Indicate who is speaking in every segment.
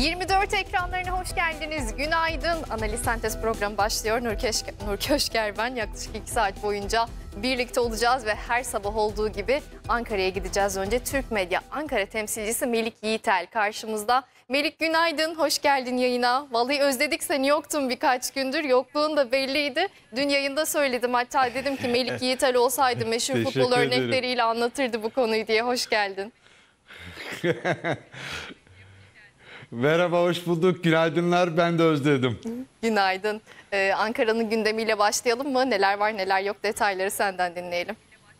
Speaker 1: 24 ekranlarına hoş geldiniz. Günaydın. Analiz Sentez programı başlıyor. Nur Köşker ben. Yaklaşık 2 saat boyunca birlikte olacağız ve her sabah olduğu gibi Ankara'ya gideceğiz. Önce Türk Medya Ankara temsilcisi Melik Yiğitel karşımızda. Melik günaydın, hoş geldin yayına. Vallahi özledik, seni yoktun birkaç gündür. Yokluğun da belliydi. Dün yayında söyledim, hatta dedim ki Melik Yiğitel olsaydı meşhur futbol örnekleriyle anlatırdı bu konuyu diye. Hoş geldin.
Speaker 2: Merhaba, hoş bulduk. Günaydınlar, ben de özledim.
Speaker 1: Günaydın. Ankara'nın gündemiyle başlayalım mı? Neler var neler yok, detayları senden dinleyelim.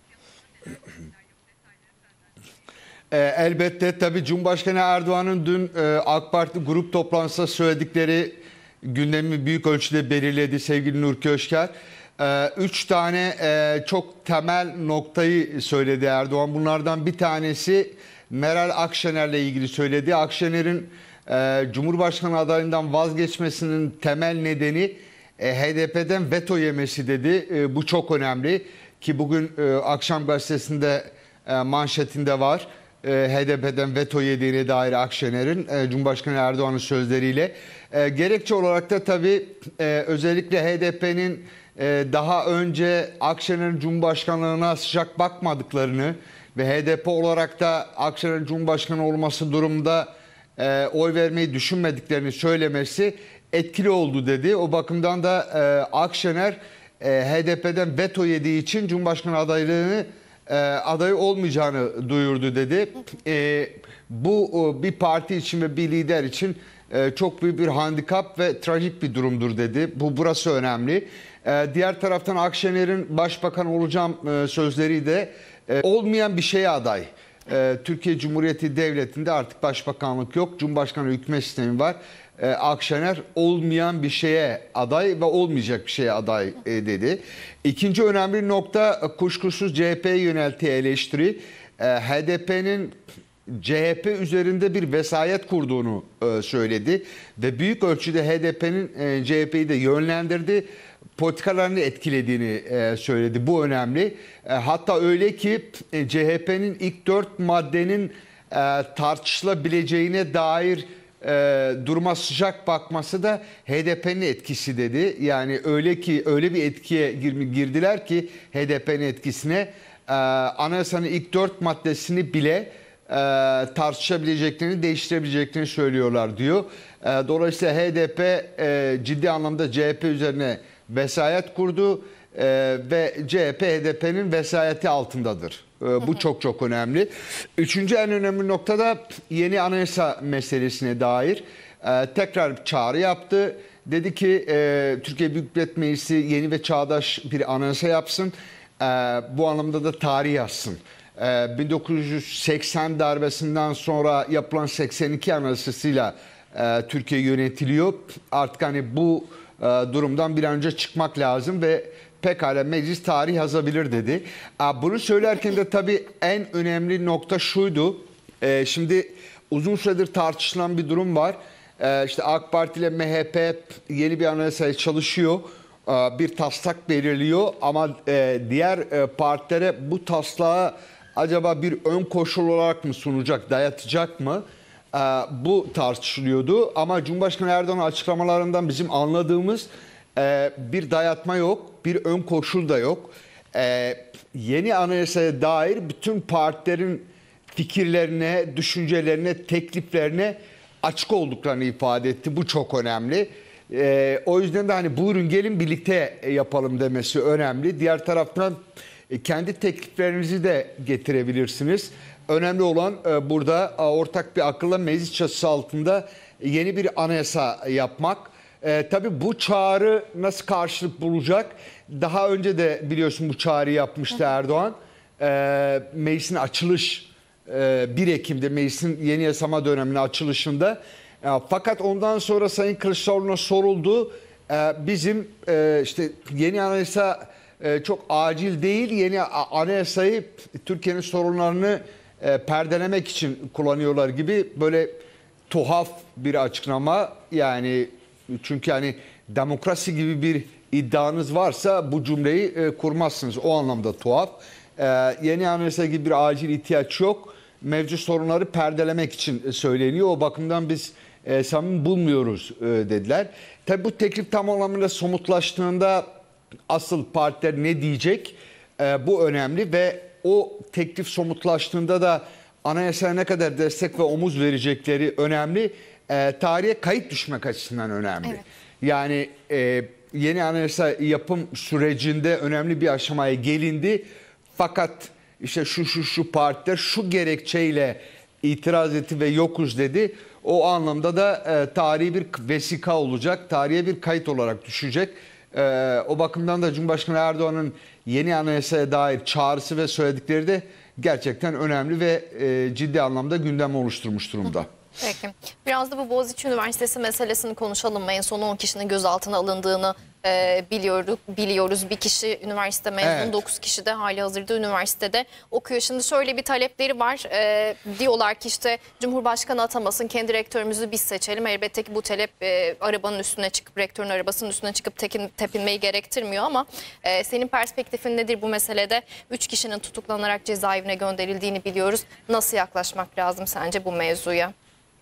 Speaker 2: Elbette tabii Cumhurbaşkanı Erdoğan'ın dün AK Parti grup toplantısında söyledikleri gündemi büyük ölçüde belirledi sevgili Nur Köşker. 3 tane çok temel noktayı söyledi Erdoğan. Bunlardan bir tanesi Meral Akşener'le ilgili söyledi. Akşener'in Cumhurbaşkanı adayından vazgeçmesinin temel nedeni HDP'den veto yemesi dedi. Bu çok önemli ki bugün Akşam Gazetesi'nde manşetinde var. HDP'den veto yediğine dair Akşener'in Cumhurbaşkanı Erdoğan'ın sözleriyle. Gerekçe olarak da tabii özellikle HDP'nin daha önce Akşener'in Cumhurbaşkanlığına sıcak bakmadıklarını ve HDP olarak da Akşener'in Cumhurbaşkanı olması durumunda oy vermeyi düşünmediklerini söylemesi etkili oldu dedi. O bakımdan da Akşener HDP'den veto yediği için Cumhurbaşkanı adayı olmayacağını duyurdu dedi. Bu bir parti için ve bir lider için çok büyük bir handikap ve trajik bir durumdur dedi. Burası önemli. Diğer taraftan Akşener'in başbakan olacağım sözleri de olmayan bir şeye aday. Türkiye Cumhuriyeti Devleti'nde artık başbakanlık yok. Cumhurbaşkanı hükümet sistemi var. Akşener olmayan bir şeye aday ve olmayacak bir şeye aday dedi. İkinci önemli nokta kuşkusuz CHP'ye yönelttiği eleştiri. HDP'nin CHP üzerinde bir vesayet kurduğunu söyledi. Ve büyük ölçüde HDP'nin CHP'yi de yönlendirdi. Politikalarını etkilediğini söyledi. Bu önemli. Hatta öyle ki CHP'nin ilk 4 maddenin tartışılabileceğine dair duruma sıcak bakması da HDP'nin etkisi dedi. Yani öyle bir etkiye girdiler ki HDP'nin etkisine anayasanın ilk 4 maddesini bile tartışabileceklerini, değiştirebileceklerini söylüyorlar diyor. Dolayısıyla HDP ciddi anlamda CHP üzerine vesayet kurdu ve CHP HDP'nin vesayeti altındadır. Bu çok önemli. Üçüncü en önemli noktada yeni anayasa meselesine dair tekrar çağrı yaptı. Dedi ki Türkiye Büyük Millet Meclisi yeni ve çağdaş bir anayasa yapsın. Bu anlamda da tarih yazsın. 1980 darbesinden sonra yapılan 82 anayasasıyla Türkiye yönetiliyor. Artık hani bu durumdan bir an önce çıkmak lazım ve pekala meclis tarih yazabilir dedi. Bunu söylerken de tabii en önemli nokta şuydu. Şimdi uzun süredir tartışılan bir durum var. İşte AK Parti ile MHP yeni bir anayasaya çalışıyor. Bir taslak belirliyor ama diğer partilere bu taslağı acaba bir ön koşul olarak mı sunacak, dayatacak mı? Bu tartışılıyordu ama Cumhurbaşkanı Erdoğan'ın açıklamalarından bizim anladığımız bir dayatma yok, bir ön koşul da yok. Yeni anayasaya dair bütün partilerin fikirlerine, düşüncelerine, tekliflerine açık olduklarını ifade etti. Bu çok önemli. O yüzden de hani buyurun gelin birlikte yapalım demesi önemli. Diğer taraftan kendi tekliflerinizi de getirebilirsiniz. Önemli olan burada ortak bir akılla meclis çatısı altında yeni bir anayasa yapmak. Tabii bu çağrı nasıl karşılık bulacak? Daha önce de biliyorsun bu çağrıyı yapmıştı Erdoğan. Meclisin açılış 1 Ekim'de meclisin yeni yasama döneminin açılışında. Fakat ondan sonra Sayın Kılıçdaroğlu'na soruldu. Bizim işte yeni anayasa çok acil değil. Yeni anayasayı Türkiye'nin sorunlarını perdelemek için kullanıyorlar gibi böyle tuhaf bir açıklama. Yani çünkü hani demokrasi gibi bir iddianız varsa bu cümleyi kurmazsınız. O anlamda tuhaf. Yeni anayasa gibi bir acil ihtiyaç yok. Mevcut sorunları perdelemek için söyleniyor. O bakımdan biz samimi bulmuyoruz dediler. Tabii bu teklif tam anlamıyla somutlaştığında asıl partiler ne diyecek bu önemli ve o teklif somutlaştığında da anayasaya ne kadar destek ve omuz verecekleri önemli. Tarihe kayıt düşmek açısından önemli.
Speaker 1: Evet.
Speaker 2: Yani yeni anayasa yapım sürecinde önemli bir aşamaya gelindi. Fakat işte şu partiler şu gerekçeyle itiraz etti ve yokuz dedi. O anlamda da tarihi bir vesika olacak, tarihe bir kayıt olarak düşecek. O bakımdan da Cumhurbaşkanı Erdoğan'ın yeni anayasaya dair çağrısı ve söyledikleri de gerçekten önemli ve ciddi anlamda gündem oluşturmuş durumda.
Speaker 1: Peki. Biraz da bu Boğaziçi Üniversitesi meselesini konuşalım. En son 10 kişinin gözaltına alındığını biliyoruz. Bir kişi üniversite mezunu,
Speaker 2: Evet.
Speaker 1: 9 kişi de hali hazırda üniversitede okuyor. Şimdi şöyle bir talepleri var. Diyorlar ki işte Cumhurbaşkanı atamasın, kendi rektörümüzü biz seçelim. Elbette ki bu talep arabanın üstüne çıkıp, rektörün arabasının üstüne çıkıp tepinmeyi gerektirmiyor ama senin perspektifin nedir bu meselede? 3 kişinin tutuklanarak cezaevine gönderildiğini biliyoruz. Nasıl yaklaşmak lazım sence bu mevzuya?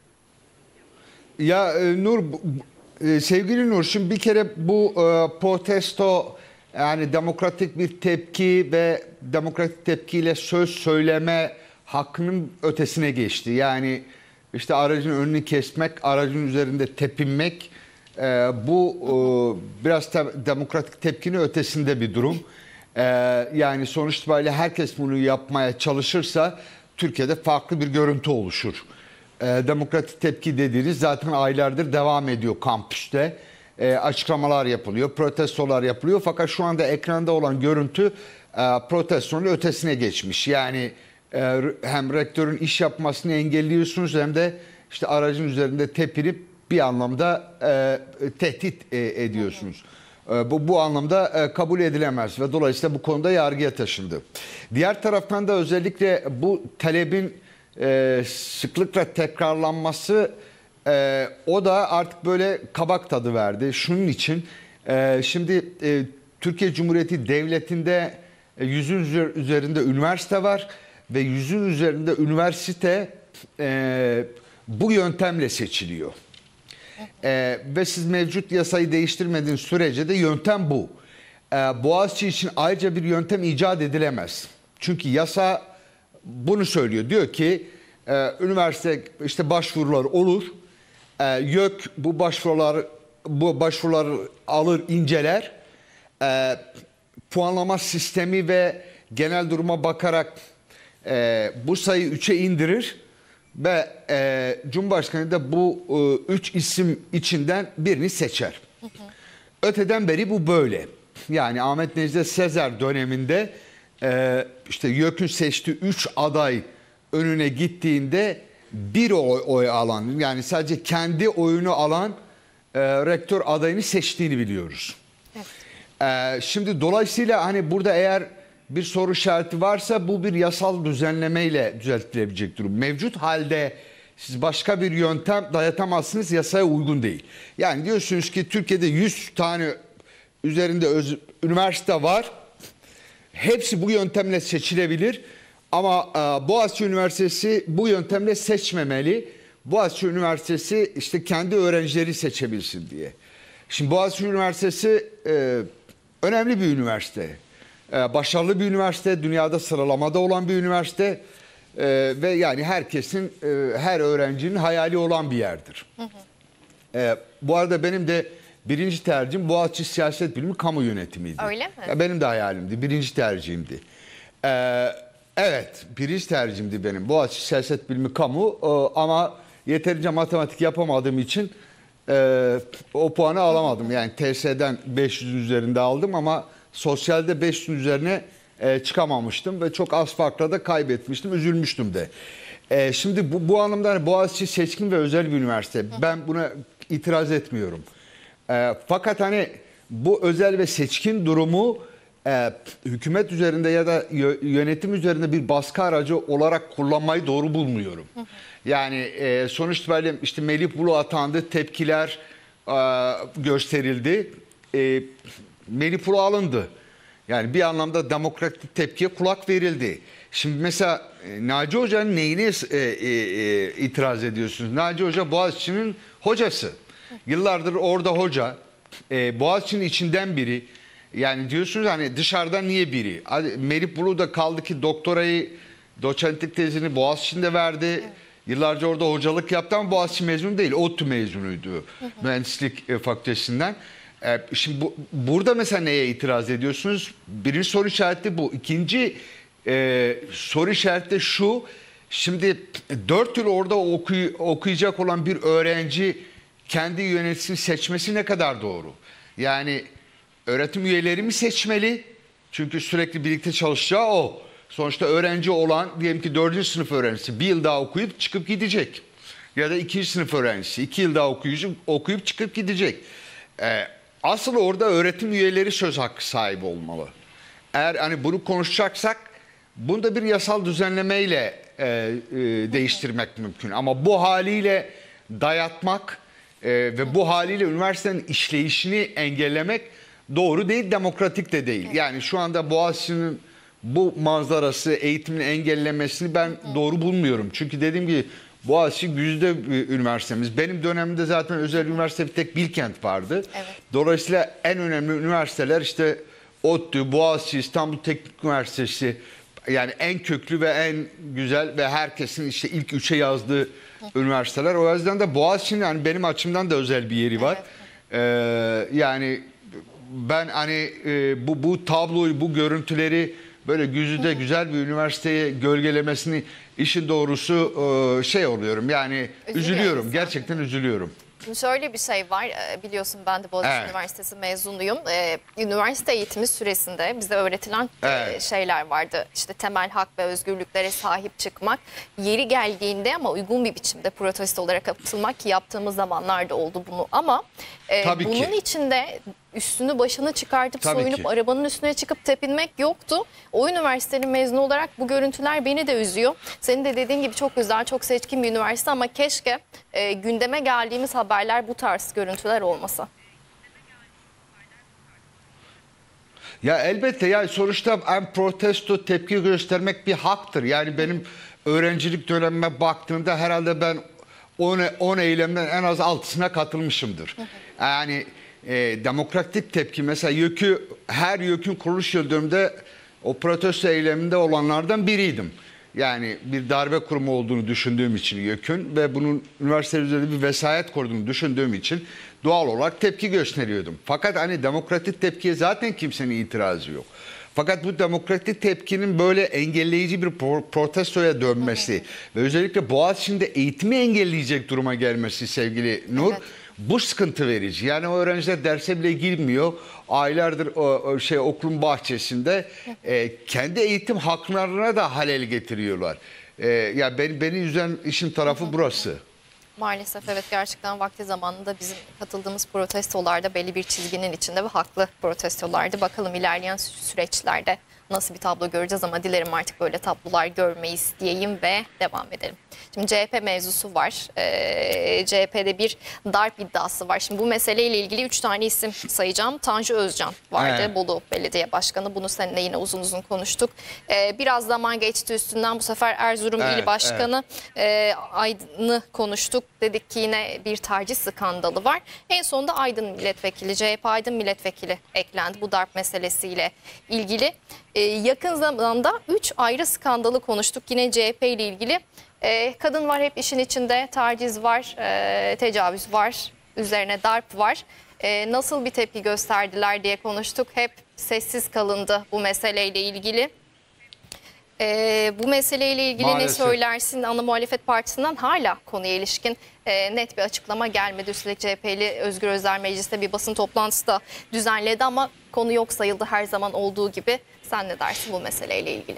Speaker 2: Ya Nur, sevgili Nur, şimdi bir kere bu protesto, yani demokratik bir tepki ve demokratik tepkiyle söz söyleme hakkının ötesine geçti. Yani işte aracın önünü kesmek, aracın üzerinde tepinmek, bu biraz demokratik tepkinin ötesinde bir durum. Yani sonuç itibariyle herkes bunu yapmaya çalışırsa Türkiye'de farklı bir görüntü oluşur. Demokratik tepki dediğiniz zaten aylardır devam ediyor kampüste. Açıklamalar yapılıyor, protestolar yapılıyor. Fakat şu anda ekranda olan görüntü protestonun ötesine geçmiş. Yani hem rektörün iş yapmasını engelliyorsunuz hem de işte aracın üzerinde tepinip bir anlamda tehdit ediyorsunuz. Bu anlamda kabul edilemez ve dolayısıyla bu konuda yargıya taşındı. Diğer taraftan da özellikle bu talebin sıklıkla tekrarlanması o da artık böyle kabak tadı verdi. Şunun için şimdi Türkiye Cumhuriyeti Devleti'nde 100'ün üzerinde üniversite var ve 100'ün üzerinde üniversite bu yöntemle seçiliyor. Ve siz mevcut yasayı değiştirmediğiniz sürece de yöntem bu. Boğaziçi için ayrıca bir yöntem icat edilemez. Çünkü yasa bunu söylüyor. Diyor ki üniversite işte başvurular olur. YÖK bu başvuruları alır, inceler. Puanlama sistemi ve genel duruma bakarak bu sayıyı 3'e indirir ve Cumhurbaşkanı da bu 3 isim içinden birini seçer. Öteden beri bu böyle. Yani Ahmet Necdet Sezer döneminde işte YÖK'ün seçtiği 3 aday önüne gittiğinde bir oy alan, yani sadece kendi oyunu alan rektör adayını seçtiğini biliyoruz. Evet. Şimdi dolayısıyla hani burada eğer bir soru işareti varsa bu bir yasal düzenlemeyle düzeltilebilecek durum. Mevcut halde siz başka bir yöntem dayatamazsınız, yasaya uygun değil. Yani diyorsunuz ki Türkiye'de 100 tane üzerinde üniversite var. Hepsi bu yöntemle seçilebilir ama Boğaziçi Üniversitesi bu yöntemle seçmemeli. Boğaziçi Üniversitesi işte kendi öğrencileri seçebilsin diye. Şimdi Boğaziçi Üniversitesi önemli bir üniversite. Başarılı bir üniversite, dünyada sıralamada olan bir üniversite ve yani herkesin, her öğrencinin hayali olan bir yerdir. Bu arada benim de birinci tercihim Boğaziçi Siyaset Bilimi Kamu Yönetimiydi.
Speaker 1: Öyle mi?
Speaker 2: Benim de hayalimdi, birinci tercihimdi. Evet, birinci tercihimdi benim Boğaziçi Siyaset Bilimi Kamu ama yeterince matematik yapamadığım için o puanı alamadım. Yani TSE'den 500'ün üzerinde aldım ama sosyalde 500'ün üzerine çıkamamıştım ve çok az farkla da kaybetmiştim, üzülmüştüm de. Şimdi bu anlamda hani Boğaziçi seçkin ve özel bir üniversite. Ben buna itiraz etmiyorum. Fakat hani bu özel ve seçkin durumu hükümet üzerinde ya da yönetim üzerinde bir baskı aracı olarak kullanmayı doğru bulmuyorum. Yani sonuç itibariyle işte Melih Bulu atandı, tepkiler gösterildi. Melih Bulu alındı. Yani bir anlamda demokratik tepkiye kulak verildi. Şimdi mesela Naci Hoca'nın neyine itiraz ediyorsunuz? Naci Hoca Boğaziçi'nin hocası. Yıllardır orada hoca. Boğaziçi'nin içinden biri. Yani diyorsunuz hani dışarıdan niye biri? Melih Bulu da kaldı ki doktorayı, doçentlik tezini Boğaziçi'nde verdi. Evet. Yıllarca orada hocalık yaptı ama Boğaziçi mezunu değil. ODTÜ mezunuydu. Mühendislik fakültesinden. Şimdi burada mesela neye itiraz ediyorsunuz? Birinci soru işareti bu. İkinci soru işareti de şu. Şimdi 4 yıl orada okuyacak olan bir öğrenci kendi yöneticisini seçmesi ne kadar doğru? Yani öğretim üyeleri mi seçmeli? Çünkü sürekli birlikte çalışacağı o. Sonuçta öğrenci olan diyelim ki 4. sınıf öğrencisi bir yıl daha okuyup çıkıp gidecek. Ya da 2. sınıf öğrencisi 2 yıl daha okuyup çıkıp gidecek. Asıl orada öğretim üyeleri söz hakkı sahibi olmalı. Eğer hani bunu konuşacaksak bunu da bir yasal düzenlemeyle değiştirmek mümkün. Ama bu haliyle dayatmak ve bu haliyle üniversitenin işleyişini engellemek doğru değil, demokratik de değil. Yani şu anda Boğaziçi'nin bu manzarası, eğitimin engellemesini ben doğru bulmuyorum. Çünkü dediğim gibi Boğaziçi güzide üniversitemiz. Benim dönemimde zaten özel üniversite bir tek Bilkent vardı. Evet. Dolayısıyla en önemli üniversiteler işte ODTÜ, Boğaziçi, İstanbul Teknik Üniversitesi, yani en köklü ve en güzel ve herkesin işte ilk 3'e yazdığı üniversiteler. O yüzden de Boğaziçi'nin yani benim açımdan da özel bir yeri var. Evet. Yani ben hani bu tabloyu, bu görüntüleri böyle güzide güzel bir üniversiteye gölgelemesini işin doğrusu şey oluyorum yani üzülüyorum. Gerçekten üzülüyorum.
Speaker 1: Şimdi şöyle bir şey var, biliyorsun ben de Boğaziçi Üniversitesi mezunuyum. Üniversite eğitimi süresinde bize öğretilen şeyler vardı. İşte temel hak ve özgürlüklere sahip çıkmak, yeri geldiğinde ama uygun bir biçimde protesto olarak katılmak ki yaptığımız zamanlarda oldu bunu. Ama bunun içinde üstünü başını çıkartıp soyunup arabanın üstüne çıkıp tepinmek yoktu. O üniversitenin mezunu olarak bu görüntüler beni de üzüyor. Senin de dediğin gibi çok güzel, çok seçkin bir üniversite ama keşke gündeme geldiğimiz haberler bu tarz görüntüler olmasa.
Speaker 2: Ya elbette yani sonuçta protesto, tepki göstermek bir haktır. Yani benim öğrencilik dönemime baktığımda herhalde ben 10 eylemden en az 6'sına katılmışımdır. Yani demokratik tepki mesela her YÖK'ün kuruluş yıl dönümünde o protesto eyleminde olanlardan biriydim. Yani bir darbe kurumu olduğunu düşündüğüm için YÖK'ün ve bunun üniversite üzerinde bir vesayet koruduğunu düşündüğüm için doğal olarak tepki gösteriyordum. Fakat hani demokratik tepkiye zaten kimsenin itirazı yok. Fakat bu demokratik tepkinin böyle engelleyici bir protestoya dönmesi ve özellikle Boğaziçi'nde eğitimi engelleyecek duruma gelmesi sevgili Nur, bu sıkıntı verici. Yani o öğrenciler derse bile girmiyor. Aylardır okulun bahçesinde kendi eğitim haklarına da halel getiriyorlar. Ya beni üzen işin tarafı burası.
Speaker 1: Maalesef evet, gerçekten vakti zamanında bizim katıldığımız protestolarda belli bir çizginin içinde ve haklı protestolardı. Bakalım ilerleyen süreçlerde nasıl bir tablo göreceğiz ama dilerim artık böyle tablolar görmeyiz diyeyim ve devam edelim. Şimdi CHP mevzusu var. CHP'de bir darp iddiası var. Şimdi bu meseleyle ilgili 3 tane isim sayacağım. Tanju Özcan vardı, Bolu Belediye Başkanı. Bunu seninle yine uzun uzun konuştuk. Biraz zaman geçti üstünden, bu sefer Erzurum İl Başkanı Aydın'ı konuştuk. Dedik ki yine bir taciz skandalı var. En sonunda Aydın Milletvekili, CHP Aydın Milletvekili eklendi bu darp meselesiyle ilgili. Yakın zamanda 3 ayrı skandalı konuştuk yine CHP ile ilgili. Kadın var hep işin içinde, taciz var, tecavüz var, üzerine darp var. Nasıl bir tepki gösterdiler diye konuştuk. Hep sessiz kalındı bu meseleyle ilgili. Bu meseleyle ilgili maalesef ne söylersin? Ana Muhalefet Partisi'nden hala konuya ilişkin net bir açıklama gelmedi. Üstelik CHP'li Özgür Özel mecliste bir basın toplantısı da düzenledi ama konu yok sayıldı her zaman olduğu gibi. Sen ne dersin bu meseleyle ilgili?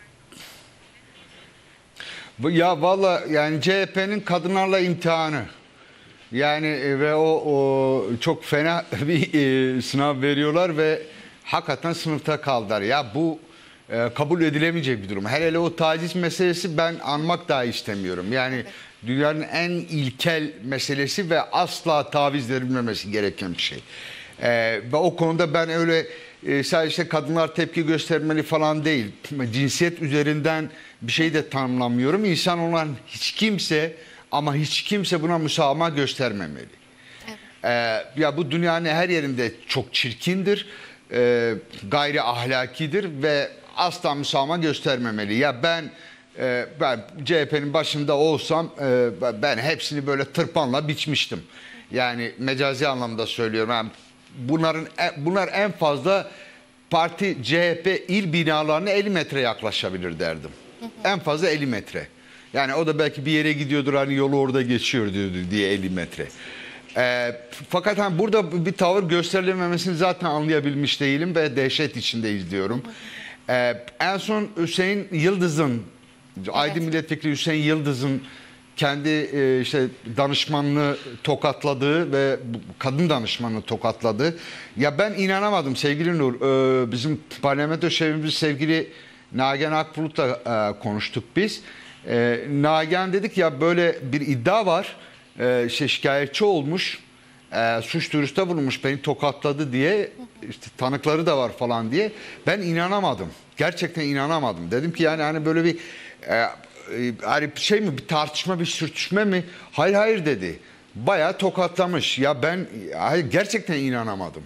Speaker 2: Ya valla yani CHP'nin kadınlarla imtihanı. Yani ve o çok fena bir sınav veriyorlar ve hakikaten sınıfta kaldılar. Ya bu kabul edilemeyecek bir durum. Hele o taciz meselesi ben anmak dahi istemiyorum. Yani dünyanın en ilkel meselesi ve asla taviz verilmemesi gereken bir şey. Ve o konuda ben öyle sadece işte kadınlar tepki göstermeli falan değil. Cinsiyet üzerinden bir şey de tanımlamıyorum. İnsan olan hiç kimse ama hiç kimse buna müsamaha göstermemeli. Ya bu dünyanın her yerinde çok çirkindir, gayri ahlakidir ve asla müsamaha göstermemeli. Ya ben CHP'nin başında olsam ben hepsini böyle tırpanla biçmiştim. Yani mecazi anlamda söylüyorum. Yani bunlar en fazla parti CHP il binalarına 50 metre yaklaşabilir derdim. En fazla 50 metre. Yani o da belki bir yere gidiyordur, hani yolu orada geçiyor diyordu diye 50 metre. Fakat hani burada bir tavır gösterilememesini zaten anlayabilmiş değilim ve dehşet içinde izliyorum. En son Hüseyin Yıldız'ın, Aydın Milletvekili Hüseyin Yıldız'ın kendi işte danışmanını tokatladığı ve kadın danışmanını tokatladığı. Ya ben inanamadım sevgili Nur. Bizim parlamento şefimiz sevgili Nagihan Akbulut'la konuştuk biz. Nagihan dedik ya böyle bir iddia var. İşte şikayetçi olmuş. Suç duyurusunda bulunmuş, beni tokatladı diye, işte tanıkları da var falan diye. Ben inanamadım. Gerçekten inanamadım. Dedim ki yani hani böyle bir hani şey mi, bir tartışma, bir sürtüşme mi? Hayır dedi. Bayağı tokatlamış. Ya ben gerçekten inanamadım.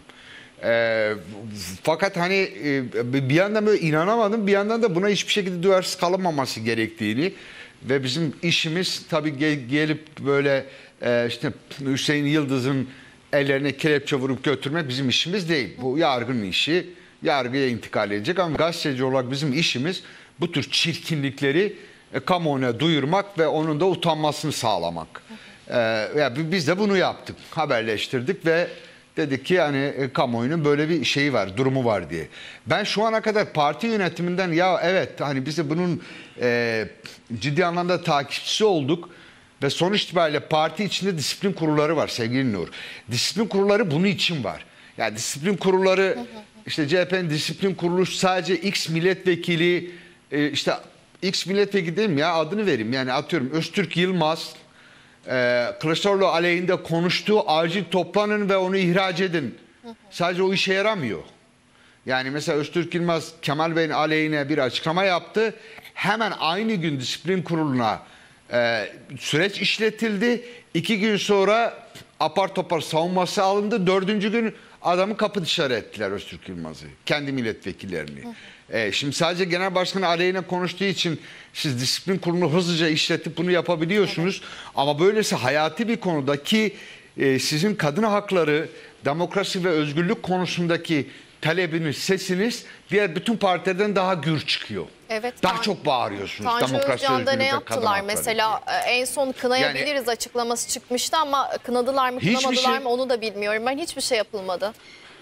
Speaker 2: Fakat hani bir yandan böyle inanamadım, bir yandan da buna hiçbir şekilde duyarsız kalınmaması gerektiğini ve bizim işimiz tabii gelip böyle işte Hüseyin Yıldız'ın ellerine kelepçe vurup götürmek bizim işimiz değil. Bu yargının işi, yargıya intikal edecek ama gazeteci olarak bizim işimiz bu tür çirkinlikleri kamuoyuna duyurmak ve onun da utanmasını sağlamak. Yani biz de bunu yaptık, haberleştirdik ve dedik ki yani kamuoyunun böyle bir şeyi var, durumu var diye. Ben şu ana kadar parti yönetiminden ya evet hani biz de bunun ciddi anlamda takipçisi olduk ve sonuç itibariyle parti içinde disiplin kurulları var sevgili Nur. Disiplin kurulları bunun için var. Yani disiplin kurulları işte CHP'nin disiplin kurulu sadece X milletvekili işte X milletvekili değil mi ya, adını vereyim yani atıyorum Öztürk Yılmaz Kılıçdaroğlu aleyhinde konuştuğu, acil toplanın ve onu ihraç edin. Sadece o işe yaramıyor. Yani mesela Öztürk Yılmaz Kemal Bey'in aleyhine bir açıklama yaptı. Hemen aynı gün disiplin kuruluna süreç işletildi. 2 gün sonra apar topar savunması alındı. 4. gün adamı kapı dışarı ettiler Öztürk Yılmaz'ı. Kendi milletvekillerini. Şimdi sadece genel başkan aleyhine konuştuğu için siz disiplin kurulunu hızlıca işletip bunu yapabiliyorsunuz. Ama böylesi hayati bir konudaki sizin kadın hakları, demokrasi ve özgürlük konusundaki talebiniz, sesiniz diğer bütün partilerden daha gür çıkıyor. Evet, daha çok bağırıyorsunuz.
Speaker 1: Tanju
Speaker 2: demokrasi,
Speaker 1: Özcan'da ne
Speaker 2: özgürlük ve
Speaker 1: yaptılar mesela? En son kınayabiliriz yani, açıklaması çıkmıştı ama kınadılar mı kınamadılar mı onu da bilmiyorum. Ben hiçbir şey yapılmadı.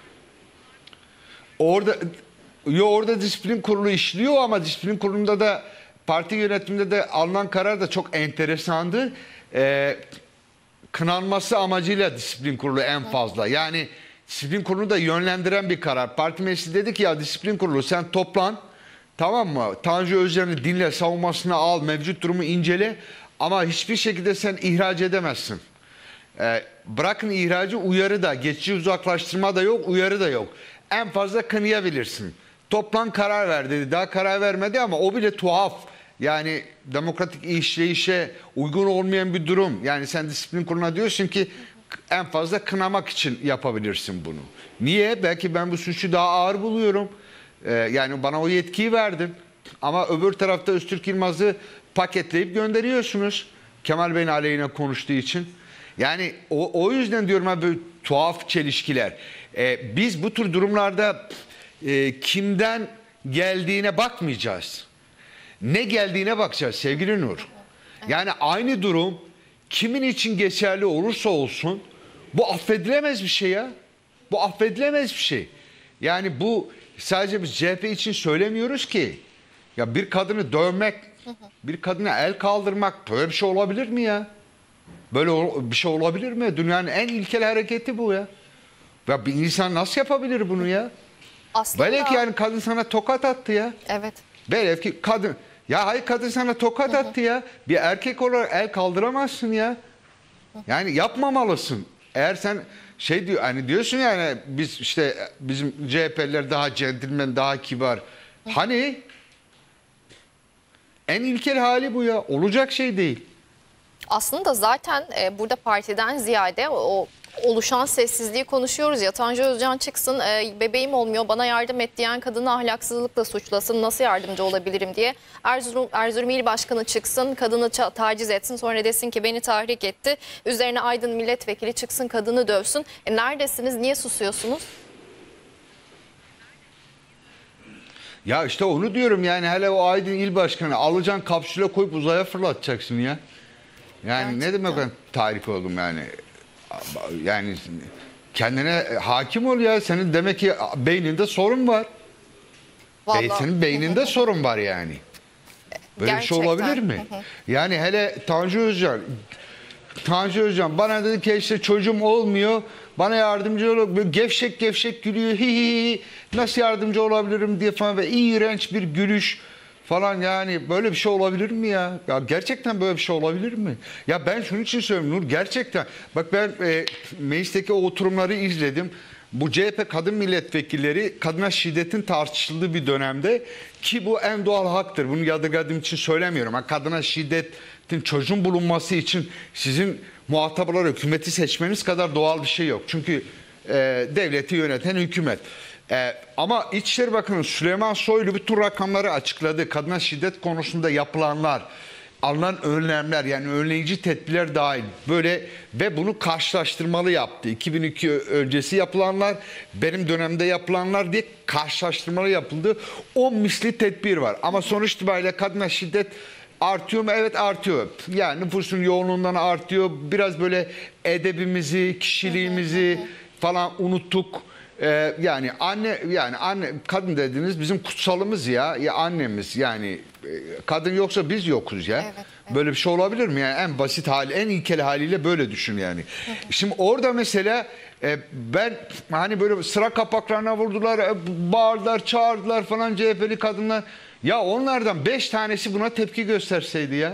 Speaker 2: Orada disiplin kurulu işliyor ama disiplin kurulunda da parti yönetiminde de alınan karar da çok enteresandı. Kınanması amacıyla disiplin kurulu en fazla. Yani disiplin kurulu da yönlendiren bir karar. Parti meclisi dedi ki ya disiplin kurulu sen toplan, tamam mı? Tanju Özcan'ı dinle, savunmasını al, mevcut durumu incele ama hiçbir şekilde sen ihraç edemezsin. Bırakın ihracı, uyarı da, geçici uzaklaştırma da yok, uyarı da yok. En fazla kınayabilirsin. Toplan karar ver dedi. Daha karar vermedi ama o bile tuhaf. Yani demokratik işleyişe uygun olmayan bir durum. Yani sen disiplin kuruluna diyorsun ki en fazla kınamak için yapabilirsin bunu. Niye? Belki ben bu suçu daha ağır buluyorum. Yani bana o yetkiyi verdin. Ama öbür tarafta Öztürk Yılmaz'ı paketleyip gönderiyorsunuz. Kemal Bey'in aleyhine konuştuğu için. Yani o yüzden diyorum abi böyle tuhaf çelişkiler. Biz bu tür durumlarda kimden geldiğine bakmayacağız. Ne geldiğine bakacağız sevgili Nur. Yani aynı durum kimin için geçerli olursa olsun bu affedilemez bir şey ya. Bu affedilemez bir şey. Yani bu sadece biz CHP için söylemiyoruz ki. Ya bir kadını dövmek, bir kadına el kaldırmak böyle bir şey olabilir mi ya? Böyle bir şey olabilir mi? Dünyanın en ilkel hareketi bu ya. Ya bir insan nasıl yapabilir bunu ya?
Speaker 1: Aslında...
Speaker 2: Belki yani kadın sana tokat attı ya.
Speaker 1: Evet.
Speaker 2: Belki kadın... Ya hayır kadın sana tokat attı ya. Bir erkek olarak el kaldıramazsın ya. Yani yapmamalısın. Eğer sen şey diyor, hani diyorsun yani biz işte bizim CHP'liler daha centilmen, daha kibar. Hani en ilkel hali bu ya. Olacak şey değil.
Speaker 1: Aslında zaten burada partiden ziyade o oluşan sessizliği konuşuyoruz ya. Tanju Özcan çıksın, bebeğim olmuyor bana yardım et diyen kadını ahlaksızlıkla suçlasın, nasıl yardımcı olabilirim diye. Erzurum İl Başkanı çıksın, kadını taciz etsin, sonra desin ki beni tahrik etti. Üzerine Aydın milletvekili çıksın, kadını dövsün. Neredesiniz, niye susuyorsunuz?
Speaker 2: Ya işte onu diyorum yani, hele o Aydın İl Başkanı alacaksın, kapsüle koyup uzaya fırlatacaksın ya. Yani
Speaker 1: Gerçekten.
Speaker 2: ne demek ben tahrik oldum yani. Yani kendine hakim ol ya. Senin demek ki beyninde sorun var.
Speaker 1: Vallahi.
Speaker 2: Senin beyninde sorun var yani. Böyle bir şey
Speaker 1: Gerçekten.
Speaker 2: olabilir mi? Yani hele Tanju Özcan bana dedi ki işte çocuğum olmuyor, bana yardımcı ol. Böyle gevşek gevşek gülüyor. Hi hi hi. Nasıl yardımcı olabilirim diye falan, ve iğrenç bir gülüş falan. Yani böyle bir şey olabilir mi ya? Ya gerçekten böyle bir şey olabilir mi? Ya ben şunun için söylüyorum Nur, gerçekten. Bak ben meclisteki o oturumları izledim. Bu CHP kadın milletvekilleri kadına şiddetin tartışıldığı bir dönemde, ki bu en doğal haktır. Bunu yadırgadığım için söylemiyorum. Ha, kadına şiddetin çözüm bulunması için sizin muhatap olarak hükümeti seçmeniz kadar doğal bir şey yok. Çünkü devleti yöneten hükümet. Ama İçişleri Bakanı Süleyman Soylu bütün rakamları açıkladı. Kadına şiddet konusunda yapılanlar, alınan önlemler, yani önleyici tedbirler dahil böyle, ve bunu karşılaştırmalı yaptı. 2002 öncesi yapılanlar, benim dönemde yapılanlar diye karşılaştırmalı yapıldı. 10 misli tedbir var. Ama sonuç itibariyle kadına şiddet artıyor mu? Evet, artıyor. Yani nüfusun yoğunluğundan artıyor. Biraz böyle edebimizi, kişiliğimizi falan unuttuk. Yani anne kadın dediğiniz bizim kutsalımız ya annemiz, yani kadın yoksa biz yokuz ya.
Speaker 1: Evet.
Speaker 2: Böyle bir şey olabilir mi? Yani en basit hali, en ilkel haliyle böyle düşün yani. Şimdi orada mesela ben hani böyle sıra kapaklarına vurdular, bağırdılar, çağırdılar falan CHP'li kadınlar. Ya onlardan 5 tanesi buna tepki gösterseydi ya.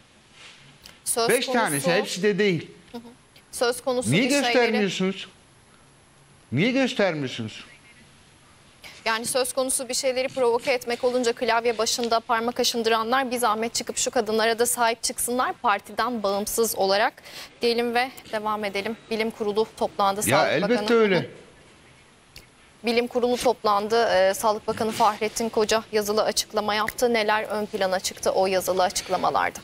Speaker 2: 5 tanesi, hepsi de değil.
Speaker 1: Söz konusu
Speaker 2: Niye
Speaker 1: bir şeyleri...
Speaker 2: göstermiyorsunuz? Niye göstermiyorsunuz?
Speaker 1: Yani söz konusu bir şeyleri provoke etmek olunca klavye başında parmak aşındıranlar bir zahmet çıkıp şu kadınlara da sahip çıksınlar, partiden bağımsız olarak diyelim ve devam edelim. Bilim Kurulu toplandı.
Speaker 2: Ya
Speaker 1: Sağlık
Speaker 2: elbette
Speaker 1: Bakanı.
Speaker 2: öyle.
Speaker 1: Bilim Kurulu toplandı. Sağlık Bakanı Fahrettin Koca yazılı açıklama yaptı. Neler ön plana çıktı o yazılı açıklamalarda?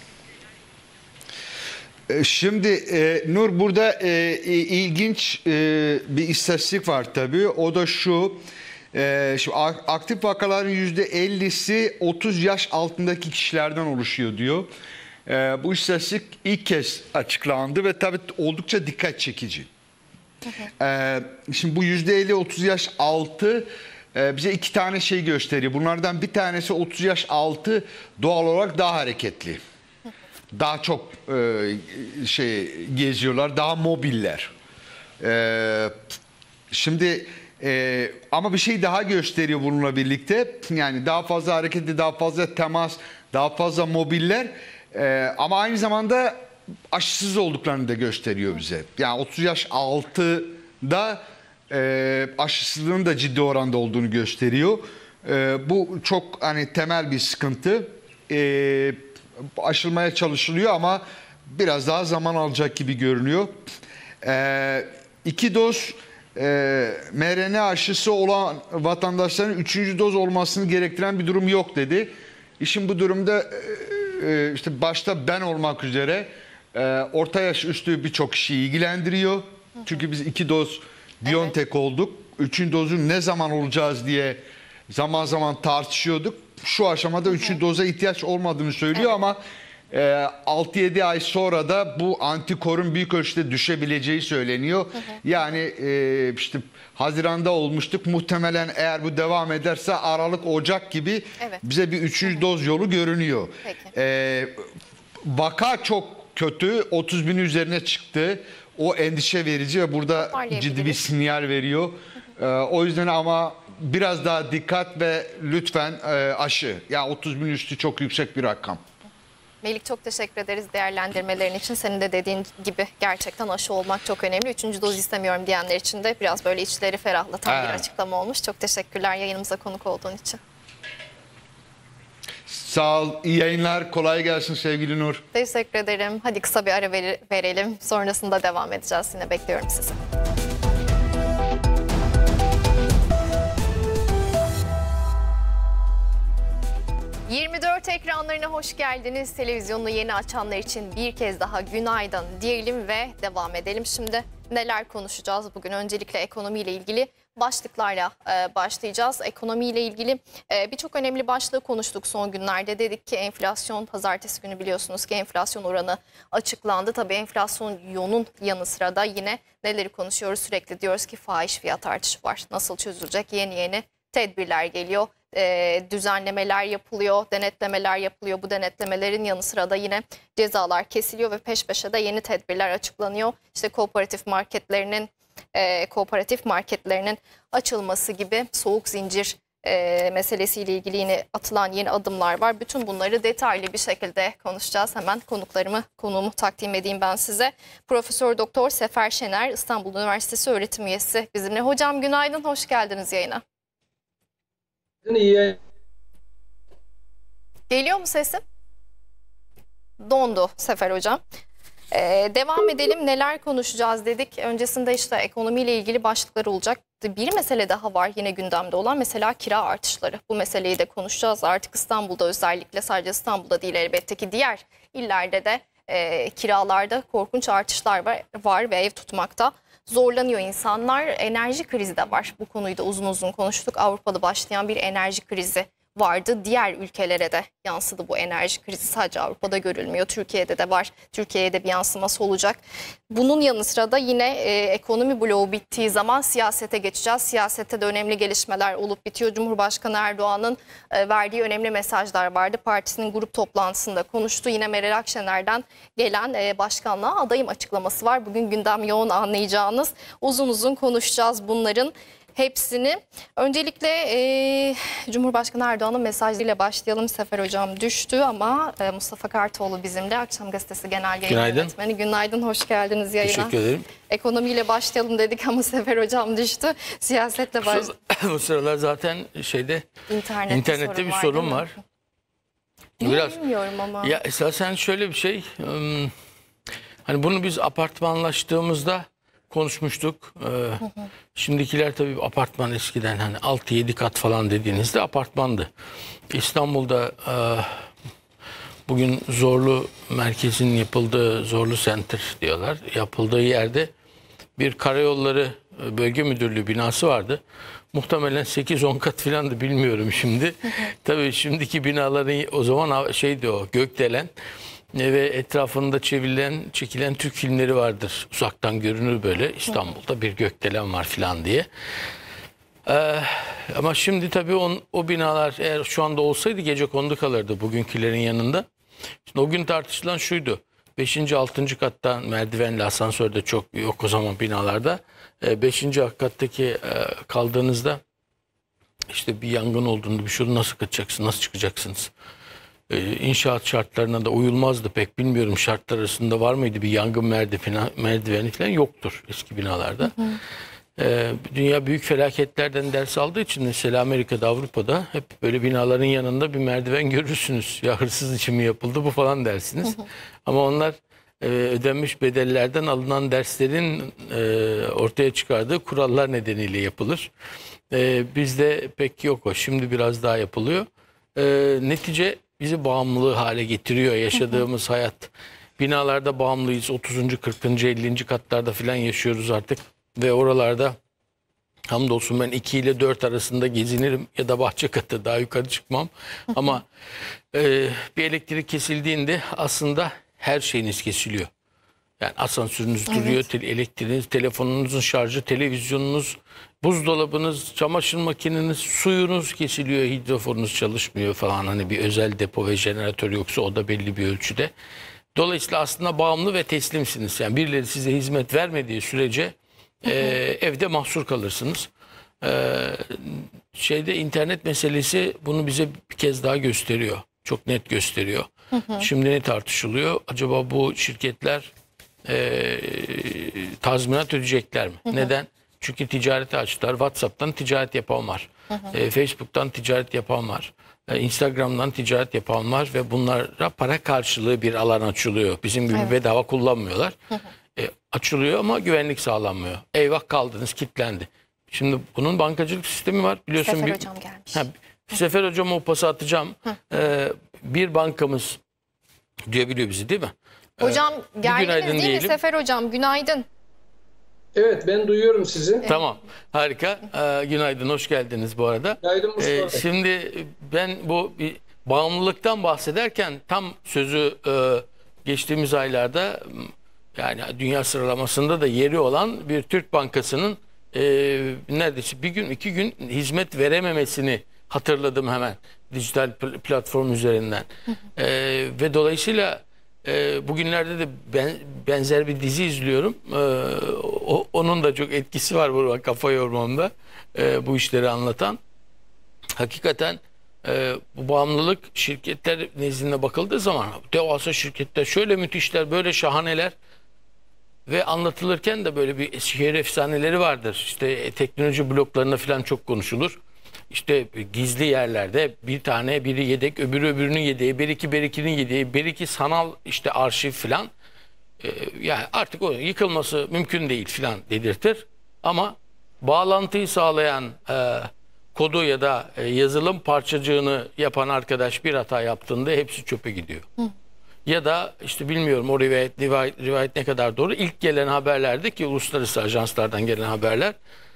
Speaker 2: Şimdi Nur, burada ilginç bir istatistik var tabii. O da şu. Şimdi aktif vakaların %50'si 30 yaş altındaki kişilerden oluşuyor diyor. Bu istatistik ilk kez açıklandı ve tabii oldukça dikkat çekici. Şimdi bu %50 30 yaş altı bize iki tane şey gösteriyor. Bunlardan bir tanesi 30 yaş altı doğal olarak daha hareketli. Daha çok geziyorlar, daha mobiller. Şimdi ama bir şey daha gösteriyor bununla birlikte. Yani daha fazla hareketli, daha fazla temas, daha fazla mobiller. Ama aynı zamanda aşısız olduklarını da gösteriyor bize. Yani 30 yaş altıda aşısızlığın da ciddi oranda olduğunu gösteriyor. Bu çok hani temel bir sıkıntı. Aşılmaya çalışılıyor ama biraz daha zaman alacak gibi görünüyor. 2 doz mRNA aşısı olan vatandaşların 3. doz olmasını gerektiren bir durum yok dedi. İşin bu durumda işte başta ben olmak üzere orta yaş üstü birçok kişiyi ilgilendiriyor. Çünkü biz 2 doz BioNTech olduk. 3. dozun ne zaman olacağız diye zaman zaman tartışıyorduk. Şu aşamada 3. doza ihtiyaç olmadığını söylüyor ama 6-7 ay sonra da bu antikorun büyük ölçüde düşebileceği söyleniyor. Yani işte Haziran'da olmuştuk. Muhtemelen eğer bu devam ederse Aralık, Ocak gibi bize bir 3. doz yolu görünüyor. Vaka çok kötü. 30 bin üzerine çıktı. O endişe verici ve burada ciddi bir sinyal veriyor. O yüzden ama biraz daha dikkat ve lütfen aşı. Ya 30 bin üstü çok yüksek bir rakam.
Speaker 1: Melik, çok teşekkür ederiz değerlendirmelerin için. Senin de dediğin gibi gerçekten aşı olmak çok önemli. 3. doz istemiyorum diyenler için de biraz böyle içleri ferahlatan bir açıklama olmuş. Çok teşekkürler yayınımıza konuk olduğun için.
Speaker 2: Sağ ol. İyi yayınlar. Kolay gelsin sevgili Nur.
Speaker 1: Teşekkür ederim. Hadi kısa bir ara verelim. Sonrasında devam edeceğiz. Yine bekliyorum sizi. ...24 ekranlarına hoş geldiniz. Televizyonunu yeni açanlar için bir kez daha günaydın diyelim ve devam edelim. Şimdi neler konuşacağız bugün? Öncelikle ekonomiyle ilgili başlıklarla başlayacağız. Ekonomiyle ilgili birçok önemli başlığı konuştuk son günlerde. Dedik ki enflasyon, pazartesi günü biliyorsunuz ki enflasyon oranı açıklandı. Tabii enflasyonun yanı sıra da yine neleri konuşuyoruz? Sürekli diyoruz ki fahiş fiyat artışı var. Nasıl çözülecek? Yeni tedbirler geliyor. Düzenlemeler yapılıyor, denetlemeler yapılıyor. Bu denetlemelerin yanı sıra da yine cezalar kesiliyor ve peş peşe de yeni tedbirler açıklanıyor. İşte kooperatif marketlerinin açılması gibi soğuk zincir meselesiyle ilgili yine atılan yeni adımlar var. Bütün bunları detaylı bir şekilde konuşacağız. Hemen konuğumu takdim edeyim ben size. Profesör Doktor Sefer Şener, İstanbul Üniversitesi öğretim üyesi bizimle. Hocam günaydın, hoş geldiniz yayına.
Speaker 3: İyi.
Speaker 1: Geliyor mu sesim? Dondu Sefer hocam. Devam edelim, neler konuşacağız dedik. Öncesinde işte ekonomiyle ilgili başlıklar olacak. Bir mesele daha var yine gündemde olan, mesela kira artışları. Bu meseleyi de konuşacağız. Artık İstanbul'da, özellikle sadece İstanbul'da değil elbette ki diğer illerde de kiralarda korkunç artışlar var ve ev tutmakta zorlanıyor insanlar. Enerji krizi de var. Bu konuyu da uzun uzun konuştuk. Avrupa'da başlayan bir enerji krizi vardı. Diğer ülkelere de yansıdı bu enerji krizi. Sadece Avrupa'da görülmüyor. Türkiye'de de var. Türkiye'ye de bir yansıması olacak. Bunun yanı sıra da yine ekonomi bloğu bittiği zaman siyasete geçeceğiz. Siyasette de önemli gelişmeler olup bitiyor. Cumhurbaşkanı Erdoğan'ın verdiği önemli mesajlar vardı. Partisinin grup toplantısında konuştu. Yine Meral Akşener'den gelen başkanlığa adayım açıklaması var. Bugün gündem yoğun, anlayacağınız. Uzun uzun konuşacağız bunların hepsini. Öncelikle Cumhurbaşkanı Erdoğan'ın mesajıyla başlayalım. Sefer hocam düştü ama Mustafa Kartoğlu bizimle, Akşam Gazetesi Genel Yayın Yönetmeni. Günaydın, hoş geldiniz yayına.
Speaker 3: Teşekkür ederim.
Speaker 1: Ekonomiyle başlayalım dedik ama Sefer hocam düştü. Siyasetle
Speaker 3: Bu sıralar zaten internette bir sorun var.
Speaker 1: Biraz bilmiyorum ama.
Speaker 3: Ya esasen şöyle bir şey. Hani bunu biz apartmanlaştığımızda konuşmuştuk. Şimdikiler tabii apartman, eskiden hani 6-7 kat falan dediğinizde apartmandı. İstanbul'da bugün Zorlu merkezin yapıldığı, Zorlu Center diyorlar, yapıldığı yerde bir karayolları bölge müdürlüğü binası vardı. Muhtemelen 8-10 kat falan da bilmiyorum şimdi. Tabii şimdiki binaların o zaman şeydi, o gökdelen ve etrafında çekilen Türk filmleri vardır. Uzaktan görünür böyle, İstanbul'da bir gökdelen var falan diye. Ama şimdi tabii o binalar eğer şu anda olsaydı gecekondu kalırdı bugünkülerin yanında. Şimdi o gün tartışılan şuydu: 5. 6. kattan merdivenli, asansörde çok yok o zaman binalarda. 5. kattaki kaldığınızda işte bir yangın olduğunda bir şey, nasıl kaçacaksınız, nasıl çıkacaksınız? İnşaat şartlarına da uyulmazdı pek, bilmiyorum şartlar arasında var mıydı bir yangın merdiveni falan, yoktur eski binalarda. Dünya büyük felaketlerden ders aldığı için mesela Amerika'da, Avrupa'da hep böyle binaların yanında bir merdiven görürsünüz. Ya hırsız için mi yapıldı bu falan dersiniz. Ama onlar ödenmiş bedellerden alınan derslerin ortaya çıkardığı kurallar nedeniyle yapılır. Bizde pek yok o. Şimdi biraz daha yapılıyor. Netice bizi bağımlı hale getiriyor yaşadığımız hayat. Binalarda bağımlıyız. 30. 40. 50. katlarda falan yaşıyoruz artık. Ve oralarda hamdolsun ben 2 ile 4 arasında gezinirim ya da bahçe katı, daha yukarı çıkmam. Ama bir elektrik kesildiğinde aslında her şeyiniz kesiliyor. Yani asansörünüz duruyor, elektriğiniz, telefonunuzun şarjı, televizyonunuz, buzdolabınız, çamaşır makineniz, suyunuz kesiliyor, hidrofonunuz çalışmıyor falan. Hani bir özel depo ve jeneratör yoksa o da belli bir ölçüde. Dolayısıyla aslında bağımlı ve teslimsiniz. Yani birileri size hizmet vermediği sürece evde mahsur kalırsınız. İnternet meselesi bunu bize bir kez daha gösteriyor. Çok net gösteriyor. Şimdi ne tartışılıyor? Acaba bu şirketler tazminat ödeyecekler mi? Neden? Çünkü ticareti açtılar. WhatsApp'tan ticaret yapan var. Facebook'tan ticaret yapan var. Instagram'dan ticaret yapan var ve bunlara para karşılığı bir alan açılıyor. Bizim gibi bedava kullanmıyorlar. Açılıyor ama güvenlik sağlanmıyor. Eyvah kaldınız, kilitlendi. Şimdi bunun bankacılık sistemi var. Biliyorsun
Speaker 1: Sefer hocam gelmiş.
Speaker 3: Sefer hocama o pası atacağım. Bir bankamız duyabiliyor bizi değil mi?
Speaker 1: Hocam geldiniz
Speaker 3: günaydın
Speaker 1: değil mi
Speaker 3: diyelim.
Speaker 1: Sefer hocam? Günaydın.
Speaker 4: Evet, ben duyuyorum sizi.
Speaker 3: Tamam, harika. Günaydın, hoş geldiniz bu arada.
Speaker 4: Günaydın Mustafa Bey.
Speaker 3: Şimdi ben bu bağımlılıktan bahsederken tam sözü geçtiğimiz aylarda yani dünya sıralamasında da yeri olan bir Türk bankasının neredeyse bir gün 2 gün hizmet verememesini hatırladım hemen dijital platform üzerinden. Ve dolayısıyla bugünlerde de benzer bir dizi izliyorum. Onun da çok etkisi var bu kafa yormamda bu işleri anlatan. Hakikaten bu bağımlılık şirketler nezdinde bakıldığı zaman devasa şirketler şöyle müthişler, böyle şahaneler ve anlatılırken de böyle bir şehir efsaneleri vardır. İşte teknoloji bloklarında falan çok konuşulur. İşte gizli yerlerde bir tane biri yedek, öbürünün yedeği, birikinin yedeği, biriki sanal işte arşiv falan. Yani artık o yıkılması mümkün değil falan dedirtir. Ama bağlantıyı sağlayan kodu ya da yazılım parçacığını yapan arkadaş bir hata yaptığında hepsi çöpe gidiyor. Ya da işte bilmiyorum o rivayet ne kadar doğru. İlk gelen haberlerde ki uluslararası ajanslardan gelen haberler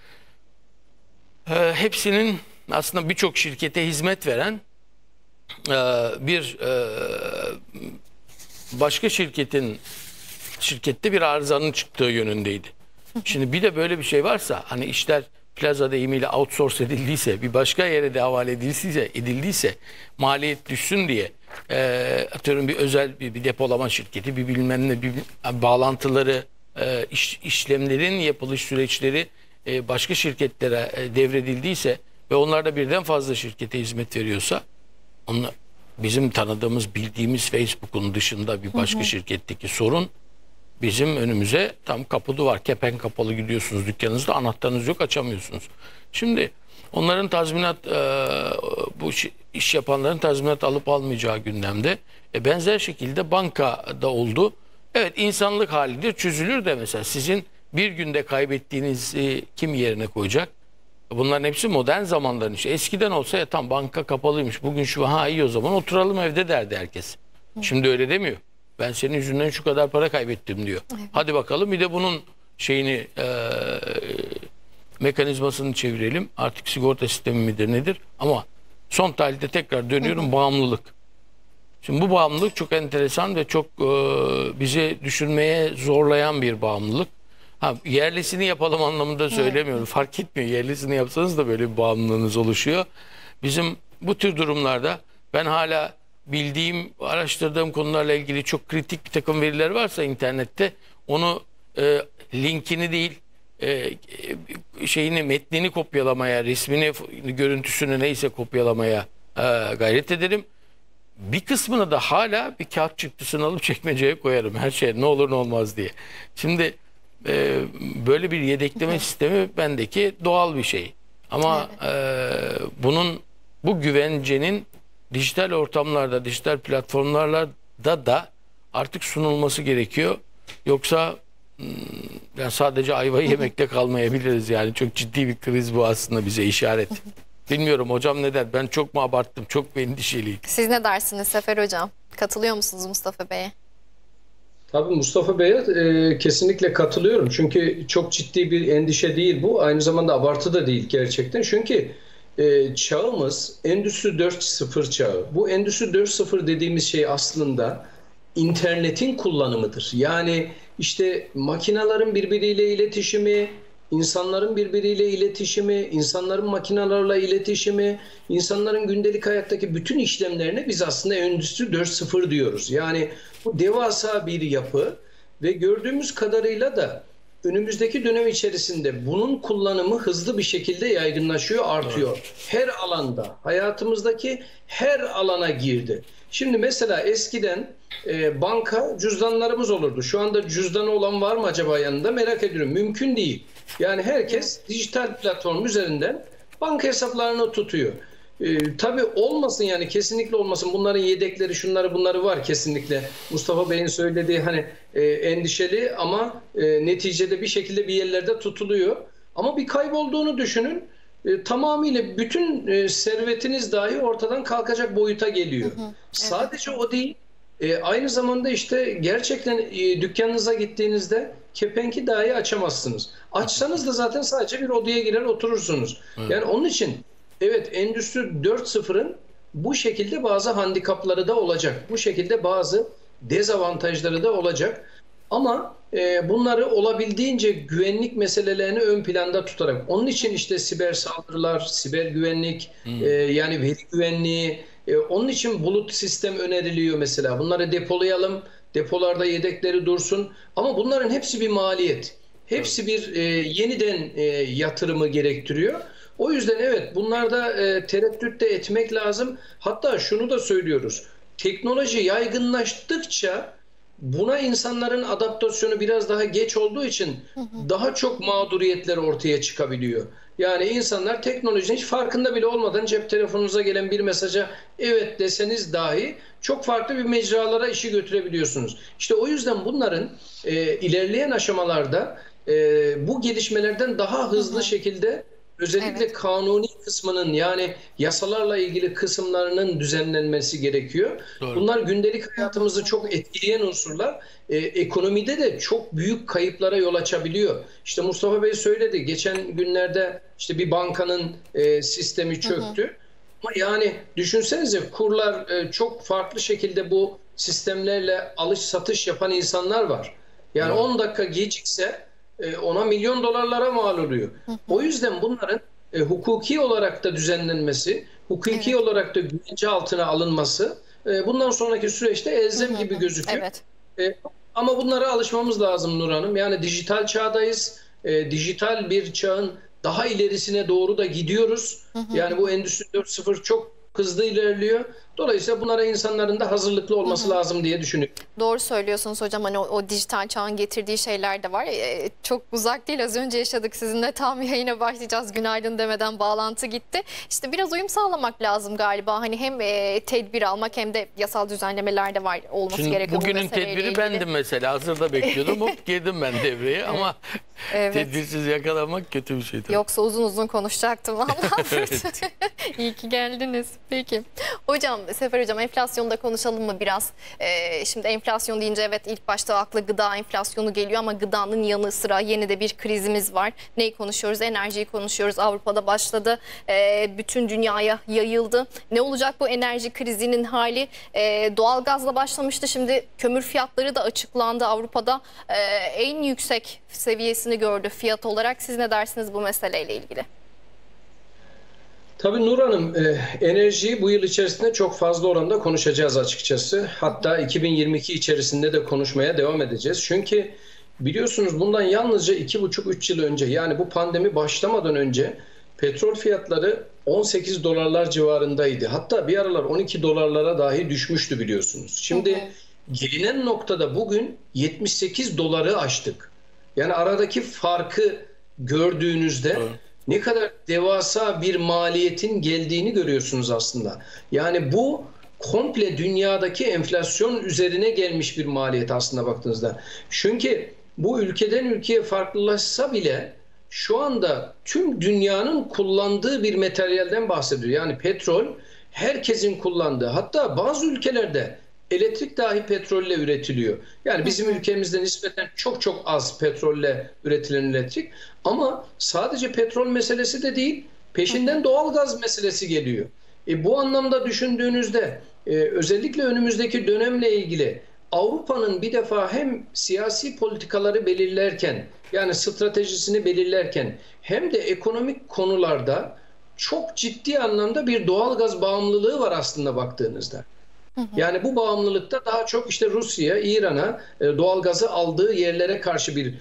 Speaker 3: hepsinin aslında birçok şirkete hizmet veren bir başka şirkette bir arızanın çıktığı yönündeydi. Şimdi bir de böyle bir şey varsa hani işler plaza deyimiyle outsource edildiyse bir başka yere de havale edildiyse maliyet düşsün diye atıyorum bir özel bir depolama şirketi bir bilmem ne bir bağlantıları işlemlerin yapılış süreçleri başka şirketlere devredildiyse ve onlar da birden fazla şirkete hizmet veriyorsa bizim tanıdığımız bildiğimiz Facebook'un dışında bir başka şirketteki sorun bizim önümüze tam kapı duvar kepenk kapalı gidiyorsunuz dükkanınızda anahtarınız yok açamıyorsunuz. Şimdi onların tazminat bu iş yapanların tazminat alıp almayacağı gündemde benzer şekilde bankada oldu. Evet insanlık halidir çözülür de mesela sizin bir günde kaybettiğinizi kim yerine koyacak? Bunların hepsi modern zamanların işi. Eskiden olsa ya tam banka kapalıymış. Bugün şu iyi o zaman oturalım evde derdi herkes. Şimdi öyle demiyor. Ben senin yüzünden şu kadar para kaybettim diyor. Evet. Hadi bakalım bir de bunun şeyini mekanizmasını çevirelim. Artık sigorta sistemi midir nedir? Ama son tahlilde tekrar dönüyorum bağımlılık. Şimdi bu bağımlılık çok enteresan ve çok bizi düşünmeye zorlayan bir bağımlılık. Yerlisini yapalım anlamında söylemiyorum. Fark etmiyor. Yerlisini yapsanız da böyle bir bağımlılığınız oluşuyor. Bizim bu tür durumlarda ben hala bildiğim, araştırdığım konularla ilgili çok kritik bir takım veriler varsa internette onu linkini değil metnini kopyalamaya, resmini, görüntüsünü neyse kopyalamaya gayret ederim. Bir kısmını da hala bir kağıt çıktısını alıp çekmeceye koyarım. Her şey ne olur ne olmaz diye. Şimdi böyle bir yedekleme sistemi bendeki doğal bir şey. Ama bu güvencenin dijital ortamlarda, dijital platformlarda da artık sunulması gerekiyor. Yoksa yani sadece ayvayı yemekte kalmayabiliriz. Yani çok ciddi bir kriz bu aslında bize işaret. Bilmiyorum hocam ne der? Ben çok mu abarttım? Çok mu endişeliyim?
Speaker 1: Siz ne dersiniz Sefer hocam? Katılıyor musunuz Mustafa Bey'e?
Speaker 4: Tabii Mustafa Bey'e kesinlikle katılıyorum. Çünkü çok ciddi bir endişe değil bu. Aynı zamanda abartı da değil gerçekten. Çünkü çağımız Endüstri 4.0 çağı. Bu Endüstri 4.0 dediğimiz şey aslında internetin kullanımıdır. Yani işte makinelerin birbiriyle iletişimi, insanların birbiriyle iletişimi, insanların makinelerle iletişimi, insanların gündelik hayattaki bütün işlemlerine biz aslında Endüstri 4.0 diyoruz. Yani bu devasa bir yapı ve gördüğümüz kadarıyla da önümüzdeki dönem içerisinde bunun kullanımı hızlı bir şekilde yaygınlaşıyor, artıyor. Her alanda, hayatımızdaki her alana girdi. Şimdi mesela eskiden banka cüzdanlarımız olurdu. Şu anda cüzdanı olan var mı acaba yanında, merak ediyorum. Mümkün değil. Yani herkes dijital platform üzerinden banka hesaplarını tutuyor. Tabii olmasın, yani kesinlikle olmasın. Bunların yedekleri, şunları bunları var kesinlikle. Mustafa Bey'in söylediği hani endişeli ama neticede bir şekilde bir yerlerde tutuluyor. Ama bir kaybolduğunu düşünün. Tamamıyla bütün servetiniz dahi ortadan kalkacak boyuta geliyor.
Speaker 1: Evet.
Speaker 4: Sadece o değil. Aynı zamanda işte gerçekten dükkanınıza gittiğinizde kepenki dahi açamazsınız. Açsanız da zaten sadece bir odaya girer oturursunuz. Yani onun için evet, Endüstri 4.0'ın bu şekilde bazı handikapları da olacak. Bu şekilde bazı dezavantajları da olacak. Ama bunları olabildiğince güvenlik meselelerini ön planda tutarak, onun için işte siber saldırılar, siber güvenlik, yani veri güvenliği, onun için bulut sistem öneriliyor mesela. Bunları depolayalım, depolarda yedekleri dursun. Ama bunların hepsi bir maliyet. Hepsi bir yeniden yatırımı gerektiriyor. O yüzden evet, bunlarda tereddüt de etmek lazım. Hatta şunu da söylüyoruz. Teknoloji yaygınlaştıkça buna insanların adaptasyonu biraz daha geç olduğu için daha çok mağduriyetler ortaya çıkabiliyor. Yani insanlar teknolojinin hiç farkında bile olmadan cep telefonunuza gelen bir mesaja evet deseniz dahi çok farklı bir mecralara işi götürebiliyorsunuz. İşte o yüzden bunların ilerleyen aşamalarda bu gelişmelerden daha hızlı şekilde, özellikle kanuni kısmının, yani yasalarla ilgili kısımlarının düzenlenmesi gerekiyor.
Speaker 3: Doğru.
Speaker 4: Bunlar gündelik hayatımızı çok etkileyen unsurlar. Ekonomide de çok büyük kayıplara yol açabiliyor. İşte Mustafa Bey söyledi. Geçen günlerde işte bir bankanın sistemi çöktü. Ama yani düşünsenize, kurlar çok farklı şekilde bu sistemlerle alış satış yapan insanlar var. Yani 10 dakika gecikse ona milyon dolarlara mal oluyor. O yüzden bunların hukuki olarak da düzenlenmesi, hukuki olarak da güvence altına alınması bundan sonraki süreçte elzem gibi gözüküyor. Ama bunlara alışmamız lazım Nur Hanım. Yani dijital çağdayız. Dijital bir çağın daha ilerisine doğru da gidiyoruz. Yani bu Endüstri 4.0 çok hızlı ilerliyor. Dolayısıyla bunlara insanların da hazırlıklı olması lazım diye düşünüyorum.
Speaker 1: Doğru söylüyorsunuz hocam. Hani o dijital çağın getirdiği şeyler de var. Çok uzak değil. Az önce yaşadık sizinle. Tam yayına başlayacağız. Günaydın demeden bağlantı gitti. İşte biraz uyum sağlamak lazım galiba. Hani hem tedbir almak hem de yasal düzenlemeler de var olması
Speaker 3: Şimdi
Speaker 1: gereken.
Speaker 3: bugünün tedbiri bendim mesela. Hazırda bekliyordum. Hop girdim ben devreye ama tedbirsiz yakalamak kötü bir şey tabii.
Speaker 1: Yoksa uzun uzun konuşacaktım vallahi. İyi ki geldiniz. Peki. Hocam, Sefer Hocam, enflasyonu da konuşalım mı biraz? Şimdi enflasyon deyince evet ilk başta akla gıda enflasyonu geliyor ama gıdanın yanı sıra yeni de bir krizimiz var. Neyi konuşuyoruz? Enerjiyi konuşuyoruz. Avrupa'da başladı. Bütün dünyaya yayıldı. Ne olacak bu enerji krizinin hali? Doğalgazla başlamıştı. Şimdi kömür fiyatları da açıklandı. Avrupa'da en yüksek seviyesini gördü fiyat olarak. Siz ne dersiniz bu meseleyle ilgili?
Speaker 4: Tabii Nur Hanım, enerjiyi bu yıl içerisinde çok fazla oranda konuşacağız açıkçası. Hatta 2022 içerisinde de konuşmaya devam edeceğiz. Çünkü biliyorsunuz bundan yalnızca 2,5-3 yıl önce, yani bu pandemi başlamadan önce petrol fiyatları 18 dolarlar civarındaydı. Hatta bir aralar 12 dolarlara dahi düşmüştü biliyorsunuz. Şimdi gelinen noktada bugün 78 doları aştık. Yani aradaki farkı gördüğünüzde ne kadar devasa bir maliyetin geldiğini görüyorsunuz aslında. Yani bu komple dünyadaki enflasyon üzerine gelmiş bir maliyet aslında baktığınızda. Çünkü bu ülkeden ülkeye farklılaşsa bile şu anda tüm dünyanın kullandığı bir materyalden bahsediyor. Yani petrol herkesin kullandığı, hatta bazı ülkelerde elektrik dahi petrolle üretiliyor. Yani bizim ülkemizde nispeten çok çok az petrolle üretilen elektrik. Ama sadece petrol meselesi de değil, peşinden doğalgaz meselesi geliyor. Bu anlamda düşündüğünüzde özellikle önümüzdeki dönemle ilgili Avrupa'nın bir defa hem siyasi politikaları belirlerken, yani stratejisini belirlerken, hem de ekonomik konularda çok ciddi anlamda bir doğalgaz bağımlılığı var aslında baktığınızda. Yani bu bağımlılıkta daha çok işte Rusya, İran'a doğalgazı aldığı yerlere karşı bir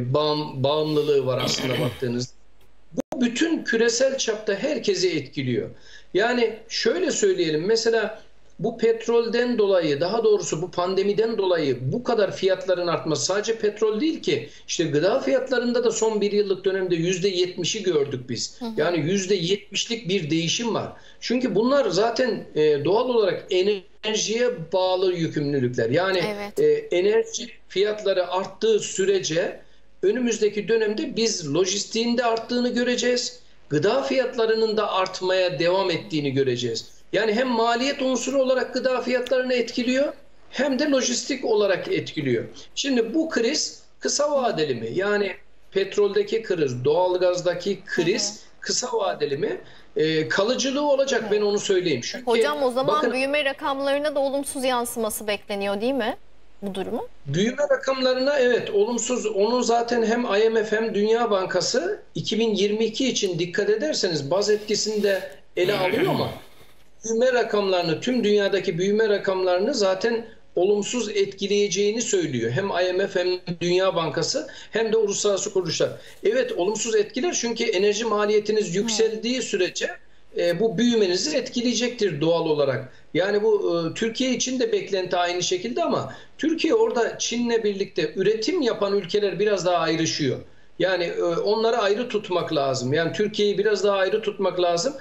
Speaker 4: bağımlılığı var aslında baktığınızda. Bu bütün küresel çapta herkesi etkiliyor. Yani şöyle söyleyelim, mesela bu petrolden dolayı, daha doğrusu bu pandemiden dolayı bu kadar fiyatların artması sadece petrol değil ki, işte gıda fiyatlarında da son bir yıllık dönemde %70'i gördük biz. Yani %70'lik bir değişim var. Çünkü bunlar zaten doğal olarak enerjiye bağlı yükümlülükler. Yani enerji fiyatları arttığı sürece önümüzdeki dönemde biz lojistiğin de arttığını göreceğiz. Gıda fiyatlarının da artmaya devam ettiğini göreceğiz. Yani hem maliyet unsuru olarak gıda fiyatlarını etkiliyor hem de lojistik olarak etkiliyor. Şimdi bu kriz kısa vadeli mi? Yani petroldeki kriz, doğalgazdaki kriz kısa vadeli mi? Kalıcılığı olacak, ben onu söyleyeyim. Çünkü,
Speaker 1: hocam o zaman
Speaker 4: bakın,
Speaker 1: büyüme rakamlarına da olumsuz yansıması bekleniyor değil mi bu durumu?
Speaker 4: Büyüme rakamlarına evet olumsuz. Onun zaten hem IMF hem Dünya Bankası 2022 için dikkat ederseniz baz etkisini de ele alıyor ama büyüme rakamlarını, tüm dünyadaki büyüme rakamlarını zaten olumsuz etkileyeceğini söylüyor. Hem IMF hem Dünya Bankası hem de uluslararası kuruluşlar. Evet, olumsuz etkiler çünkü enerji maliyetiniz yükseldiği sürece bu büyümenizi etkileyecektir doğal olarak. Yani bu Türkiye için de beklenti aynı şekilde ama Türkiye orada Çin'le birlikte üretim yapan ülkeler biraz daha ayrışıyor. Yani onları ayrı tutmak lazım. Yani Türkiye'yi biraz daha ayrı tutmak lazım.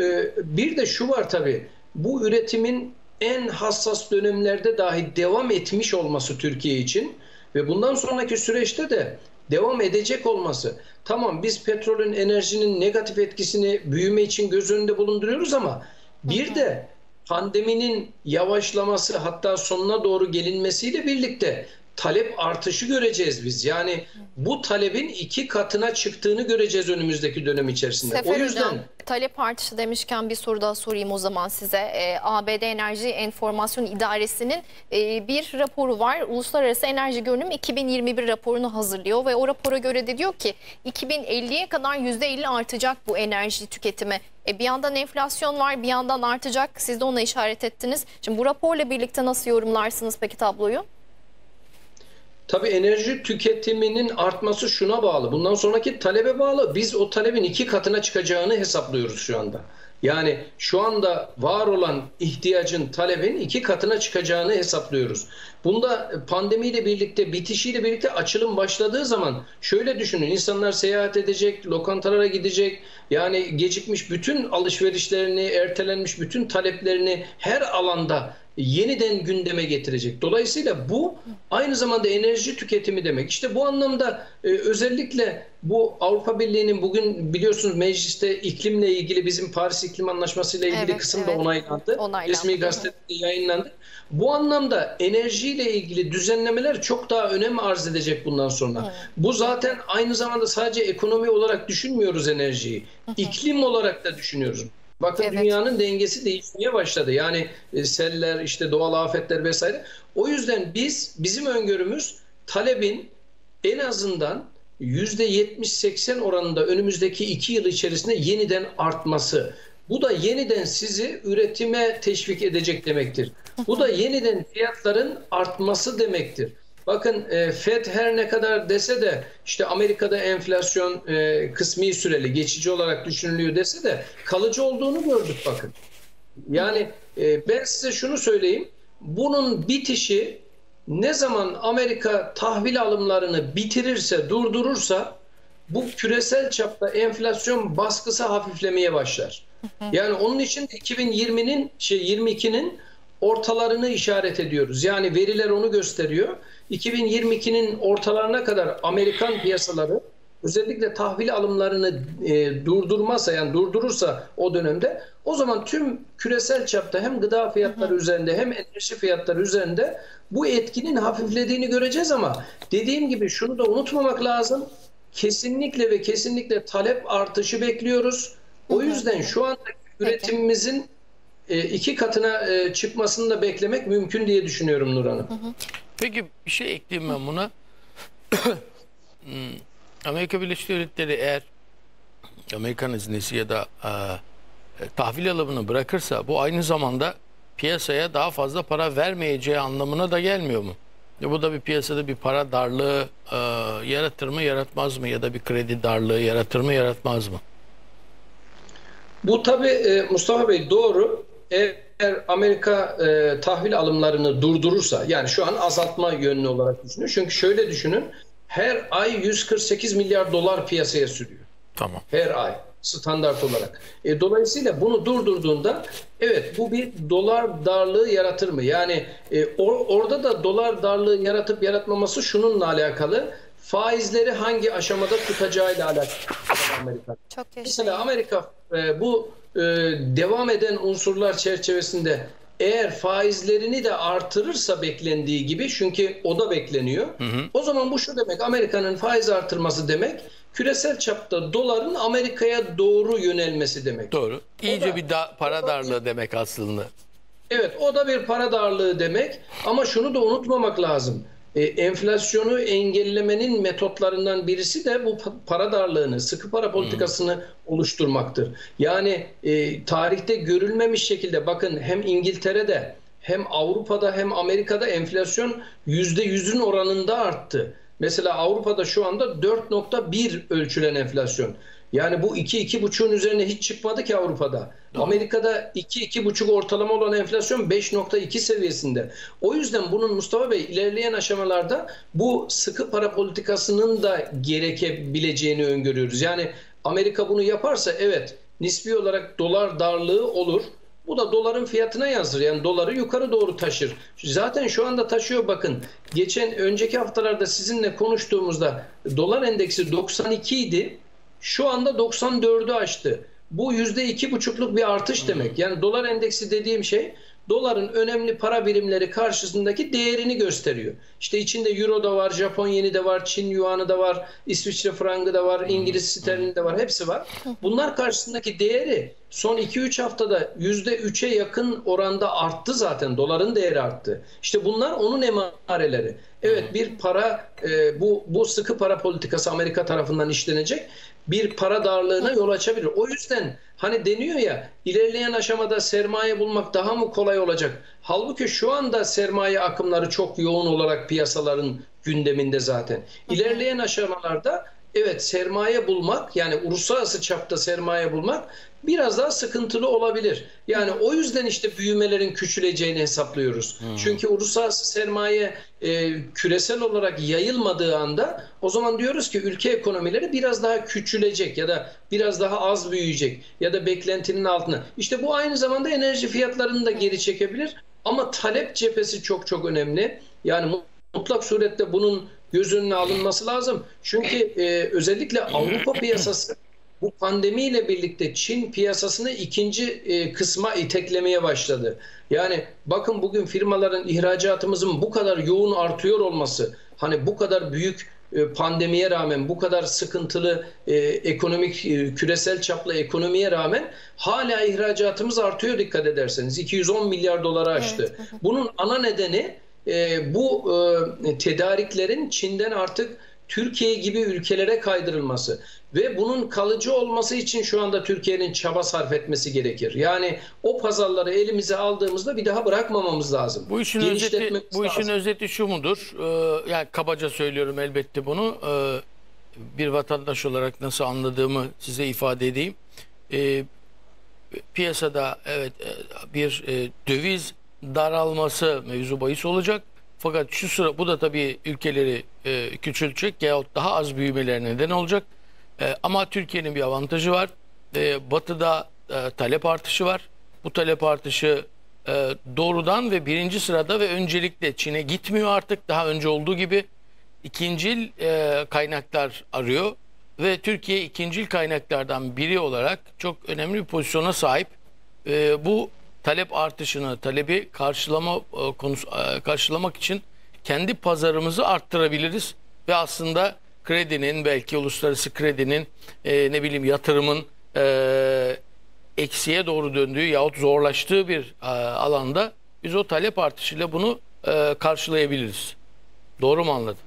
Speaker 4: Bir de şu var tabii, bu üretimin en hassas dönemlerde dahi devam etmiş olması Türkiye için ve bundan sonraki süreçte de devam edecek olması. Tamam, biz petrolün, enerjinin negatif etkisini büyüme için göz önünde bulunduruyoruz ama bir de pandeminin yavaşlaması, hatta sonuna doğru gelinmesiyle birlikte talep artışı göreceğiz biz. Yani bu talebin 2 katına çıktığını göreceğiz önümüzdeki dönem içerisinde.
Speaker 1: Sefer
Speaker 4: o yüzden
Speaker 1: hocam, talep artışı demişken bir soru daha sorayım o zaman size. ABD Enerji Enformasyon İdaresi'nin bir raporu var. Uluslararası Enerji Görünüm 2021 raporunu hazırlıyor ve o rapora göre de diyor ki 2050'ye kadar %50 artacak bu enerji tüketimi. Bir yandan enflasyon var, bir yandan artacak. Siz de ona işaret ettiniz. Şimdi bu raporla birlikte nasıl yorumlarsınız peki tabloyu?
Speaker 4: Tabii enerji tüketiminin artması şuna bağlı. Bundan sonraki talebe bağlı. Biz o talebin 2 katına çıkacağını hesaplıyoruz şu anda. Yani şu anda var olan ihtiyacın, talebin 2 katına çıkacağını hesaplıyoruz. Bunda pandemiyle birlikte, bitişiyle birlikte açılım başladığı zaman şöyle düşünün. İnsanlar seyahat edecek, lokantalara gidecek. Yani gecikmiş bütün alışverişlerini, ertelenmiş bütün taleplerini her alanda yeniden gündeme getirecek. Dolayısıyla bu aynı zamanda enerji tüketimi demek. İşte bu anlamda özellikle bu Avrupa Birliği'nin bugün biliyorsunuz mecliste iklimle ilgili, bizim Paris İklim Anlaşması ile ilgili kısım da onaylandı. Resmi gazetede yayınlandı. Bu anlamda enerjiyle ilgili düzenlemeler çok daha önem arz edecek bundan sonra. Bu zaten aynı zamanda sadece ekonomi olarak düşünmüyoruz enerjiyi. İklim olarak da düşünüyoruz. Bakın dünyanın dengesi değişmeye başladı. Yani seller, işte doğal afetler vesaire. O yüzden bizim öngörümüz talebin en azından %70-80 oranında önümüzdeki 2 yıl içerisinde yeniden artması. Bu da yeniden sizi üretime teşvik edecek demektir. Bu da yeniden fiyatların artması demektir. Bakın FED her ne kadar dese de işte Amerika'da enflasyon kısmi süreli, geçici olarak düşünülüyor dese de kalıcı olduğunu gördük bakın. Yani ben size şunu söyleyeyim. Bunun bitişi ne zaman Amerika tahvil alımlarını bitirirse, durdurursa bu küresel çapta enflasyon baskısı hafiflemeye başlar. Yani onun için 2022'nin ortalarını işaret ediyoruz. Yani veriler onu gösteriyor. 2022'nin ortalarına kadar Amerikan piyasaları özellikle tahvil alımlarını durdurmazsa, yani durdurursa o dönemde, o zaman tüm küresel çapta hem gıda fiyatları üzerinde hem enerji fiyatları üzerinde bu etkinin hafiflediğini göreceğiz ama dediğim gibi şunu da unutmamak lazım. Kesinlikle ve kesinlikle talep artışı bekliyoruz. O yüzden şu anda üretimimizin 2 katına çıkmasını da beklemek mümkün diye düşünüyorum Nur Hanım.
Speaker 3: Peki bir şey ekleyeyim ben buna. Amerika Birleşik Devletleri eğer Amerikan iznesi ya da tahvil alımını bırakırsa bu aynı zamanda piyasaya daha fazla para vermeyeceği anlamına da gelmiyor mu? Bu da bir piyasada bir para darlığı yaratır mı, yaratmaz mı? Ya da bir kredi darlığı yaratır mı, yaratmaz mı?
Speaker 4: Bu tabii Mustafa Bey doğru. Eğer Amerika tahvil alımlarını durdurursa, yani şu an azaltma yönlü olarak düşünüyor. Çünkü şöyle düşünün, her ay 148 milyar dolar piyasaya sürüyor.
Speaker 3: Tamam.
Speaker 4: Her ay standart olarak. Dolayısıyla bunu durdurduğunda evet bu bir dolar darlığı yaratır mı? Yani orada da dolar darlığı yaratıp yaratmaması şununla alakalı. Faizleri hangi aşamada tutacağıyla alakalı Amerika.
Speaker 1: Çok
Speaker 4: Mesela Amerika bu devam eden unsurlar çerçevesinde eğer faizlerini de artırırsa beklendiği gibi, çünkü o da bekleniyor. O zaman bu şu demek, Amerika'nın faiz artırması demek küresel çapta doların Amerika'ya doğru yönelmesi demek.
Speaker 3: Doğru. İyice bir para darlığı demek aslında.
Speaker 4: Evet, o da bir para darlığı demek ama şunu da unutmamak lazım. Enflasyonu engellemenin metotlarından birisi de bu para darlığını, sıkı para politikasını oluşturmaktır. Yani tarihte görülmemiş şekilde bakın hem İngiltere'de hem Avrupa'da hem Amerika'da enflasyon %100'ün oranında arttı. Mesela Avrupa'da şu anda 4,1 ölçülen enflasyon. Yani bu 2-2,5'un üzerine hiç çıkmadı ki Avrupa'da. Amerika'da 2-2,5 ortalama olan enflasyon 5,2 seviyesinde. O yüzden bunun Mustafa Bey ilerleyen aşamalarda bu sıkı para politikasının da gerekebileceğini öngörüyoruz. Yani Amerika bunu yaparsa evet nispi olarak dolar darlığı olur. Bu da doların fiyatına yansır. Yani doları yukarı doğru taşır. Zaten şu anda taşıyor bakın. Önceki haftalarda sizinle konuştuğumuzda dolar endeksi 92 idi. Şu anda 94'ü aştı. Bu %2,5'luk bir artış demek. Yani dolar endeksi dediğim şey doların önemli para birimleri karşısındaki değerini gösteriyor. İşte içinde euro da var, Japon yeni de var, Çin yuanı da var, İsviçre frangı da var, İngiliz sterlini de var, hepsi var. Bunlar karşısındaki değeri son 2-3 haftada %3'e yakın oranda arttı zaten. Doların değeri arttı. İşte bunlar onun emareleri. Evet bir para, bu sıkı para politikası Amerika tarafından işlenecek bir para darlığına yol açabilir. O yüzden hani deniyor ya ilerleyen aşamada sermaye bulmak daha mı kolay olacak? Halbuki şu anda sermaye akımları çok yoğun olarak piyasaların gündeminde zaten. İlerleyen aşamalarda evet sermaye bulmak, yani uluslararası çapta sermaye bulmak biraz daha sıkıntılı olabilir. Yani o yüzden işte büyümelerin küçüleceğini hesaplıyoruz. Çünkü uluslararası sermaye küresel olarak yayılmadığı anda o zaman diyoruz ki ülke ekonomileri biraz daha küçülecek ya da biraz daha az büyüyecek ya da beklentinin altına. İşte bu aynı zamanda enerji fiyatlarını da geri çekebilir. Ama talep cephesi çok çok önemli. Yani mutlak surette bunun göz önüne alınması lazım. Çünkü özellikle Avrupa piyasası bu pandemiyle birlikte Çin piyasasını ikinci kısma iteklemeye başladı. Yani bakın bugün firmaların ihracatımızın bu kadar yoğun artıyor olması, hani bu kadar büyük pandemiye rağmen, bu kadar sıkıntılı ekonomik küresel çaplı ekonomiye rağmen hala ihracatımız artıyor dikkat ederseniz. 210 milyar dolara aştı. Evet. Bunun ana nedeni bu tedariklerin Çin'den artık Türkiye gibi ülkelere kaydırılması ve bunun kalıcı olması için şu anda Türkiye'nin çaba sarf etmesi gerekir. Yani o pazarları elimize aldığımızda bir daha bırakmamamız lazım.
Speaker 3: Bu işin özeti şu mudur? Yani kabaca söylüyorum elbette bunu. Bir vatandaş olarak nasıl anladığımı size ifade edeyim. Piyasada evet bir döviz daralması mevzu bahis olacak. Fakat şu sıra bu da tabii ülkeleri küçültecek yahut daha az büyümelerine neden olacak. Ama Türkiye'nin bir avantajı var. Batı'da talep artışı var. Bu talep artışı doğrudan ve birinci sırada ve öncelikle Çin'e gitmiyor artık. Daha önce olduğu gibi ikincil kaynaklar arıyor. Ve Türkiye ikincil kaynaklardan biri olarak çok önemli bir pozisyona sahip. Bu talep artışını, talebi karşılamak için kendi pazarımızı arttırabiliriz ve aslında kredinin, belki uluslararası kredinin, yatırımın eksiye doğru döndüğü yahut zorlaştığı bir alanda biz o talep artışıyla bunu karşılayabiliriz. Doğru mu anladım?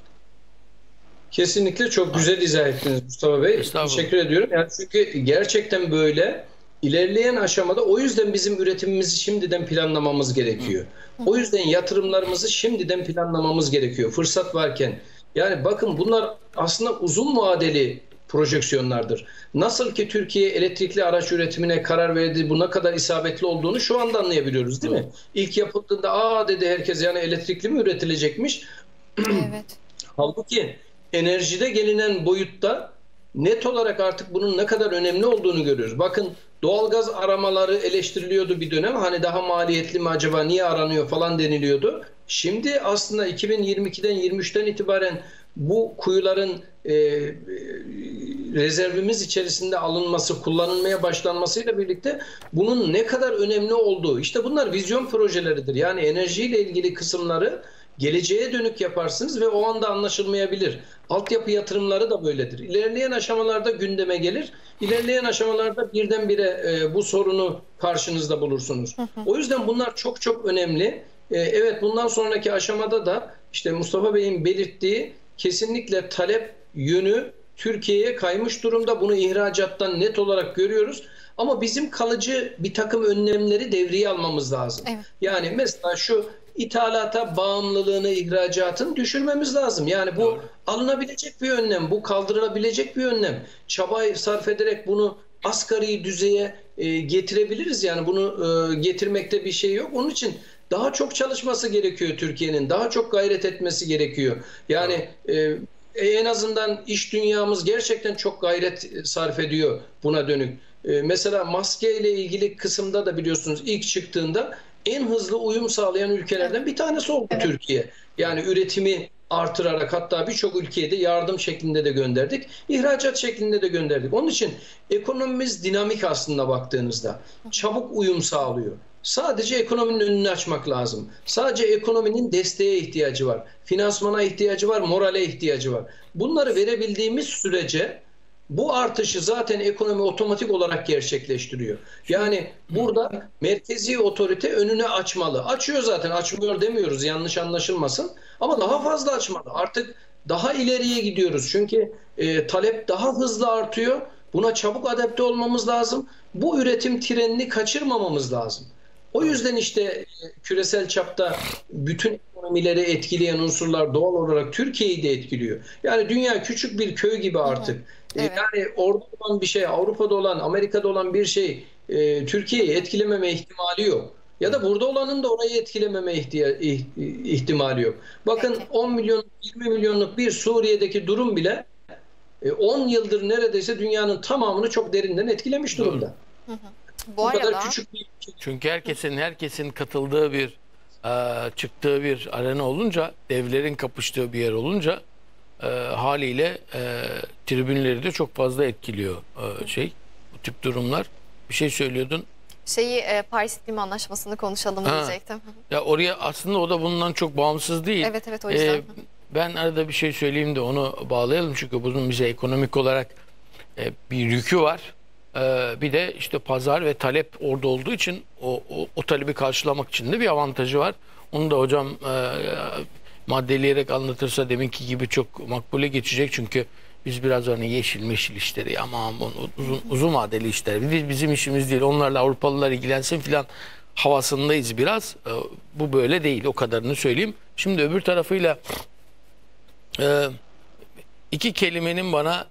Speaker 4: Kesinlikle çok güzel izah ettiniz Mustafa Bey. Teşekkür ediyorum. Yani çünkü gerçekten böyle İlerleyen aşamada o yüzden bizim üretimimizi şimdiden planlamamız gerekiyor. O yüzden yatırımlarımızı şimdiden planlamamız gerekiyor fırsat varken. Yani bakın bunlar aslında uzun vadeli projeksiyonlardır. Nasıl ki Türkiye elektrikli araç üretimine karar verdi, bu ne kadar isabetli olduğunu şu anda anlayabiliyoruz değil mi? İlk yapıldığında dedi herkes, yani elektrikli mi üretilecekmiş?
Speaker 1: Evet.
Speaker 4: Halbuki enerjide gelinen boyutta net olarak artık bunun ne kadar önemli olduğunu görüyoruz. Bakın doğalgaz aramaları eleştiriliyordu bir dönem. Hani daha maliyetli mi acaba, niye aranıyor falan deniliyordu. Şimdi aslında 2022'den 23'ten itibaren bu kuyuların rezervimiz içerisinde alınması, kullanılmaya başlanmasıyla birlikte bunun ne kadar önemli olduğu, işte bunlar vizyon projeleridir. Yani enerjiyle ilgili kısımları geleceğe dönük yaparsınız ve o anda anlaşılmayabilir. Altyapı yatırımları da böyledir. İlerleyen aşamalarda gündeme gelir. İlerleyen aşamalarda birdenbire bu sorunu karşınızda bulursunuz. O yüzden bunlar çok çok önemli. Evet, bundan sonraki aşamada da işte Mustafa Bey'in belirttiği kesinlikle talep yönü Türkiye'ye kaymış durumda. Bunu ihracattan net olarak görüyoruz. Ama bizim kalıcı bir takım önlemleri devreye almamız lazım. Evet. Yani mesela şu ithalata bağımlılığını, ihracatın düşürmemiz lazım. Yani bu alınabilecek bir önlem, bu kaldırılabilecek bir önlem. Çaba sarf ederek bunu asgari düzeye getirebiliriz. Yani bunu getirmekte bir şey yok. Onun için daha çok çalışması gerekiyor Türkiye'nin. Daha çok gayret etmesi gerekiyor. Yani en azından iş dünyamız gerçekten çok gayret sarf ediyor buna dönük. Mesela maske ile ilgili kısımda da biliyorsunuz ilk çıktığında en hızlı uyum sağlayan ülkelerden bir tanesi oldu Türkiye. Yani üretimi artırarak, hatta birçok ülkeye de yardım şeklinde de gönderdik. İhracat şeklinde de gönderdik. Onun için ekonomimiz dinamik aslında baktığınızda. Çabuk uyum sağlıyor. Sadece ekonominin önünü açmak lazım. Sadece ekonominin desteğe ihtiyacı var. Finansmana ihtiyacı var, morale ihtiyacı var. Bunları verebildiğimiz sürece bu artışı zaten ekonomi otomatik olarak gerçekleştiriyor. Yani burada merkezi otorite önünü açmalı. Açıyor zaten, açmıyor demiyoruz, yanlış anlaşılmasın. Ama daha fazla açmalı. Artık daha ileriye gidiyoruz. Çünkü talep daha hızlı artıyor. Buna çabuk adapte olmamız lazım. Bu üretim trenini kaçırmamamız lazım. O yüzden işte küresel çapta bütün ekonomileri etkileyen unsurlar doğal olarak Türkiye'yi de etkiliyor. Yani dünya küçük bir köy gibi artık. Evet. Yani orada olan bir şey, Avrupa'da olan, Amerika'da olan bir şey Türkiye'yi etkilememe ihtimali yok. Ya da burada olanın da orayı etkilememe ihtimali yok. Bakın 10 milyon, 20 milyonluk bir Suriye'deki durum bile 10 yıldır neredeyse dünyanın tamamını çok derinden etkilemiş durumda.
Speaker 1: Bu arada,
Speaker 4: kadar küçük bir...
Speaker 3: Çünkü herkesin katıldığı bir çıktığı bir arena olunca, devlerin kapıştığı bir yer olunca haliyle tribünleri de çok fazla etkiliyor bu tip durumlar. Bir şey söylüyordun.
Speaker 1: Paris İklim Anlaşması'nı konuşalım diyecektim.
Speaker 3: Ya oraya aslında o da bundan çok bağımsız değil.
Speaker 1: Evet, o yüzden.
Speaker 3: Ben arada bir şey söyleyeyim de onu bağlayalım, çünkü bunun bize ekonomik olarak bir yükü var. Bir de işte pazar ve talep orada olduğu için o talebi karşılamak için de bir avantajı var. Onu da hocam maddeleyerek anlatırsa deminki gibi çok makbule geçecek, çünkü biz biraz hani yeşil meşil işleri, ama uzun vadeli işler bizim işimiz değil, onlarla Avrupalılar ilgilensin filan havasındayız biraz. Bu böyle değil, o kadarını söyleyeyim. Şimdi öbür tarafıyla iki kelimenin bana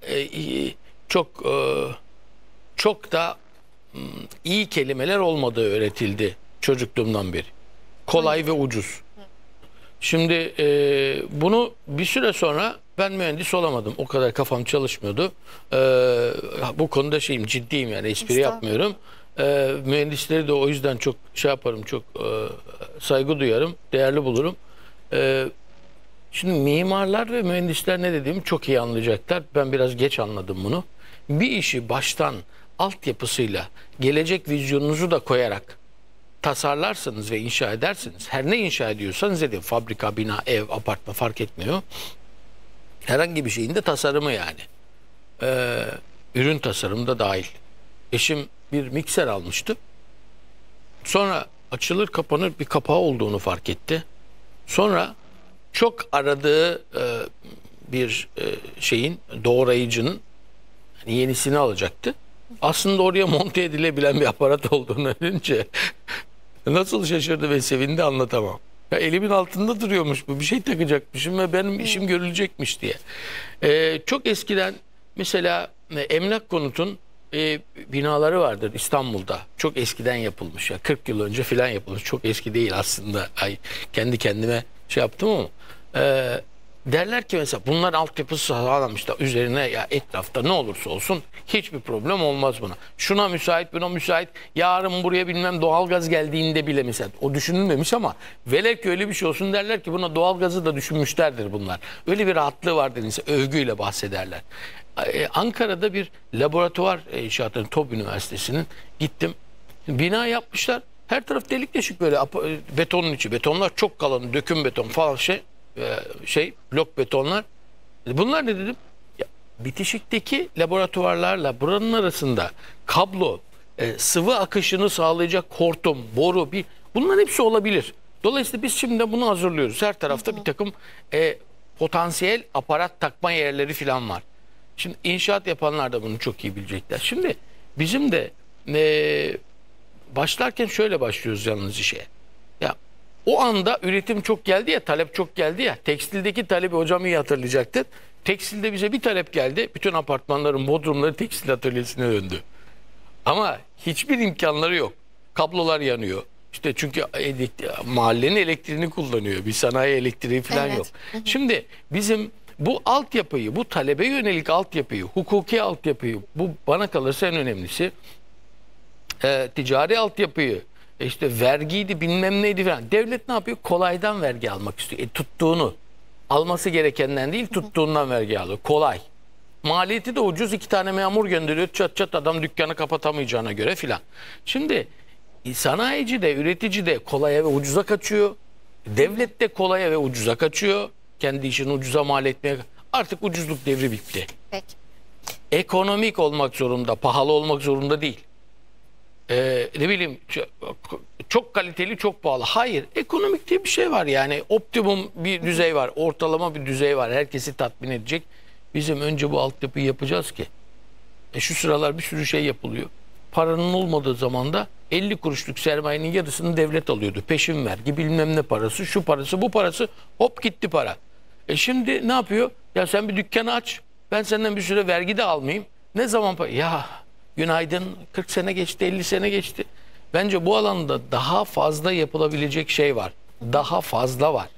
Speaker 3: çok da iyi kelimeler olmadığı öğretildi çocukluğumdan beri. Kolay ve ucuz. Şimdi bunu bir süre sonra, ben mühendis olamadım. O kadar kafam çalışmıyordu. Bu konuda ciddiyim, yani espri yapmıyorum. Mühendisleri de o yüzden çok yaparım, çok saygı duyarım, değerli bulurum. Şimdi mimarlar ve mühendisler ne dediğimi çok iyi anlayacaklar. Ben biraz geç anladım bunu. Bir işi baştan altyapısıyla, gelecek vizyonunuzu da koyarak tasarlarsınız ve inşa edersiniz. Her ne inşa ediyorsanız edin. Fabrika, bina, ev, apartman fark etmiyor. Herhangi bir şeyin de tasarımı yani. Ürün tasarımı da dahil. Eşim bir mikser almıştı. Sonra açılır kapanır bir kapağı olduğunu fark etti. Sonra çok aradığı bir doğrayıcının yenisini alacaktı. aslında oraya monte edilebilen bir aparat olduğunu öğrenince nasıl şaşırdı ve sevindi anlatamam. Ya elimin altında duruyormuş bu, bir şey takacakmışım ve benim işim görülecekmiş diye. Çok eskiden mesela Emlak Konut'un binaları vardır İstanbul'da. Çok eskiden yapılmış ya, 40 yıl önce falan yapılmış. Çok eski değil aslında. Kendi kendime şey yaptım ama derler ki mesela bunlar altyapısı sağlam, işte üzerine ya etrafta ne olursa olsun hiçbir problem olmaz buna. Şuna müsait, buna müsait. Yarın buraya bilmem doğalgaz geldiğinde bile mesela o düşünülmemiş ama velev ki öyle bir şey olsun derler ki buna doğalgazı da düşünmüşlerdir bunlar. Öyle bir rahatlığı vardır, övgüyle bahsederler. Ankara'da bir laboratuvar inşaatının, TOB Üniversitesi'nin, gittim. Bina yapmışlar. Her taraf delik deşik böyle betonun içi. Betonlar çok kalın, döküm beton falan blok betonlar. Bunlar ne dedim? Ya, bitişikteki laboratuvarlarla buranın arasında kablo, sıvı akışını sağlayacak hortum, boru, bunların hepsi olabilir. Dolayısıyla biz şimdi bunu hazırlıyoruz. Her tarafta bir takım potansiyel aparat takma yerleri falan var. Şimdi inşaat yapanlar da bunu çok iyi bilecekler. Şimdi bizim de başlarken şöyle başlıyoruz yalnız işe. Ya o anda üretim çok geldi ya, talep çok geldi ya. Tekstildeki talebi hocam iyi hatırlayacaktır. Tekstilde bize bir talep geldi. Bütün apartmanların bodrumları tekstil atölyesine döndü. Ama hiçbir imkanları yok. Kablolar yanıyor. İşte çünkü mahallenin elektriğini kullanıyor. Bir sanayi elektriği falan yok. Şimdi bizim bu altyapıyı, bu talebe yönelik altyapıyı, hukuki altyapıyı, bu bana kalırsa en önemlisi, ticari altyapıyı, işte vergiydi bilmem neydi falan. Devlet ne yapıyor? Kolaydan vergi almak istiyor. Tuttuğunu, alması gerekenden değil tuttuğundan vergi alıyor. Kolay. Maliyeti de ucuz, 2 tane memur gönderiyor. Çat çat adam dükkanı kapatamayacağına göre filan. Şimdi sanayici de üretici de kolaya ve ucuza kaçıyor. Devlet de kolaya ve ucuza kaçıyor. Kendi işini ucuza mal etmeye. Artık ucuzluk devri bitti.
Speaker 1: Peki.
Speaker 3: Ekonomik olmak zorunda, pahalı olmak zorunda değil. Ne bileyim çok kaliteli, çok pahalı. Hayır, ekonomik diye bir şey var yani. Optimum bir düzey var, ortalama bir düzey var. Herkesi tatmin edecek. Bizim önce bu altyapıyı yapacağız ki. Şu sıralar bir sürü şey yapılıyor. Paranın olmadığı zaman da 50 kuruşluk sermayenin yarısını devlet alıyordu. Peşin vergi, bilmem ne parası, şu parası, bu parası, hop gitti para. Şimdi ne yapıyor? Ya sen bir dükkanı aç, ben senden bir süre vergi de almayayım. Ne zaman ya günaydın, 40 sene geçti, 50 sene geçti. Bence bu alanda daha fazla yapılabilecek şey var. Daha fazla var.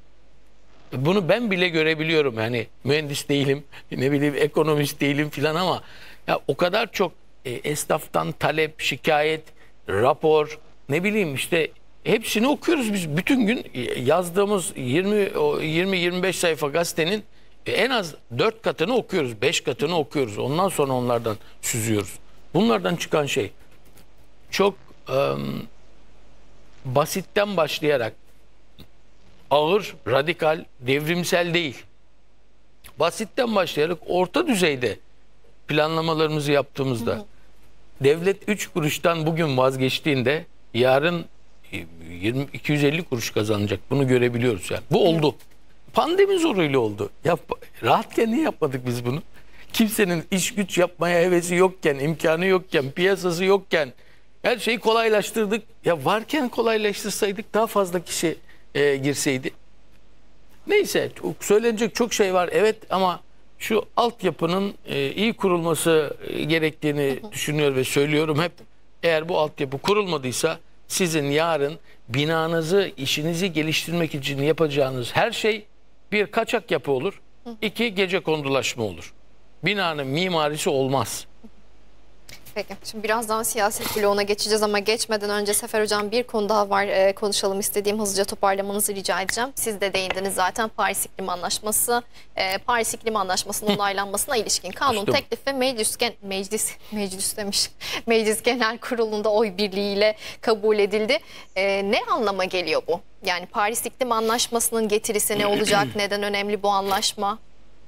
Speaker 3: Bunu ben bile görebiliyorum. Yani mühendis değilim, ne bileyim ekonomist değilim filan ama ya o kadar çok esnaftan talep, şikayet, rapor, ne bileyim işte hepsini okuyoruz biz. Bütün gün yazdığımız 20-25 sayfa gazetenin en az 4 katını okuyoruz, 5 katını okuyoruz. Ondan sonra onlardan süzüyoruz. Bunlardan çıkan şey çok basitten başlayarak ağır, radikal, devrimsel değil. Basitten başlayarak orta düzeyde planlamalarımızı yaptığımızda devlet 3 kuruştan bugün vazgeçtiğinde yarın 250 kuruş kazanacak. Bunu görebiliyoruz yani. Bu oldu. Pandemi zoruyla oldu. Rahatken niye yapmadık biz bunu? Kimsenin iş güç yapmaya hevesi yokken, imkanı yokken, piyasası yokken her şeyi kolaylaştırdık. Ya varken kolaylaştırsaydık daha fazla kişi girseydi. Neyse, söylenecek çok şey var. Evet ama şu altyapının iyi kurulması gerektiğini düşünüyor ve söylüyorum hep. Eğer bu altyapı kurulmadıysa sizin yarın binanızı, işinizi geliştirmek için yapacağınız her şey bir kaçak yapı olur. 2 gecekondulaşma olur. Binanın mimarisi olmaz.
Speaker 1: Peki. Şimdi birazdan siyaset bloğuna geçeceğiz ama geçmeden önce Sefer Hocam bir konu daha var. Konuşalım istediğim, hızlıca toparlamanızı rica edeceğim. Siz de değindiniz zaten Paris İklim Anlaşması. Paris İklim Anlaşması'nın onaylanmasına ilişkin kanun teklifi Meclis Genel Kurulu'nda oy birliğiyle kabul edildi. Ne anlama geliyor bu? Yani Paris İklim Anlaşması'nın getirisi ne olacak? Neden önemli bu anlaşma?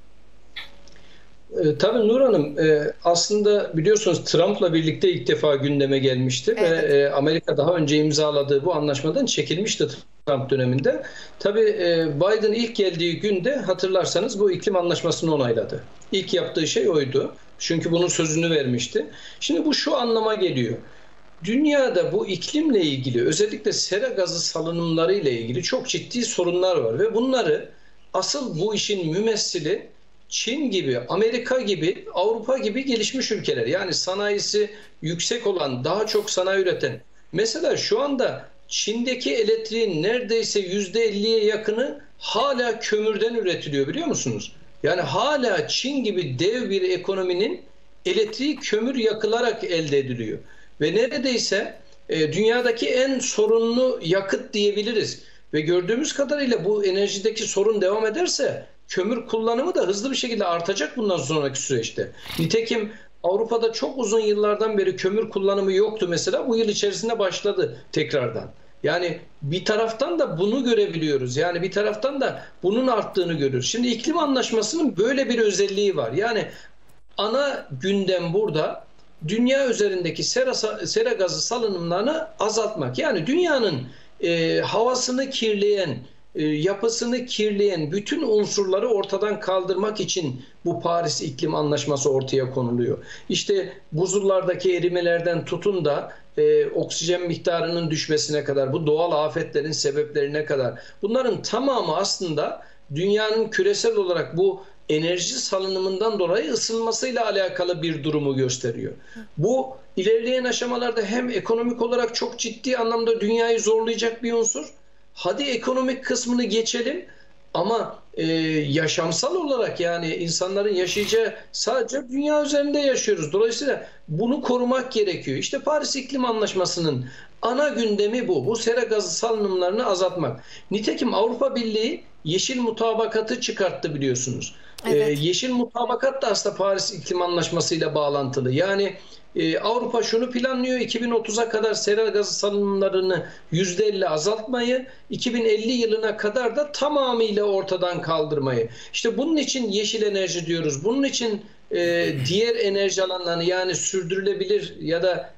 Speaker 4: Tabii Nur Hanım, aslında biliyorsunuz Trump'la birlikte ilk defa gündeme gelmişti ve Amerika daha önce imzaladığı bu anlaşmadan çekilmişti Trump döneminde. Tabii Biden ilk geldiği günde hatırlarsanız bu iklim anlaşmasını onayladı. İlk yaptığı şey oydu. Çünkü bunun sözünü vermişti. Şimdi bu şu anlama geliyor. Dünyada bu iklimle ilgili, özellikle sera gazı salınımları ile ilgili çok ciddi sorunlar var ve bunları asıl bu işin mümessili Çin gibi, Amerika gibi, Avrupa gibi gelişmiş ülkeler. Yani sanayisi yüksek olan, daha çok sanayi üreten. Mesela şu anda Çin'deki elektriğin neredeyse %50'ye yakını hala kömürden üretiliyor, biliyor musunuz? Yani hala Çin gibi dev bir ekonominin elektriği kömür yakılarak elde ediliyor. Ve neredeyse dünyadaki en sorunlu yakıt diyebiliriz. Ve gördüğümüz kadarıyla bu enerjideki sorun devam ederse kömür kullanımı da hızlı bir şekilde artacak bundan sonraki süreçte. Nitekim Avrupa'da çok uzun yıllardan beri kömür kullanımı yoktu mesela. Bu yıl içerisinde başladı tekrardan. Yani bir taraftan da bunu görebiliyoruz. Yani bir taraftan da bunun arttığını görüyoruz. Şimdi iklim anlaşmasının böyle bir özelliği var. Yani ana gündem burada dünya üzerindeki sera gazı salınımlarını azaltmak. Yani dünyanın havasını kirleyen, yapısını kirleyen bütün unsurları ortadan kaldırmak için bu Paris İklim Anlaşması ortaya konuluyor. İşte buzullardaki erimelerden tutun da oksijen miktarının düşmesine kadar, bu doğal afetlerin sebeplerine kadar, bunların tamamı aslında dünyanın küresel olarak bu enerji salınımından dolayı ısınmasıyla alakalı bir durumu gösteriyor. Bu ilerleyen aşamalarda hem ekonomik olarak çok ciddi anlamda dünyayı zorlayacak bir unsur. Hadi ekonomik kısmını geçelim ama yaşamsal olarak, yani insanların yaşayacağı, sadece dünya üzerinde yaşıyoruz. Dolayısıyla bunu korumak gerekiyor. İşte Paris İklim Anlaşması'nın ana gündemi bu. Bu sera gazı salınımlarını azaltmak. Nitekim Avrupa Birliği Yeşil Mutabakatı çıkarttı, biliyorsunuz. Evet. Yeşil Mutabakat da aslında Paris İklim Anlaşması ile bağlantılı. Yani Avrupa şunu planlıyor: 2030'a kadar sera gazı salınımlarını %50 azaltmayı, 2050 yılına kadar da tamamıyla ortadan kaldırmayı. İşte bunun için yeşil enerji diyoruz. Bunun için diğer enerji alanlarını, yani sürdürülebilir ya da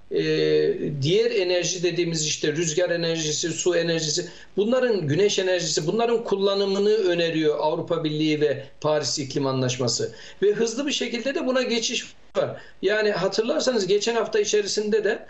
Speaker 4: diğer enerji dediğimiz işte rüzgar enerjisi, su enerjisi, bunların, güneş enerjisi, bunların kullanımını öneriyor Avrupa Birliği ve Paris İklim Anlaşması. Ve hızlı bir şekilde de buna geçiş var. Yani hatırlarsanız geçen hafta içerisinde de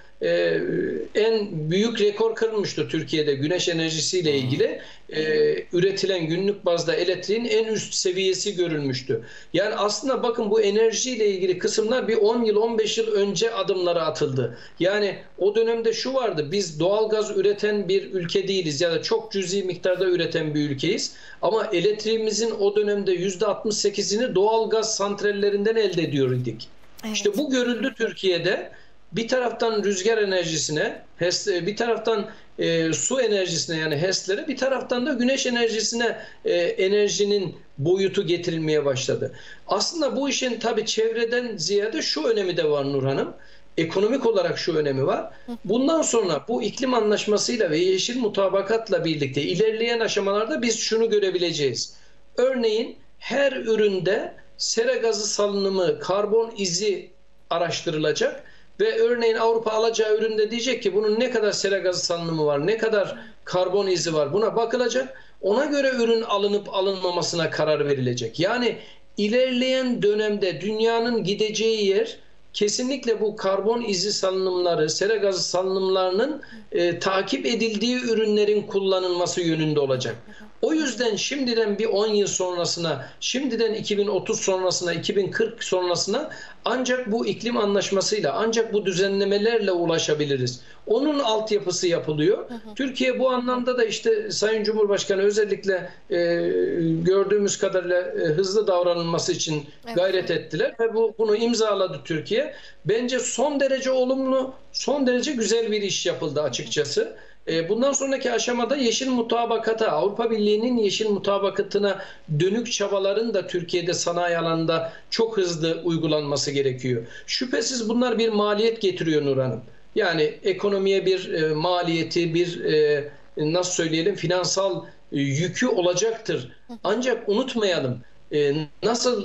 Speaker 4: en büyük rekor kırılmıştı Türkiye'de güneş enerjisiyle ilgili. Üretilen günlük bazda elektriğin en üst seviyesi görülmüştü. Yani aslında bakın, bu enerjiyle ilgili kısımlar bir 10 yıl 15 yıl önce adımlara atıldı. Yani o dönemde şu vardı: biz doğalgaz üreten bir ülke değiliz ya da çok cüzi miktarda üreten bir ülkeyiz. Ama elektriğimizin o dönemde %68'ini doğalgaz santrallerinden elde ediyor idik. Evet. İşte bu görüldü Türkiye'de. Bir taraftan rüzgar enerjisine, bir taraftan su enerjisine, yani HES'lere, bir taraftan da güneş enerjisine enerjinin boyutu getirilmeye başladı. Aslında bu işin tabii çevreden ziyade şu önemi de var Nur Hanım. Ekonomik olarak şu önemi var. Bundan sonra bu iklim anlaşmasıyla ve yeşil mutabakatla birlikte ilerleyen aşamalarda biz şunu görebileceğiz. Örneğin her üründe sera gazı salınımı, karbon izi araştırılacak ve örneğin Avrupa alacağı üründe diyecek ki bunun ne kadar sera gazı salınımı var, ne kadar karbon izi var, buna bakılacak. Ona göre ürün alınıp alınmamasına karar verilecek. Yani ilerleyen dönemde dünyanın gideceği yer kesinlikle bu karbon izi salınımları, sera gazı salınımlarının takip edildiği ürünlerin kullanılması yönünde olacak. O yüzden şimdiden bir 10 yıl sonrasına, şimdiden 2030 sonrasına, 2040 sonrasına ancak bu iklim anlaşmasıyla, ancak bu düzenlemelerle ulaşabiliriz. Onun altyapısı yapılıyor. Türkiye bu anlamda da işte Sayın Cumhurbaşkanı özellikle gördüğümüz kadarıyla hızlı davranılması için gayret ettiler ve bunu imzaladı Türkiye. Bence son derece olumlu, son derece güzel bir iş yapıldı açıkçası. Bundan sonraki aşamada yeşil mutabakata, Avrupa Birliği'nin yeşil mutabakatına dönük çabaların da Türkiye'de sanayi alanında çok hızlı uygulanması gerekiyor. Şüphesiz bunlar bir maliyet getiriyor Nur Hanım. Yani ekonomiye bir maliyeti, bir nasıl söyleyelim, finansal yükü olacaktır. Ancak unutmayalım, nasıl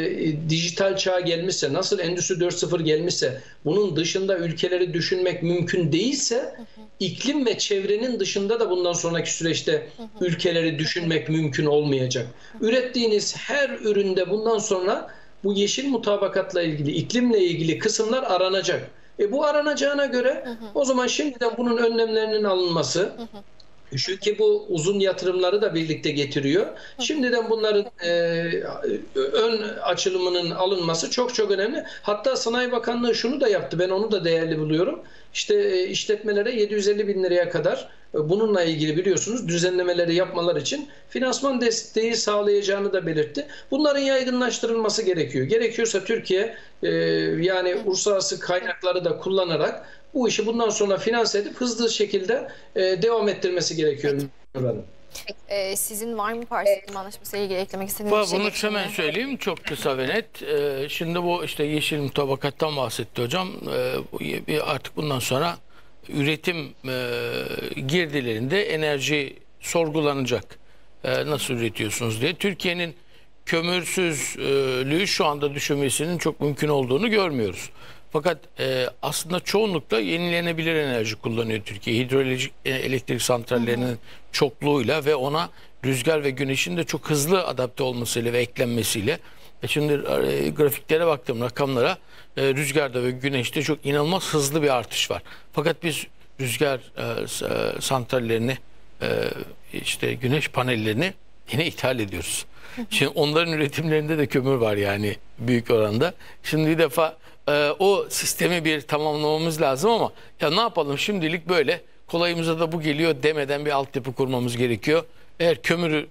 Speaker 4: dijital çağ gelmişse, nasıl Endüstri 4.0 gelmişse, bunun dışında ülkeleri düşünmek mümkün değilse, iklim ve çevrenin dışında da bundan sonraki süreçte ülkeleri düşünmek mümkün olmayacak. Ürettiğiniz her üründe bundan sonra bu yeşil mutabakatla ilgili, iklimle ilgili kısımlar aranacak. Bu aranacağına göre o zaman şimdiden bunun önlemlerinin alınması, çünkü bu uzun yatırımları da birlikte getiriyor. Şimdiden bunların ön açılımının alınması çok çok önemli. Hatta Sanayi Bakanlığı şunu da yaptı. Ben onu da değerli buluyorum. İşte işletmelere 750 bin liraya kadar bununla ilgili biliyorsunuz düzenlemeleri yapmalar için finansman desteği sağlayacağını da belirtti. Bunların yaygınlaştırılması gerekiyor. Gerekiyorsa Türkiye yani uluslararası kaynakları da kullanarak bu işi bundan sonra finanse edip hızlı şekilde devam ettirmesi gerekiyor.
Speaker 1: Sizin var mı Paris İklim Anlaşması ile ilgili eklemek istediğiniz bir şey?
Speaker 3: Bunu hemen söyleyeyim çok kısa ve net. Şimdi bu işte yeşil mutabakattan bahsetti hocam. Artık bundan sonra üretim girdilerinde enerji sorgulanacak. Nasıl üretiyorsunuz diye. Türkiye'nin kömürsüzlüğü şu anda düşünmesinin çok mümkün olduğunu görmüyoruz. Fakat aslında çoğunlukla yenilenebilir enerji kullanıyor Türkiye. Hidroelektrik santrallerinin çokluğuyla ve ona rüzgar ve güneşin de çok hızlı adapte olmasıyla ve eklenmesiyle. Şimdi grafiklere baktım, rakamlara, rüzgarda ve güneşte çok inanılmaz hızlı bir artış var. Fakat biz rüzgar santrallerini, işte güneş panellerini yine ithal ediyoruz. Şimdi onların üretimlerinde de kömür var yani büyük oranda. Şimdi bir defa o sistemi bir tamamlamamız lazım ama ya ne yapalım şimdilik böyle kolayımıza da bu geliyor demeden bir altyapı kurmamız gerekiyor. Eğer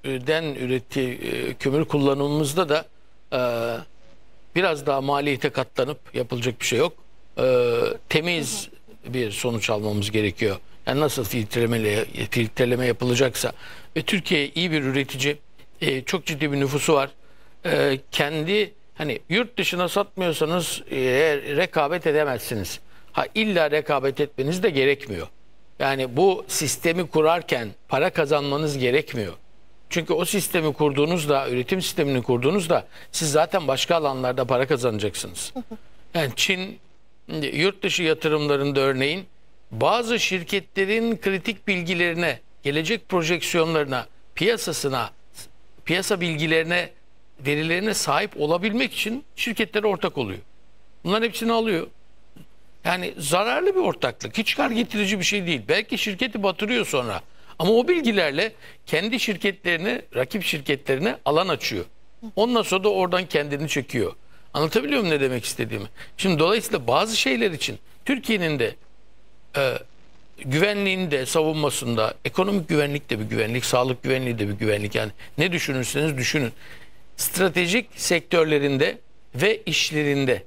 Speaker 3: kömür kullanımımızda da biraz daha maliyete katlanıp yapılacak bir şey yok. Temiz bir sonuç almamız gerekiyor. Yani nasıl filtreleme yapılacaksa ve Türkiye iyi bir üretici, çok ciddi bir nüfusu var. Kendi hani yurt dışına satmıyorsanız rekabet edemezsiniz. İlla rekabet etmeniz de gerekmiyor. Yani bu sistemi kurarken para kazanmanız gerekmiyor. Çünkü o sistemi kurduğunuzda, üretim sistemini kurduğunuzda siz zaten başka alanlarda para kazanacaksınız. Yani Çin yurt dışı yatırımlarında örneğin bazı şirketlerin kritik bilgilerine, gelecek projeksiyonlarına, piyasasına, piyasa bilgilerine, verilerine sahip olabilmek için şirketlere ortak oluyor. Bunların hepsini alıyor. Yani zararlı bir ortaklık. Hiç kar getirici bir şey değil. Belki şirketi batırıyor sonra. Ama o bilgilerle kendi şirketlerine, rakip şirketlerine alan açıyor. Ondan sonra da oradan kendini çekiyor. Anlatabiliyor muyum ne demek istediğimi? Şimdi dolayısıyla bazı şeyler için Türkiye'nin de güvenliğinde, savunmasında, ekonomik güvenlik de bir güvenlik, sağlık güvenliği de bir güvenlik. Yani ne düşünürseniz düşünün. Stratejik sektörlerinde ve işlerinde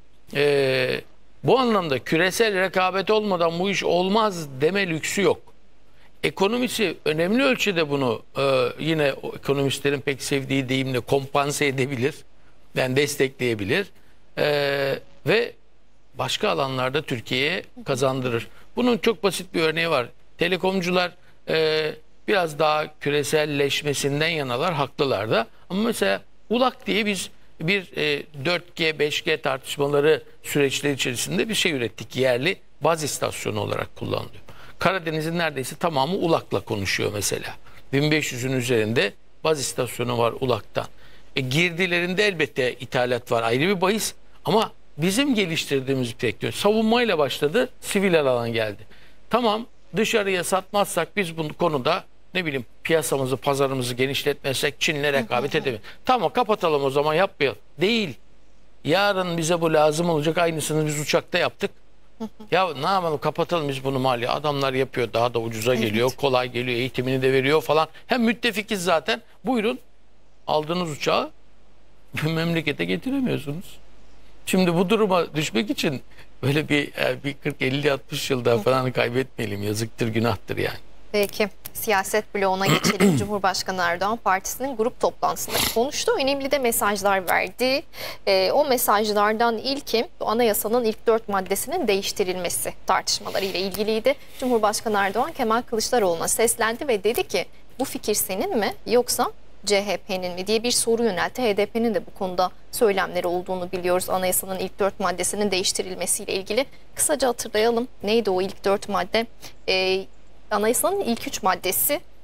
Speaker 3: bu anlamda küresel rekabet olmadan bu iş olmaz deme lüksü yok. Ekonomisi önemli ölçüde bunu yine ekonomistlerin pek sevdiği deyimle kompanse edebilir. Yani destekleyebilir. Ve başka alanlarda Türkiye'ye kazandırır. Bunun çok basit bir örneği var. Telekomcular biraz daha küreselleşmesinden yanalar, haklılar da. Ama mesela ULAK diye biz bir 4G, 5G tartışmaları süreçleri içerisinde bir şey ürettik. Yerli baz istasyonu olarak kullanılıyor. Karadeniz'in neredeyse tamamı ULAK'la konuşuyor mesela. 1500'ün üzerinde baz istasyonu var ULAK'tan. Girdilerinde elbette ithalat var, ayrı bir bahis. Ama bizim geliştirdiğimiz bir teknoloji savunmayla başladı, sivil alan geldi. Tamam, dışarıya satmazsak biz bu konuda ne bileyim piyasamızı, pazarımızı genişletmezsek Çin'le rekabet edemeyiz. Tamam, kapatalım o zaman, yapmayalım. Değil. Yarın bize bu lazım olacak, aynısını biz uçakta yaptık. Ya ne yapalım, kapatalım biz bunu mali. Adamlar yapıyor, daha da ucuza geliyor, kolay geliyor, eğitimini de veriyor falan. Hem müttefikiz zaten. Buyurun, aldığınız uçağı memlekete getiremiyorsunuz. Şimdi bu duruma düşmek için böyle bir 40-50-60 yılda falan kaybetmeyelim. Yazıktır, günahtır yani.
Speaker 1: Peki, siyaset bloğuna geçelim. Cumhurbaşkanı Erdoğan partisinin grup toplantısında konuştu. Önemli de mesajlar verdi. O mesajlardan ilki anayasanın ilk 4 maddesinin değiştirilmesi tartışmalarıyla ilgiliydi. Cumhurbaşkanı Erdoğan Kemal Kılıçdaroğlu'na seslendi ve dedi ki bu fikir senin mi yoksa CHP'nin mi diye bir soru yöneltti. HDP'nin de bu konuda söylemleri olduğunu biliyoruz. Anayasanın ilk 4 maddesinin değiştirilmesiyle ilgili. Kısaca hatırlayalım. Neydi o ilk 4 madde? Anayasanın ilk 3 maddesi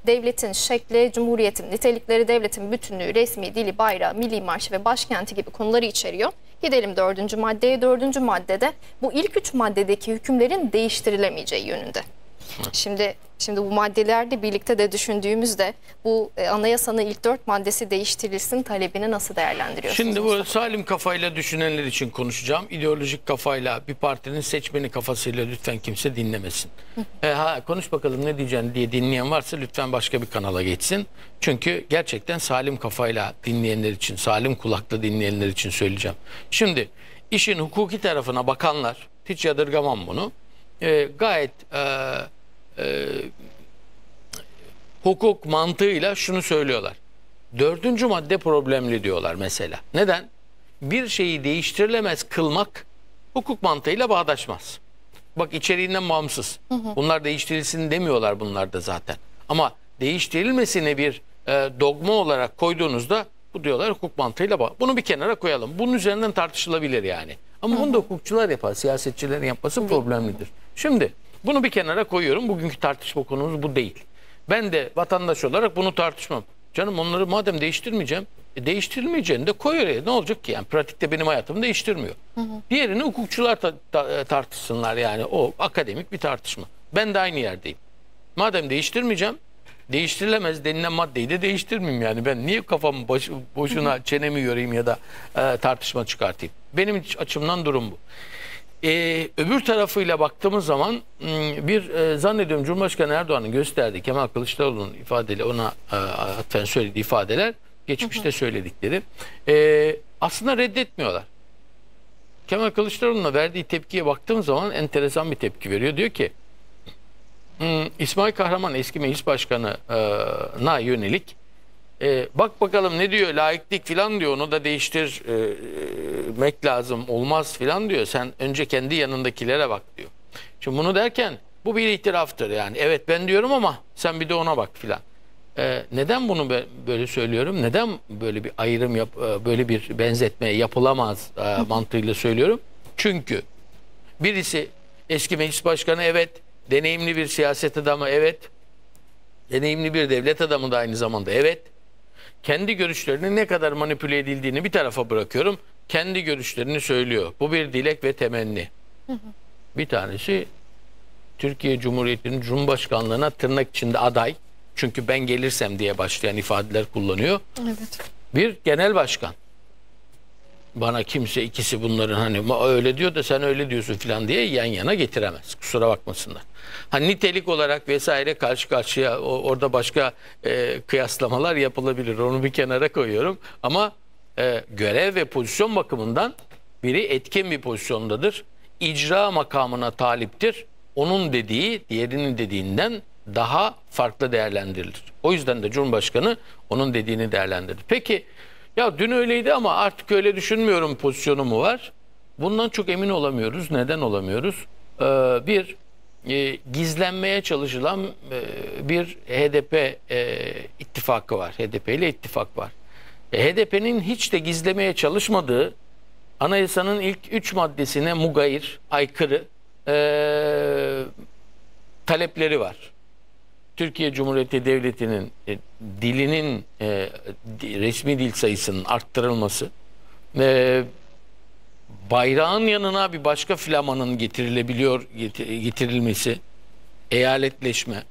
Speaker 1: devletin şekli, cumhuriyetin nitelikleri, devletin bütünlüğü, resmi dili, bayrağı, milli marşı ve başkenti gibi konuları içeriyor. Gidelim 4. maddeye. 4. maddede bu ilk 3 maddedeki hükümlerin değiştirilemeyeceği yönünde. Şimdi bu maddelerde birlikte de düşündüğümüzde bu anayasanın ilk 4 maddesi değiştirilsin talebini nasıl değerlendiriyorsunuz?
Speaker 3: Şimdi bu salim kafayla düşünenler için konuşacağım. İdeolojik kafayla, bir partinin seçmeni kafasıyla lütfen kimse dinlemesin. Konuş bakalım ne diyeceksin diye dinleyen varsa lütfen başka bir kanala geçsin. Çünkü gerçekten salim kafayla dinleyenler için, salim kulakla dinleyenler için söyleyeceğim. Şimdi işin hukuki tarafına bakanlar, hiç yadırgamam bunu, gayet hukuk mantığıyla şunu söylüyorlar. 4. madde problemli diyorlar mesela. Neden? Bir şeyi değiştirilemez kılmak hukuk mantığıyla bağdaşmaz. Bak, içeriğinden bağımsız. Bunlar değiştirilsin demiyorlar bunlar da zaten. Ama değiştirilmesini bir dogma olarak koyduğunuzda bu diyorlar hukuk mantığıyla bağ. Bunu bir kenara koyalım. Bunun üzerinden tartışılabilir yani. Ama bunu da hukukçular yapar. Siyasetçilerin yapması problemlidir. Şimdi bunu bir kenara koyuyorum. Bugünkü tartışma konumuz bu değil. Ben de vatandaş olarak bunu tartışmam. Canım onları madem değiştirmeyeceğim, değiştirilmeyeceğini de koy oraya. Ne olacak ki? Yani pratikte benim hayatımı değiştirmiyor. Diğerini hukukçular tartışsınlar yani. O akademik bir tartışma. Ben de aynı yerdeyim. Madem değiştirmeyeceğim, değiştirilemez denilen maddeyi de değiştirmeyeyim yani. Ben niye kafamı boşuna çenemi yorayım ya da tartışma çıkartayım? Benim açımdan durum bu. Öbür tarafıyla baktığımız zaman zannediyorum Cumhurbaşkanı Erdoğan'ın gösterdiği, Kemal Kılıçdaroğlu'nun ifadeleri, ona atfen söylediği ifadeler, geçmişte söyledikleri aslında reddetmiyorlar. Kemal Kılıçdaroğlu'na verdiği tepkiye baktığım zaman enteresan bir tepki veriyor. Diyor ki İsmail Kahraman eski meclis başkanına yönelik bak bakalım ne diyor, laiklik filan diyor, onu da değiştirmek lazım, olmaz filan diyor. Sen önce kendi yanındakilere bak diyor. Şimdi bunu derken bu bir itiraftır yani. Evet ben diyorum ama sen bir de ona bak filan. Neden bunu böyle söylüyorum? Neden böyle bir ayrım böyle bir benzetme yapılamaz mantığıyla söylüyorum? Çünkü birisi eski meclis başkanı, evet, deneyimli bir siyaset adamı, evet, deneyimli bir devlet adamı da aynı zamanda, evet. Kendi görüşlerinin ne kadar manipüle edildiğini bir tarafa bırakıyorum. Kendi görüşlerini söylüyor. Bu bir dilek ve temenni. Bir tanesi Türkiye Cumhuriyeti'nin Cumhurbaşkanlığına tırnak içinde aday. Çünkü ben gelirsem diye başlayan ifadeler kullanıyor. Evet. Bir genel başkan. Bana kimse ikisi bunların hani öyle diyor da sen öyle diyorsun falan diye yan yana getiremez. Kusura bakmasınlar. Hani nitelik olarak vesaire karşı karşıya orada başka kıyaslamalar yapılabilir. Onu bir kenara koyuyorum. Ama görev ve pozisyon bakımından biri etkin bir pozisyondadır. İcra makamına taliptir. Onun dediği diğerinin dediğinden daha farklı değerlendirilir. O yüzden de Cumhurbaşkanı onun dediğini değerlendirir. Peki ya dün öyleydi ama artık öyle düşünmüyorum pozisyonu mu var? Bundan çok emin olamıyoruz. Neden olamıyoruz? Gizlenmeye çalışılan bir HDP ittifakı var. HDP ile ittifak var. HDP'nin hiç de gizlemeye çalışmadığı anayasanın ilk 3 maddesine mugayir, aykırı talepleri var. Türkiye Cumhuriyeti Devleti'nin dilinin resmi dil sayısının arttırılması, bayrağın yanına bir başka flamanın getirilmesi, eyaletleşme,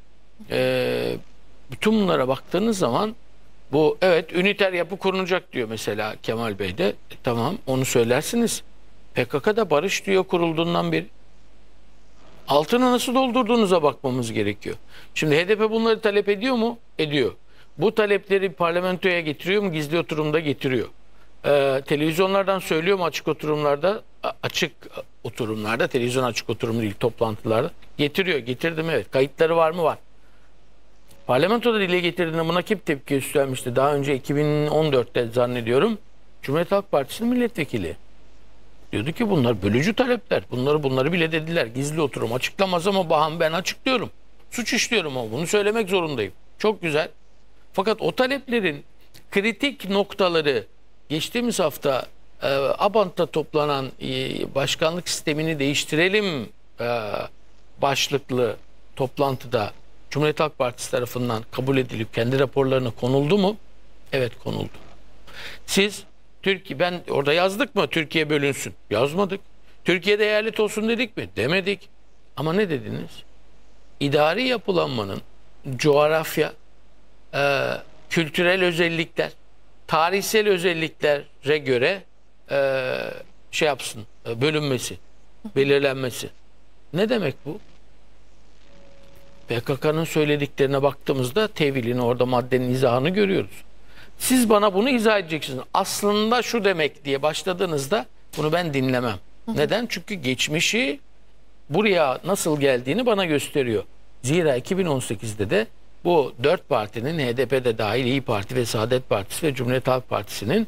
Speaker 3: bütün bunlara baktığınız zaman bu evet üniter yapı kurulacak diyor mesela Kemal Bey de. Tamam, onu söylersiniz. PKK'da barış diyor kurulduğundan beri. Altını nasıl doldurduğunuza bakmamız gerekiyor. Şimdi HDP bunları talep ediyor mu? Ediyor. Bu talepleri parlamentoya getiriyor mu? Gizli oturumda getiriyor. Televizyonlardan söylüyor mu açık oturumlarda? Açık oturumlarda, televizyon açık oturum değil, toplantılarda getiriyor. Getirdim, evet. Kayıtları var mı? Var. Parlamentoda dile getirdiğinde buna kim tepki göstermişti? Daha önce 2014'te zannediyorum Cumhuriyet Halk Partisi'nin milletvekili. Diyordu ki bunlar bölücü talepler. Bunları bile dediler. Gizli oturum açıklamaz ama ben açıklıyorum. Suç işliyorum ama bunu söylemek zorundayım. Çok güzel. Fakat o taleplerin kritik noktaları geçtiğimiz hafta Abant'ta toplanan başkanlık sistemini değiştirelim başlıklı toplantıda Cumhuriyet Halk Partisi tarafından kabul edilip kendi raporlarına konuldu mu? Evet, konuldu. Siz Türkiye, ben orada yazdık mı Türkiye bölünsün? Yazmadık. Türkiye'de eyalet olsun dedik mi? Demedik. Ama ne dediniz? İdari yapılanmanın coğrafya, kültürel özellikler, tarihsel özelliklere göre şey yapsın, bölünmesi, belirlenmesi. Ne demek bu? PKK'nın söylediklerine baktığımızda tevilini, orada maddenin izahını görüyoruz. Siz bana bunu izah edeceksiniz. Aslında şu demek diye başladığınızda bunu ben dinlemem. Neden? Çünkü geçmişi buraya nasıl geldiğini bana gösteriyor. Zira 2018'de de bu 4 partinin, HDP'de dahil, İYİ Parti ve Saadet Partisi ve Cumhuriyet Halk Partisi'nin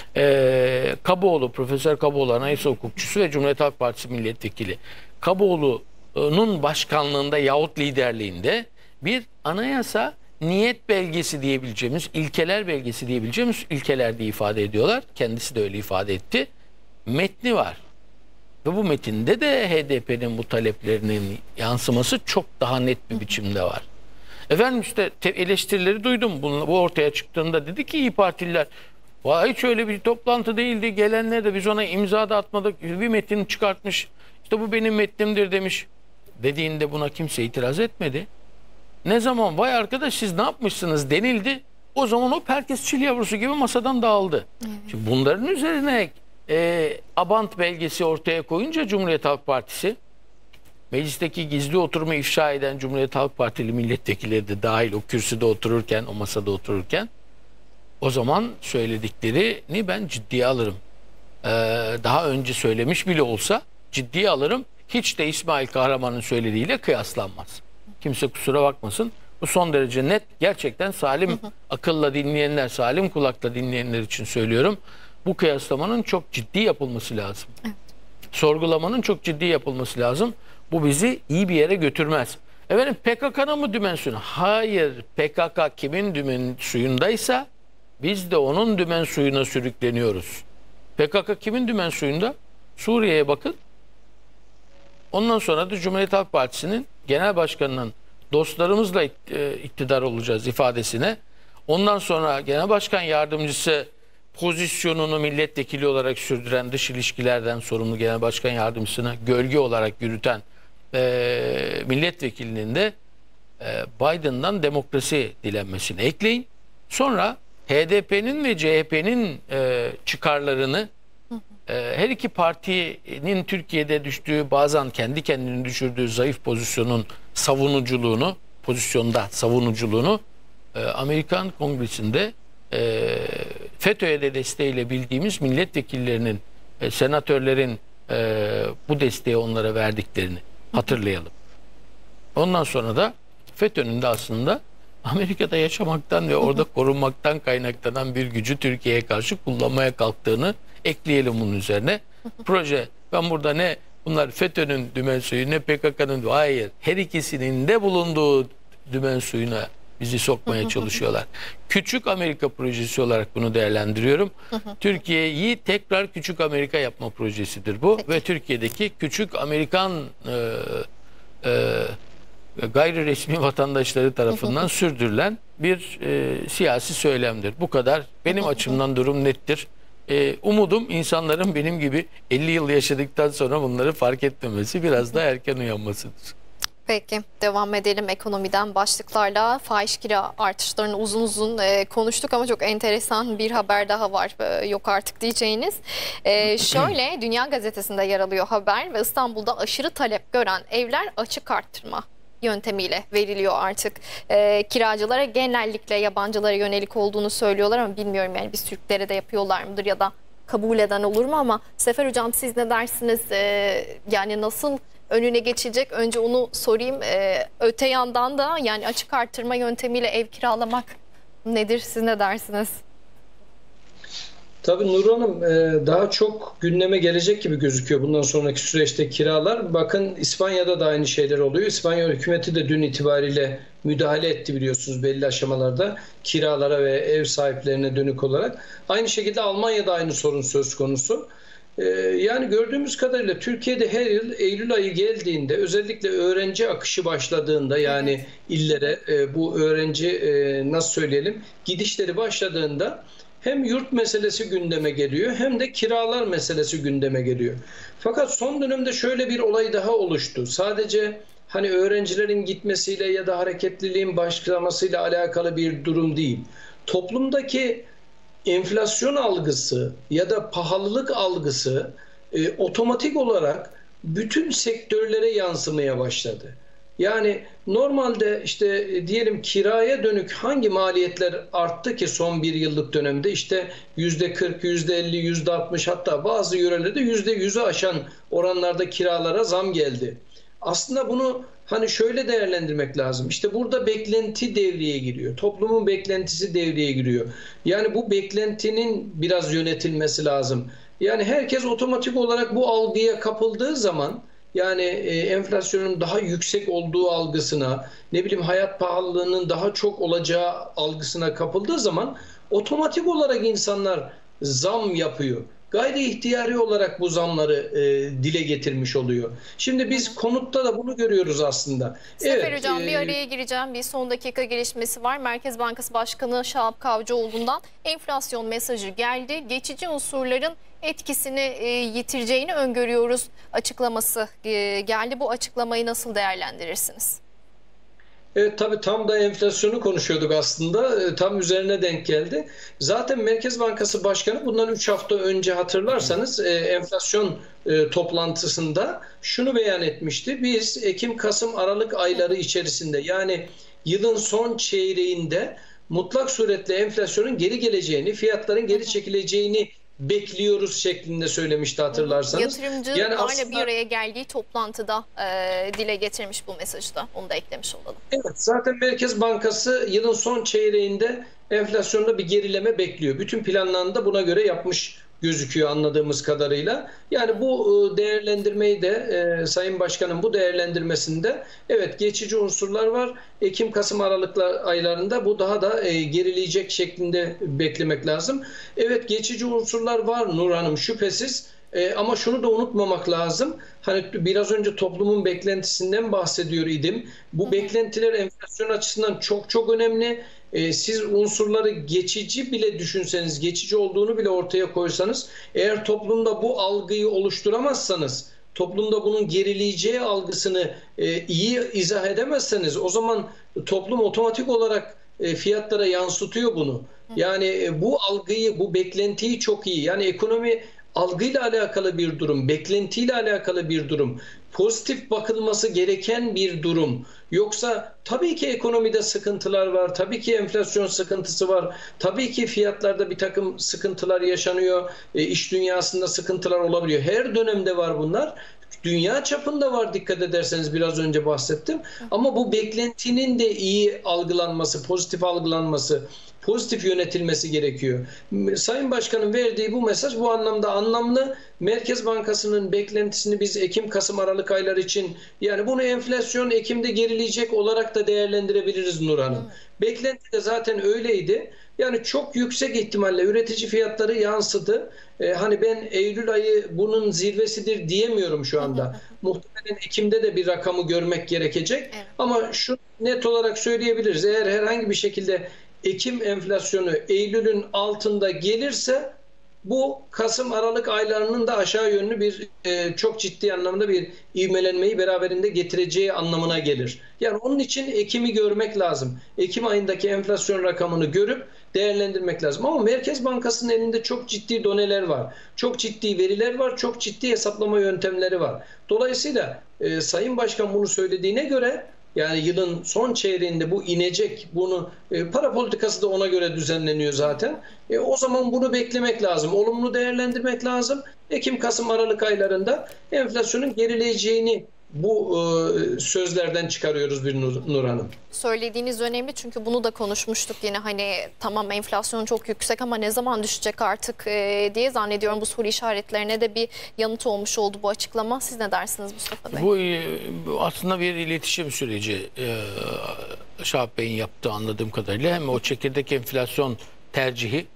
Speaker 3: Kaboğlu, Profesör Kaboğlu anayasa hukukçusu ve Cumhuriyet Halk Partisi milletvekili Kaboğlu'nun başkanlığında yahut liderliğinde bir anayasa niyet belgesi diyebileceğimiz, ilkeler belgesi diyebileceğimiz ilkeler diye ifade ediyorlar. Kendisi de öyle ifade etti. Metni var. Ve bu metinde de HDP'nin bu taleplerinin yansıması çok daha net bir biçimde var. Efendim işte eleştirileri duydum. Bu ortaya çıktığında dedi ki İYİ Partililer, hiç öyle bir toplantı değildi. Gelenler de biz ona imza da atmadık. Bir metin çıkartmış. İşte bu benim metnimdir demiş. Dediğinde buna kimse itiraz etmedi. Ne zaman vay arkadaş siz ne yapmışsınız denildi. O zaman o herkes çil yavrusu gibi masadan dağıldı. Evet. Şimdi bunların üzerine Abant belgesi ortaya koyunca Cumhuriyet Halk Partisi, meclisteki gizli oturumu ifşa eden Cumhuriyet Halk Partili milletvekilleri de dahil o kürsüde otururken, o masada otururken, o zaman söylediklerini ben ciddiye alırım. Daha önce söylemiş bile olsa ciddiye alırım. Hiç de İsmail Kahraman'ın söylediğiyle kıyaslanmaz. Kimse kusura bakmasın. Bu son derece net. Gerçekten salim akılla dinleyenler, salim kulakla dinleyenler için söylüyorum. Bu kıyaslamanın çok ciddi yapılması lazım. Evet. Sorgulamanın çok ciddi yapılması lazım. Bu bizi iyi bir yere götürmez. Efendim PKK'nın mı dümen suyuna? Hayır. PKK kimin dümen suyundaysa biz de onun dümen suyuna sürükleniyoruz. PKK kimin dümen suyunda? Suriye'ye bakın. Ondan sonra da Cumhuriyet Halk Partisi'nin genel başkanının dostlarımızla iktidar olacağız ifadesine. Ondan sonra genel başkan yardımcısı pozisyonunu milletvekili olarak sürdüren, dış ilişkilerden sorumlu genel başkan yardımcısına gölge olarak yürüten milletvekilinin de Biden'dan demokrasi dilenmesini ekleyin. Sonra HDP'nin ve CHP'nin çıkarlarını, her iki partinin Türkiye'de düştüğü, bazen kendi kendini düşürdüğü zayıf pozisyonun savunuculuğunu Amerikan Kongresi'nde FETÖ'ye de desteğiyle bildiğimiz milletvekillerinin, senatörlerin bu desteği onlara verdiklerini hatırlayalım. Ondan sonra da FETÖ'nün de aslında Amerika'da yaşamaktan ve orada korunmaktan kaynaklanan bir gücü Türkiye'ye karşı kullanmaya kalktığını ekleyelim bunun üzerine. Proje, ben burada ne bunlar FETÖ'nün dümen suyu ne PKK'nın, hayır, her ikisinin de bulunduğu dümen suyuna bizi sokmaya çalışıyorlar. Küçük Amerika projesi olarak bunu değerlendiriyorum. Türkiye'yi tekrar küçük Amerika yapma projesidir bu. Peki. Ve Türkiye'deki küçük Amerikan gayri resmi vatandaşları tarafından sürdürülen bir siyasi söylemdir. Bu kadar. Benim açımdan durum nettir. Umudum insanların benim gibi 50 yıl yaşadıktan sonra bunları fark etmemesi, biraz daha erken uyanmasıdır.
Speaker 1: Peki, devam edelim ekonomiden başlıklarla. Fahiş kira artışlarını uzun uzun konuştuk ama çok enteresan bir haber daha var. Yok artık diyeceğiniz. Şöyle, Dünya Gazetesi'nde yer alıyor haber ve İstanbul'da aşırı talep gören evler açık arttırma yöntemiyle veriliyor artık. Kiracılara, genellikle yabancılara yönelik olduğunu söylüyorlar ama bilmiyorum yani biz Türklere de yapıyorlar mıdır ya da kabul eden olur mu, ama Sefer Hocam siz ne dersiniz? Yani nasıl önüne geçecek? Önce onu sorayım. Öte yandan da yani açık artırma yöntemiyle ev kiralamak nedir? Siz ne dersiniz?
Speaker 4: Tabii Nur Hanım, daha çok gündeme gelecek gibi gözüküyor bundan sonraki süreçte kiralar. Bakın İspanya'da da aynı şeyler oluyor. İspanya hükümeti de dün itibariyle müdahale etti biliyorsunuz belli aşamalarda kiralara ve ev sahiplerine dönük olarak. Aynı şekilde Almanya'da aynı sorun söz konusu. Yani gördüğümüz kadarıyla Türkiye'de her yıl Eylül ayı geldiğinde, özellikle öğrenci akışı başladığında, yani illere bu öğrenci nasıl söyleyelim gidişleri başladığında hem yurt meselesi gündeme geliyor hem de kiralar meselesi gündeme geliyor. Fakat son dönemde şöyle bir olay daha oluştu. Sadece hani öğrencilerin gitmesiyle ya da hareketliliğin başlamasıyla alakalı bir durum değil. Toplumdaki enflasyon algısı ya da pahalılık algısı otomatik olarak bütün sektörlere yansımaya başladı. Yani normalde işte diyelim kiraya dönük hangi maliyetler arttı ki son bir yıllık dönemde, işte %40, %50, %60, hatta bazı yörelerde %100'ü aşan oranlarda kiralara zam geldi. Aslında bunu hani şöyle değerlendirmek lazım. İşte burada beklenti devreye giriyor. Toplumun beklentisi devreye giriyor. Yani bu beklentinin biraz yönetilmesi lazım. Yani herkes otomatik olarak bu algıya kapıldığı zaman, yani enflasyonun daha yüksek olduğu algısına, ne bileyim hayat pahalılığının daha çok olacağı algısına kapıldığı zaman otomatik olarak insanlar zam yapıyor. Gayri ihtiyari olarak bu zamları dile getirmiş oluyor. Şimdi biz konutta da bunu görüyoruz aslında.
Speaker 1: Sefer Hocam bir araya gireceğim. Bir son dakika gelişmesi var. Merkez Bankası Başkanı Şahap Kavcıoğlu'ndan enflasyon mesajı geldi. Geçici unsurların etkisini yitireceğini öngörüyoruz açıklaması geldi. Bu açıklamayı nasıl değerlendirirsiniz?
Speaker 4: Evet, tabii tam da enflasyonu konuşuyorduk aslında. Tam üzerine denk geldi. Zaten Merkez Bankası Başkanı bundan 3 hafta önce hatırlarsanız enflasyon toplantısında şunu beyan etmişti. Biz Ekim, Kasım, Aralık ayları içerisinde, yani yılın son çeyreğinde mutlak suretle enflasyonun geri geleceğini, fiyatların geri çekileceğini bekliyoruz şeklinde söylemişti, hatırlarsanız.
Speaker 1: Yatırımcılarla aslında bir araya geldiği toplantıda dile getirmiş bu mesajı da. Onu da eklemiş olalım.
Speaker 4: Evet, zaten Merkez Bankası yılın son çeyreğinde enflasyonda bir gerileme bekliyor. Bütün planlarını da buna göre yapmış gözüküyor anladığımız kadarıyla. Yani bu değerlendirmeyi de Sayın Başkan'ın bu değerlendirmesinde evet geçici unsurlar var. Ekim, Kasım, Aralık aylarında bu daha da gerileyecek şeklinde beklemek lazım. Evet, geçici unsurlar var Nur Hanım, şüphesiz. Ama şunu da unutmamak lazım. Hani biraz önce toplumun beklentisinden bahsediyor idim. Bu beklentiler enflasyon açısından çok çok önemli. Siz unsurları geçici bile düşünseniz, geçici olduğunu bile ortaya koysanız, eğer toplumda bu algıyı oluşturamazsanız, toplumda bunun gerileyeceği algısını iyi izah edemezseniz, o zaman toplum otomatik olarak fiyatlara yansıtıyor bunu. Yani bu algıyı, bu beklentiyi çok iyi. Yani ekonomi algıyla alakalı bir durum, beklentiyle alakalı bir durum, pozitif bakılması gereken bir durum. Yoksa tabii ki ekonomide sıkıntılar var, tabii ki enflasyon sıkıntısı var, tabii ki fiyatlarda bir takım sıkıntılar yaşanıyor, iş dünyasında sıkıntılar olabiliyor. Her dönemde var bunlar. Dünya çapında var, dikkat ederseniz biraz önce bahsettim. Ama bu beklentinin de iyi algılanması, pozitif algılanması, pozitif yönetilmesi gerekiyor. Sayın Başkan'ın verdiği bu mesaj bu anlamda anlamlı. Merkez Bankası'nın beklentisini biz Ekim, Kasım, Aralık ayları için, yani bunu enflasyon Ekim'de gerileyecek olarak da değerlendirebiliriz Nur Hanım. Beklenti de zaten öyleydi. Yani çok yüksek ihtimalle üretici fiyatları yansıdı. Hani ben Eylül ayı bunun zirvesidir diyemiyorum şu anda. Muhtemelen Ekim'de de bir rakamı görmek gerekecek. Evet. Ama şu net olarak söyleyebiliriz. Eğer herhangi bir şekilde Ekim enflasyonu Eylül'ün altında gelirse, bu Kasım, Aralık aylarının da aşağı yönlü bir çok ciddi anlamda bir ivmelenmeyi beraberinde getireceği anlamına gelir. Yani onun için Ekim'i görmek lazım. Ekim ayındaki enflasyon rakamını görüp değerlendirmek lazım. Ama Merkez Bankası'nın elinde çok ciddi doneler var. Çok ciddi veriler var. Çok ciddi hesaplama yöntemleri var. Dolayısıyla Sayın Başkan bunu söylediğine göre, yani yılın son çeyreğinde bu inecek, bunu para politikası da ona göre düzenleniyor zaten. O zaman bunu beklemek lazım, olumlu değerlendirmek lazım. Ekim, Kasım, Aralık aylarında enflasyonun gerileyeceğini bu sözlerden çıkarıyoruz bir Nur Hanım.
Speaker 1: Söylediğiniz önemli, çünkü bunu da konuşmuştuk yine, hani tamam enflasyon çok yüksek ama ne zaman düşecek artık diye zannediyorum bu soru işaretlerine de bir yanıt olmuş oldu bu açıklama. Siz ne dersiniz Mustafa Bey?
Speaker 3: Bu aslında bir iletişim süreci Şahap Bey'in yaptığı anladığım kadarıyla. Hem o çekirdek enflasyon tercihi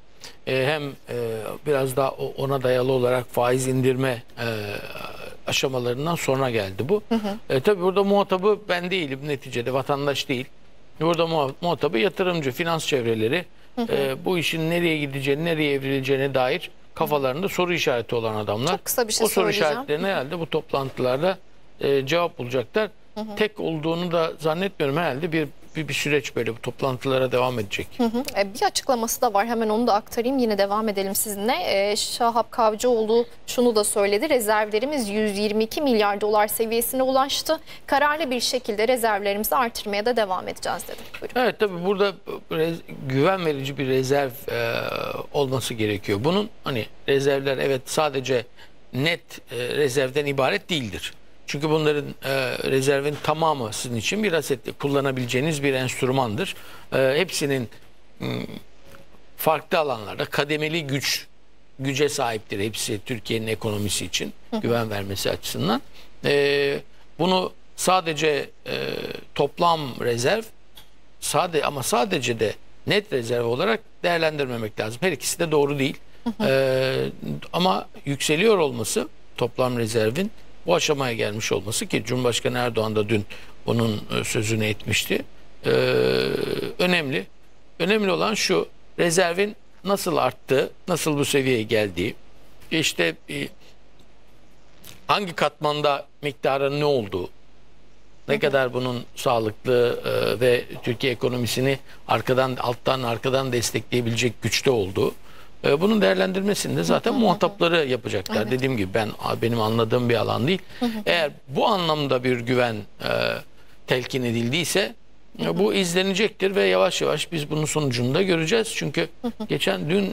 Speaker 3: hem biraz daha ona dayalı olarak faiz indirme aşamalarından sonra geldi bu. Tabii burada muhatabı ben değilim, neticede vatandaş değil. Burada muhatabı yatırımcı, finans çevreleri. Bu işin nereye gideceğini, nereye evrileceğine dair kafalarında soru işareti olan adamlar.
Speaker 1: Çok kısa bir şey
Speaker 3: o soru
Speaker 1: söyleyeceğim.
Speaker 3: işaretlerine herhalde bu toplantılarda cevap bulacaklar. Tek olduğunu da zannetmiyorum, herhalde bir süreç böyle bu toplantılara devam edecek.
Speaker 1: Bir açıklaması da var, hemen onu da aktarayım, yine devam edelim sizinle. Şahap Kavcıoğlu şunu da söyledi: rezervlerimiz 122 milyar dolar seviyesine ulaştı. Kararlı bir şekilde rezervlerimizi artırmaya da devam edeceğiz dedi. Buyurun.
Speaker 3: Evet, tabii burada güven verici bir rezerv olması gerekiyor. Bunun hani rezervler evet sadece net rezervden ibaret değildir. Çünkü bunların rezervin tamamı sizin için bir aset, kullanabileceğiniz bir enstrümandır. Hepsinin farklı alanlarda kademeli güce sahiptir. Hepsi Türkiye'nin ekonomisi için güven vermesi açısından. Bunu sadece toplam rezerv ama sadece de net rezerv olarak değerlendirmemek lazım. Her ikisi de doğru değil. Ama yükseliyor olması, toplam rezervin bu aşamaya gelmiş olması, ki Cumhurbaşkanı Erdoğan da dün bunun sözünü etmişti. Önemli. Önemli olan şu: rezervin nasıl arttığı, nasıl bu seviyeye geldiği, işte hangi katmanda miktarın ne olduğu, ne kadar bunun sağlıklı ve Türkiye ekonomisini arkadan destekleyebilecek güçte olduğu. Bunun değerlendirmesini de zaten muhatapları yapacaklar. Evet. Dediğim gibi benim anladığım bir alan değil. Eğer bu anlamda bir güven telkin edildiyse bu izlenecektir ve yavaş yavaş biz bunun sonucunu da göreceğiz. Çünkü dün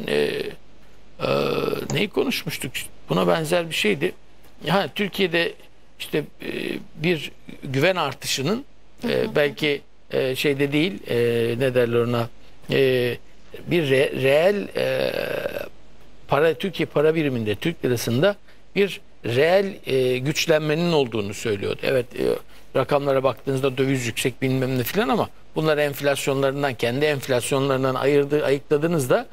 Speaker 3: neyi konuşmuştuk? Buna benzer bir şeydi. Yani Türkiye'de işte bir güven artışının belki şeyde değil, ne derler ona, bir reel Türkiye para biriminde, Türk lirasında bir reel güçlenmenin olduğunu söylüyordu. Evet, rakamlara baktığınızda döviz yüksek bilmem ne filan, ama bunları enflasyonlarından, kendi enflasyonlarından ayıkladığınızda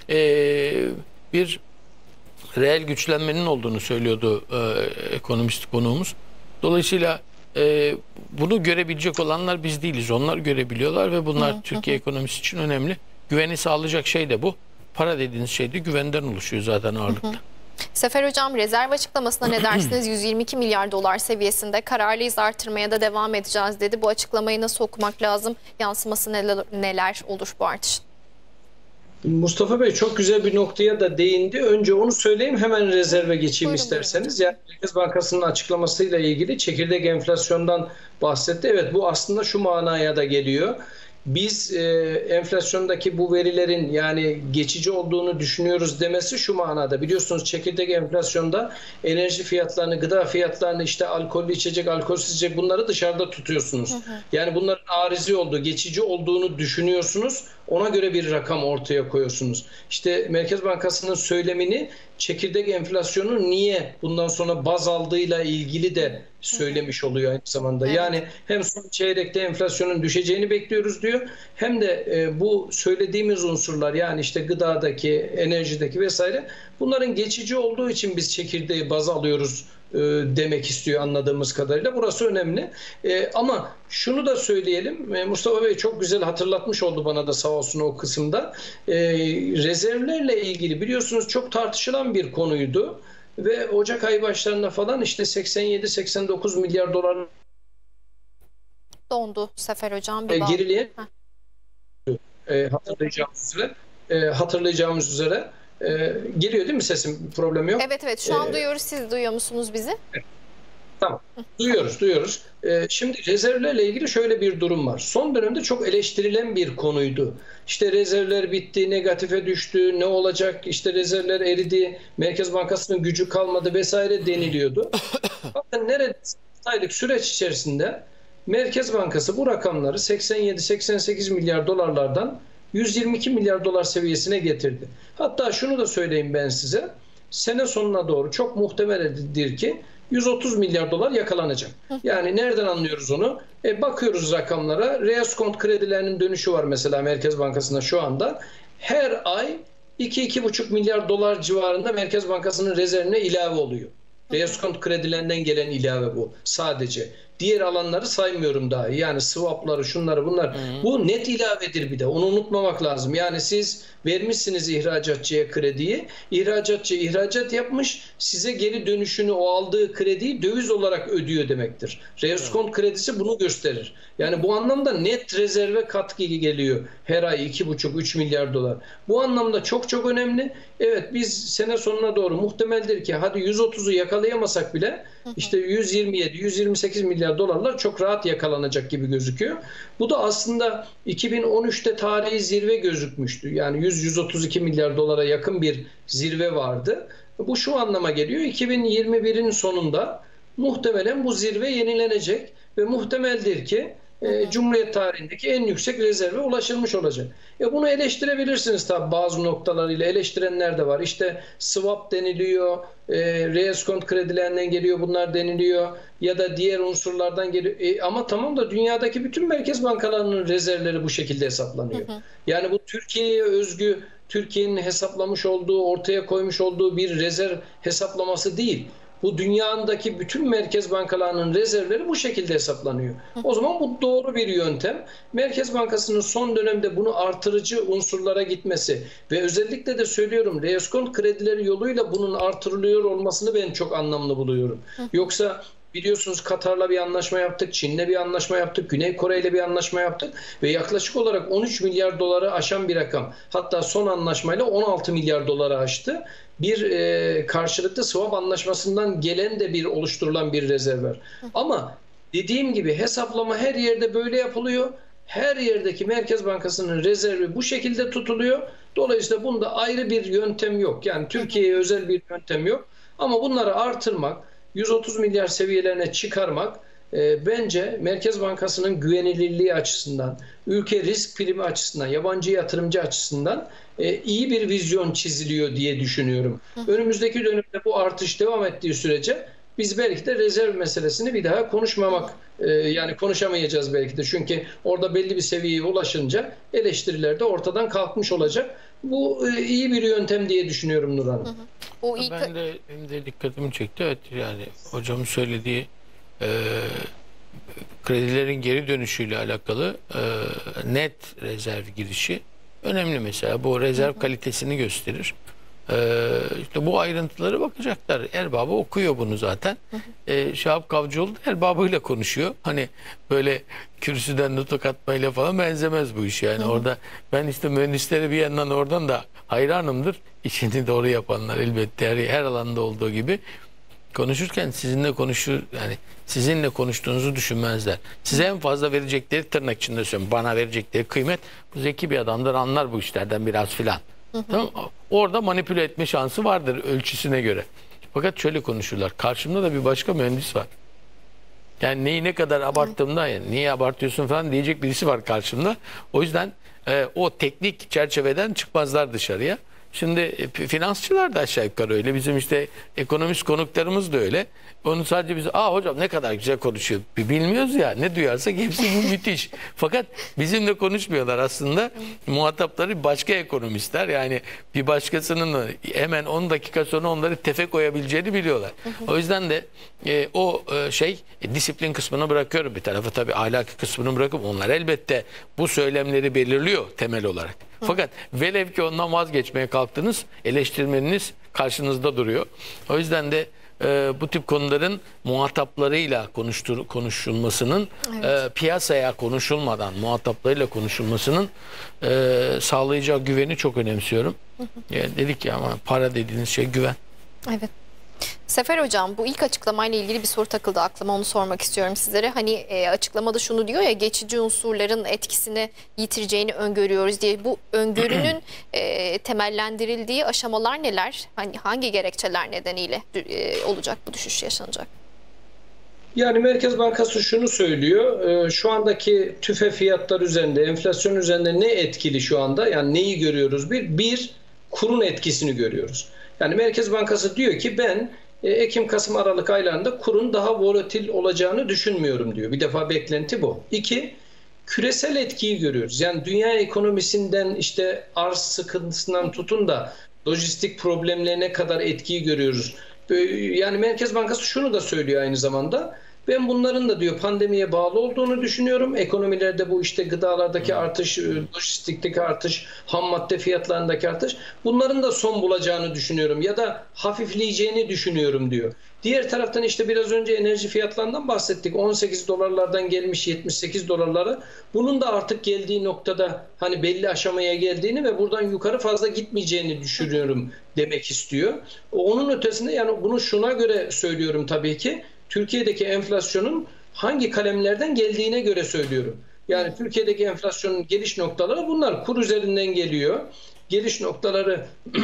Speaker 3: bir reel güçlenmenin olduğunu söylüyordu ekonomist konuğumuz. Dolayısıyla bunu görebilecek olanlar biz değiliz. Onlar görebiliyorlar ve bunlar Türkiye ekonomisi için önemli. Güveni sağlayacak şey de bu. Para dediğiniz şey de güvenden oluşuyor zaten ağırlıkta.
Speaker 1: Sefer Hocam, rezerv açıklamasına ne dersiniz? 122 milyar dolar seviyesinde kararlıyız, artırmaya da devam edeceğiz dedi. Bu açıklamayı nasıl okumak lazım? Yansıması neler olur bu artışın?
Speaker 4: Mustafa Bey çok güzel bir noktaya da değindi. Önce onu söyleyeyim, hemen rezerve geçeyim. Buyurun, isterseniz. Yani Merkez Bankası'nın açıklamasıyla ilgili çekirdek enflasyondan bahsetti. Evet, bu aslında şu manaya da geliyor. Biz enflasyondaki bu verilerin yani geçici olduğunu düşünüyoruz demesi şu manada. Biliyorsunuz çekirdek enflasyonda enerji fiyatlarını, gıda fiyatlarını, işte alkollü içecek, alkolsüz içecek, bunları dışarıda tutuyorsunuz. Yani bunların arizi olduğu, geçici olduğunu düşünüyorsunuz. Ona göre bir rakam ortaya koyuyorsunuz. İşte Merkez Bankası'nın söylemini çekirdek enflasyonu niye bundan sonra baz aldığıyla ilgili de söylemiş oluyor aynı zamanda. Evet. Yani hem son çeyrekte enflasyonun düşeceğini bekliyoruz diyor, hem de bu söylediğimiz unsurlar, yani işte gıdadaki, enerjideki vesaire, bunların geçici olduğu için biz çekirdeği baz alıyoruz demek istiyor anladığımız kadarıyla. Burası önemli. Ama şunu da söyleyelim. Mustafa Bey çok güzel hatırlatmış oldu bana da, sağ olsun, o kısımda. Rezervlerle ilgili biliyorsunuz çok tartışılan bir konuydu. Ve Ocak ayı başlarında falan işte 87-89 milyar dolar
Speaker 1: dondu Sefer Hocam.
Speaker 4: Gerileyen hatırlayacağımız üzere geliyor değil mi sesim? Problem yok.
Speaker 1: Evet, şu an duyuyoruz. Siz duyuyor musunuz bizi?
Speaker 4: Tamam. Duyuyoruz. Şimdi rezervlerle ilgili şöyle bir durum var. Son dönemde çok eleştirilen bir konuydu. İşte rezervler bitti, negatife düştü, ne olacak? İşte rezervler eridi, Merkez Bankası'nın gücü kalmadı vesaire deniliyordu. Bakın neredeyse 6 aylık süreç içerisinde Merkez Bankası bu rakamları 87-88 milyar dolarlardan 122 milyar dolar seviyesine getirdi. Hatta şunu da söyleyeyim ben size. Sene sonuna doğru çok muhtemeldir ki 130 milyar dolar yakalanacak. Yani nereden anlıyoruz onu? Bakıyoruz rakamlara. Reaskont kredilerinin dönüşü var mesela Merkez Bankası'nda şu anda. Her ay 2-2,5 milyar dolar civarında Merkez Bankası'nın rezervine ilave oluyor. Reskont kredilerinden gelen ilave bu sadece. Diğer alanları saymıyorum dahi. Yani swapları, şunları, bunlar. Bu net ilavedir bir de. Onu unutmamak lazım. Yani siz vermişsiniz ihracatçıya krediyi. İhracatçı ihracat yapmış. Size geri dönüşünü, o aldığı krediyi döviz olarak ödüyor demektir. Reskont kredisi bunu gösterir. Yani bu anlamda net rezerve katkı geliyor. Her ay 2,5-3 milyar dolar. Bu anlamda çok çok önemli. Evet, biz sene sonuna doğru muhtemeldir ki hadi 130'u yakalayamasak bile işte 127-128 milyar dolarlar çok rahat yakalanacak gibi gözüküyor. Bu da aslında 2013'te tarihi zirve gözükmüştü. Yani 100-132 milyar dolara yakın bir zirve vardı. Bu şu anlama geliyor. 2021'in sonunda muhtemelen bu zirve yenilenecek ve muhtemeldir ki Cumhuriyet tarihindeki en yüksek rezerve ulaşılmış olacak. Bunu eleştirebilirsiniz tabii, bazı noktalarıyla eleştirenler de var. İşte swap deniliyor, reskont kredilerinden geliyor, bunlar deniliyor ya da diğer unsurlardan geliyor. Ama tamam da dünyadaki bütün merkez bankalarının rezervleri bu şekilde hesaplanıyor. Yani bu Türkiye'ye özgü, Türkiye'nin hesaplamış olduğu, ortaya koymuş olduğu bir rezerv hesaplaması değil. Bu dünyadaki bütün merkez bankalarının rezervleri bu şekilde hesaplanıyor. O zaman bu doğru bir yöntem. Merkez Bankası'nın son dönemde bunu artırıcı unsurlara gitmesi ve özellikle de söylüyorum, reskont kredileri yoluyla bunun artırılıyor olmasını ben çok anlamlı buluyorum. Yoksa biliyorsunuz Katar'la bir anlaşma yaptık, Çin'le bir anlaşma yaptık, Güney Kore'yle bir anlaşma yaptık ve yaklaşık olarak 13 milyar doları aşan bir rakam. Hatta son anlaşmayla 16 milyar doları aştı. Bir karşılıklı swap anlaşmasından gelen de bir oluşturulan bir rezerv var. Ama dediğim gibi hesaplama her yerde böyle yapılıyor. Her yerdeki Merkez Bankası'nın rezervi bu şekilde tutuluyor. Dolayısıyla bunda ayrı bir yöntem yok. Yani Türkiye'ye özel bir yöntem yok. Ama bunları artırmak, 130 milyar seviyelerine çıkarmak bence Merkez Bankası'nın güvenilirliği açısından, ülke risk primi açısından, yabancı yatırımcı açısından iyi bir vizyon çiziliyor diye düşünüyorum. Önümüzdeki dönemde bu artış devam ettiği sürece biz belki de rezerv meselesini bir daha yani konuşamayacağız belki de. Çünkü orada belli bir seviyeye ulaşınca eleştiriler de ortadan kalkmış olacak. Bu iyi bir yöntem diye düşünüyorum Nur Hanım.
Speaker 3: Benim de dikkatimi çekti. Evet, yani hocamın söylediği kredilerin geri dönüşüyle alakalı net rezerv girişi önemli mesela. Bu rezerv kalitesini gösterir. İşte bu ayrıntılara bakacaklar. Erbabı okuyor bunu zaten. Şahap Kavcıoğlu erbabıyla konuşuyor. Hani böyle kürsüden nutuk atmayla falan benzemez bu iş yani. Orada ben işte mühendislere bir yandan oradan da hayranımdır. İşini doğru yapanlar elbette her alanda olduğu gibi. Konuşurken sizinle konuştuğunuzu düşünmezler. Size en fazla verecekleri, tırnak içinde söylüyorum, bana verecekleri kıymet, bu zeki bir adamdır, anlar bu işlerden biraz filan. Tamam, orada manipüle etme şansı vardır ölçüsüne göre. Fakat şöyle konuşurlar. Karşımda da bir başka mühendis var. Yani neyi ne kadar abarttığımda, yani niye abartıyorsun falan diyecek birisi var karşımda. O yüzden o teknik çerçeveden çıkmazlar dışarıya. Şimdi finansçılar da aşağı yukarı öyle. Bizim işte ekonomist konuklarımız da öyle. Onu sadece biz hocam ne kadar güzel konuşuyor. Bilmiyoruz ya, ne duyarsak hepsi bu müthiş. Fakat bizimle konuşmuyorlar aslında. Muhatapları başka ekonomistler. Yani bir başkasının hemen 10 dakika sonra onları tefe koyabileceğini biliyorlar. O yüzden de disiplin kısmını bırakıyorum bir tarafa, tabii ahlaki kısmını bırakıp onlar elbette bu söylemleri belirliyor temel olarak. Fakat velev ki ondan vazgeçmeye kalktınız, eleştirmeniniz karşınızda duruyor. O yüzden de bu tip konuların muhataplarıyla konuşulmasının, piyasaya konuşulmadan muhataplarıyla konuşulmasının sağlayacağı güveni çok önemsiyorum. Yani dedik ya, ama para dediğiniz şey güven.
Speaker 1: Evet. Sefer Hocam, bu ilk açıklamayla ilgili bir soru takıldı aklıma, onu sormak istiyorum sizlere. Hani açıklamada şunu diyor ya, geçici unsurların etkisini yitireceğini öngörüyoruz diye. Bu öngörünün temellendirildiği aşamalar neler? Hani hangi gerekçeler nedeniyle olacak bu düşüş yaşanacak?
Speaker 4: Yani Merkez Bankası şunu söylüyor, şu andaki tüfe fiyatlar üzerinde, enflasyon üzerinde ne etkili şu anda? Yani neyi görüyoruz? Bir kurun etkisini görüyoruz. Yani Merkez Bankası diyor ki ben Ekim, Kasım, Aralık aylarında kurun daha volatil olacağını düşünmüyorum diyor. Bir defa beklenti bu. 2, küresel etkiyi görüyoruz. Yani dünya ekonomisinden işte arz sıkıntısından tutun da lojistik problemlerine kadar etkiyi görüyoruz. Yani Merkez Bankası şunu da söylüyor aynı zamanda. Ben bunların da diyor pandemiye bağlı olduğunu düşünüyorum. Ekonomilerde bu işte gıdalardaki artış, lojistikteki artış, ham madde fiyatlarındaki artış, bunların da son bulacağını düşünüyorum ya da hafifleyeceğini düşünüyorum diyor. Diğer taraftan işte biraz önce enerji fiyatlarından bahsettik. 18 dolarlardan gelmiş 78 dolarlara. Bunun da artık geldiği noktada hani belli aşamaya geldiğini ve buradan yukarı fazla gitmeyeceğini düşünüyorum demek istiyor. Onun ötesinde yani bunu şuna göre söylüyorum tabii ki. Türkiye'deki enflasyonun hangi kalemlerden geldiğine göre söylüyorum. Yani Türkiye'deki enflasyonun geliş noktaları bunlar. Kur üzerinden geliyor. Geliş noktaları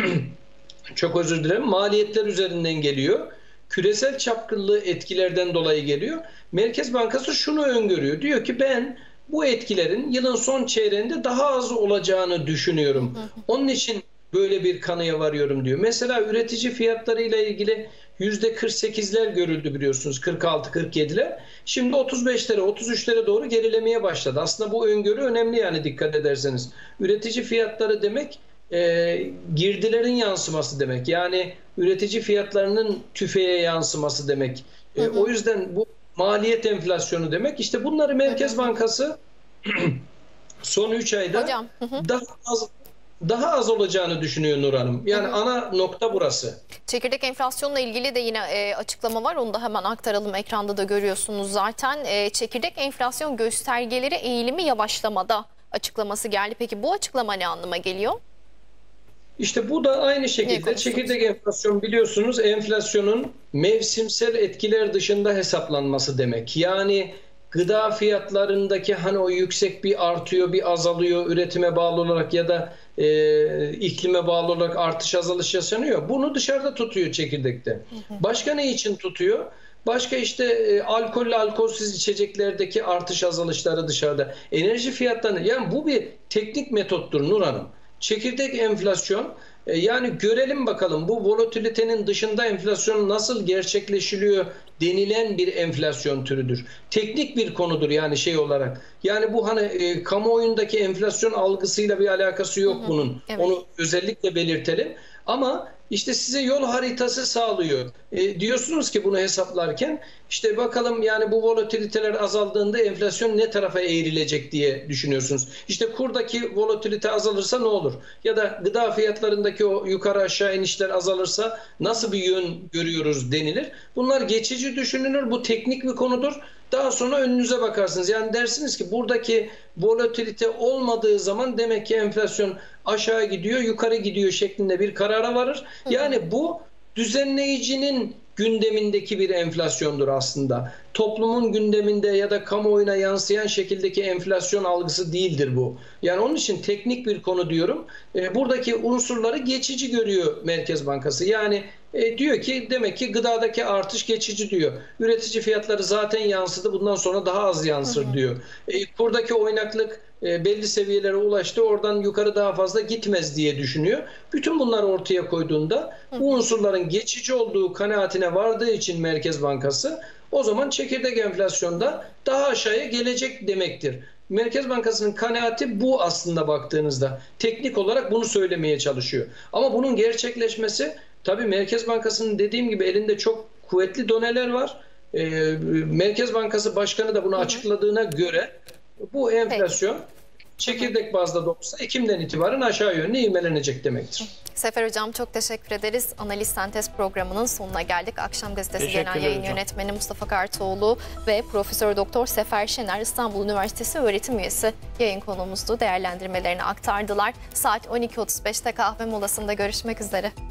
Speaker 4: çok özür dilerim, maliyetler üzerinden geliyor. Küresel çapkınlığı etkilerden dolayı geliyor. Merkez Bankası şunu öngörüyor. Diyor ki ben bu etkilerin yılın son çeyreğinde daha az olacağını düşünüyorum. Onun için böyle bir kanıya varıyorum diyor. Mesela üretici fiyatlarıyla ilgili %48'ler görüldü biliyorsunuz. 46-47'ler. Şimdi 35'lere, 33'lere doğru gerilemeye başladı. Aslında bu öngörü önemli yani dikkat ederseniz. Üretici fiyatları demek girdilerin yansıması demek. Yani üretici fiyatlarının tüfeğe yansıması demek. O yüzden bu maliyet enflasyonu demek. İşte bunları Merkez Bankası son 3 ayda
Speaker 1: Hocam.
Speaker 4: daha az olacağını düşünüyor Nur Hanım. Yani ana nokta burası.
Speaker 1: Çekirdek enflasyonla ilgili de yine açıklama var. Onu da hemen aktaralım. Ekranda da görüyorsunuz zaten. Çekirdek enflasyon göstergeleri eğilimi yavaşlamada açıklaması geldi. Peki bu açıklama ne anlama geliyor?
Speaker 4: İşte bu da aynı şekilde çekirdek enflasyon biliyorsunuz enflasyonun mevsimsel etkiler dışında hesaplanması demek. Yani gıda fiyatlarındaki hani o yüksek bir artıyor bir azalıyor üretime bağlı olarak ya da iklime bağlı olarak artış azalış yaşanıyor. Bunu dışarıda tutuyor çekirdekte. Başka ne için tutuyor? Başka işte alkollü alkolsüz içeceklerdeki artış azalışları dışarıda. Enerji fiyatlarını yani bu bir teknik metottur Nur Hanım. Çekirdek enflasyon yani görelim bakalım bu volatilitenin dışında enflasyon nasıl gerçekleşiliyor denilen bir enflasyon türüdür. Teknik bir konudur yani şey olarak. Yani bu hani kamuoyundaki enflasyon algısıyla bir alakası yok bunun. Evet. Onu özellikle belirtelim. Ama işte size yol haritası sağlıyor. Diyorsunuz ki bunu hesaplarken işte bakalım yani bu volatiliteler azaldığında enflasyon ne tarafa eğrilecek diye düşünüyorsunuz. İşte kurdaki volatilite azalırsa ne olur? Ya da gıda fiyatlarındaki o yukarı aşağı inişler azalırsa nasıl bir yön görüyoruz denilir. Bunlar geçici düşünülür. Bu teknik bir konudur. Daha sonra önünüze bakarsınız. Yani dersiniz ki buradaki volatilite olmadığı zaman demek ki enflasyon aşağı gidiyor, yukarı gidiyor şeklinde bir karara varır. Yani bu düzenleyicinin gündemindeki bir enflasyondur aslında. Toplumun gündeminde ya da kamuoyuna yansıyan şekildeki enflasyon algısı değildir bu. Yani onun için teknik bir konu diyorum. Buradaki unsurları geçici görüyor Merkez Bankası. Yani diyor ki demek ki gıdadaki artış geçici diyor. Üretici fiyatları zaten yansıdı bundan sonra daha az yansır diyor. Buradaki oynaklık belli seviyelere ulaştı oradan yukarı daha fazla gitmez diye düşünüyor. Bütün bunları ortaya koyduğunda bu unsurların geçici olduğu kanaatine vardığı için Merkez Bankası o zaman çekirdek enflasyonda daha aşağıya gelecek demektir. Merkez Bankası'nın kanaati bu aslında baktığınızda. Teknik olarak bunu söylemeye çalışıyor. Ama bunun gerçekleşmesi tabii Merkez Bankası'nın dediğim gibi elinde çok kuvvetli doneler var. Merkez Bankası Başkanı da bunu açıkladığına göre bu enflasyon çekirdek bazda da olsa Ekim'den itibaren aşağı yönlü ivmelenecek demektir.
Speaker 1: Sefer Hocam çok teşekkür ederiz. Analiz Sentez programının sonuna geldik. Akşam Gazetesi Genel Yayın Yönetmeni Mustafa Kartoğlu ve Profesör Doktor Sefer Şener İstanbul Üniversitesi öğretim üyesi yayın konuğumuzdu. Değerlendirmelerini aktardılar. Saat 12.35'te kahve molasında görüşmek üzere.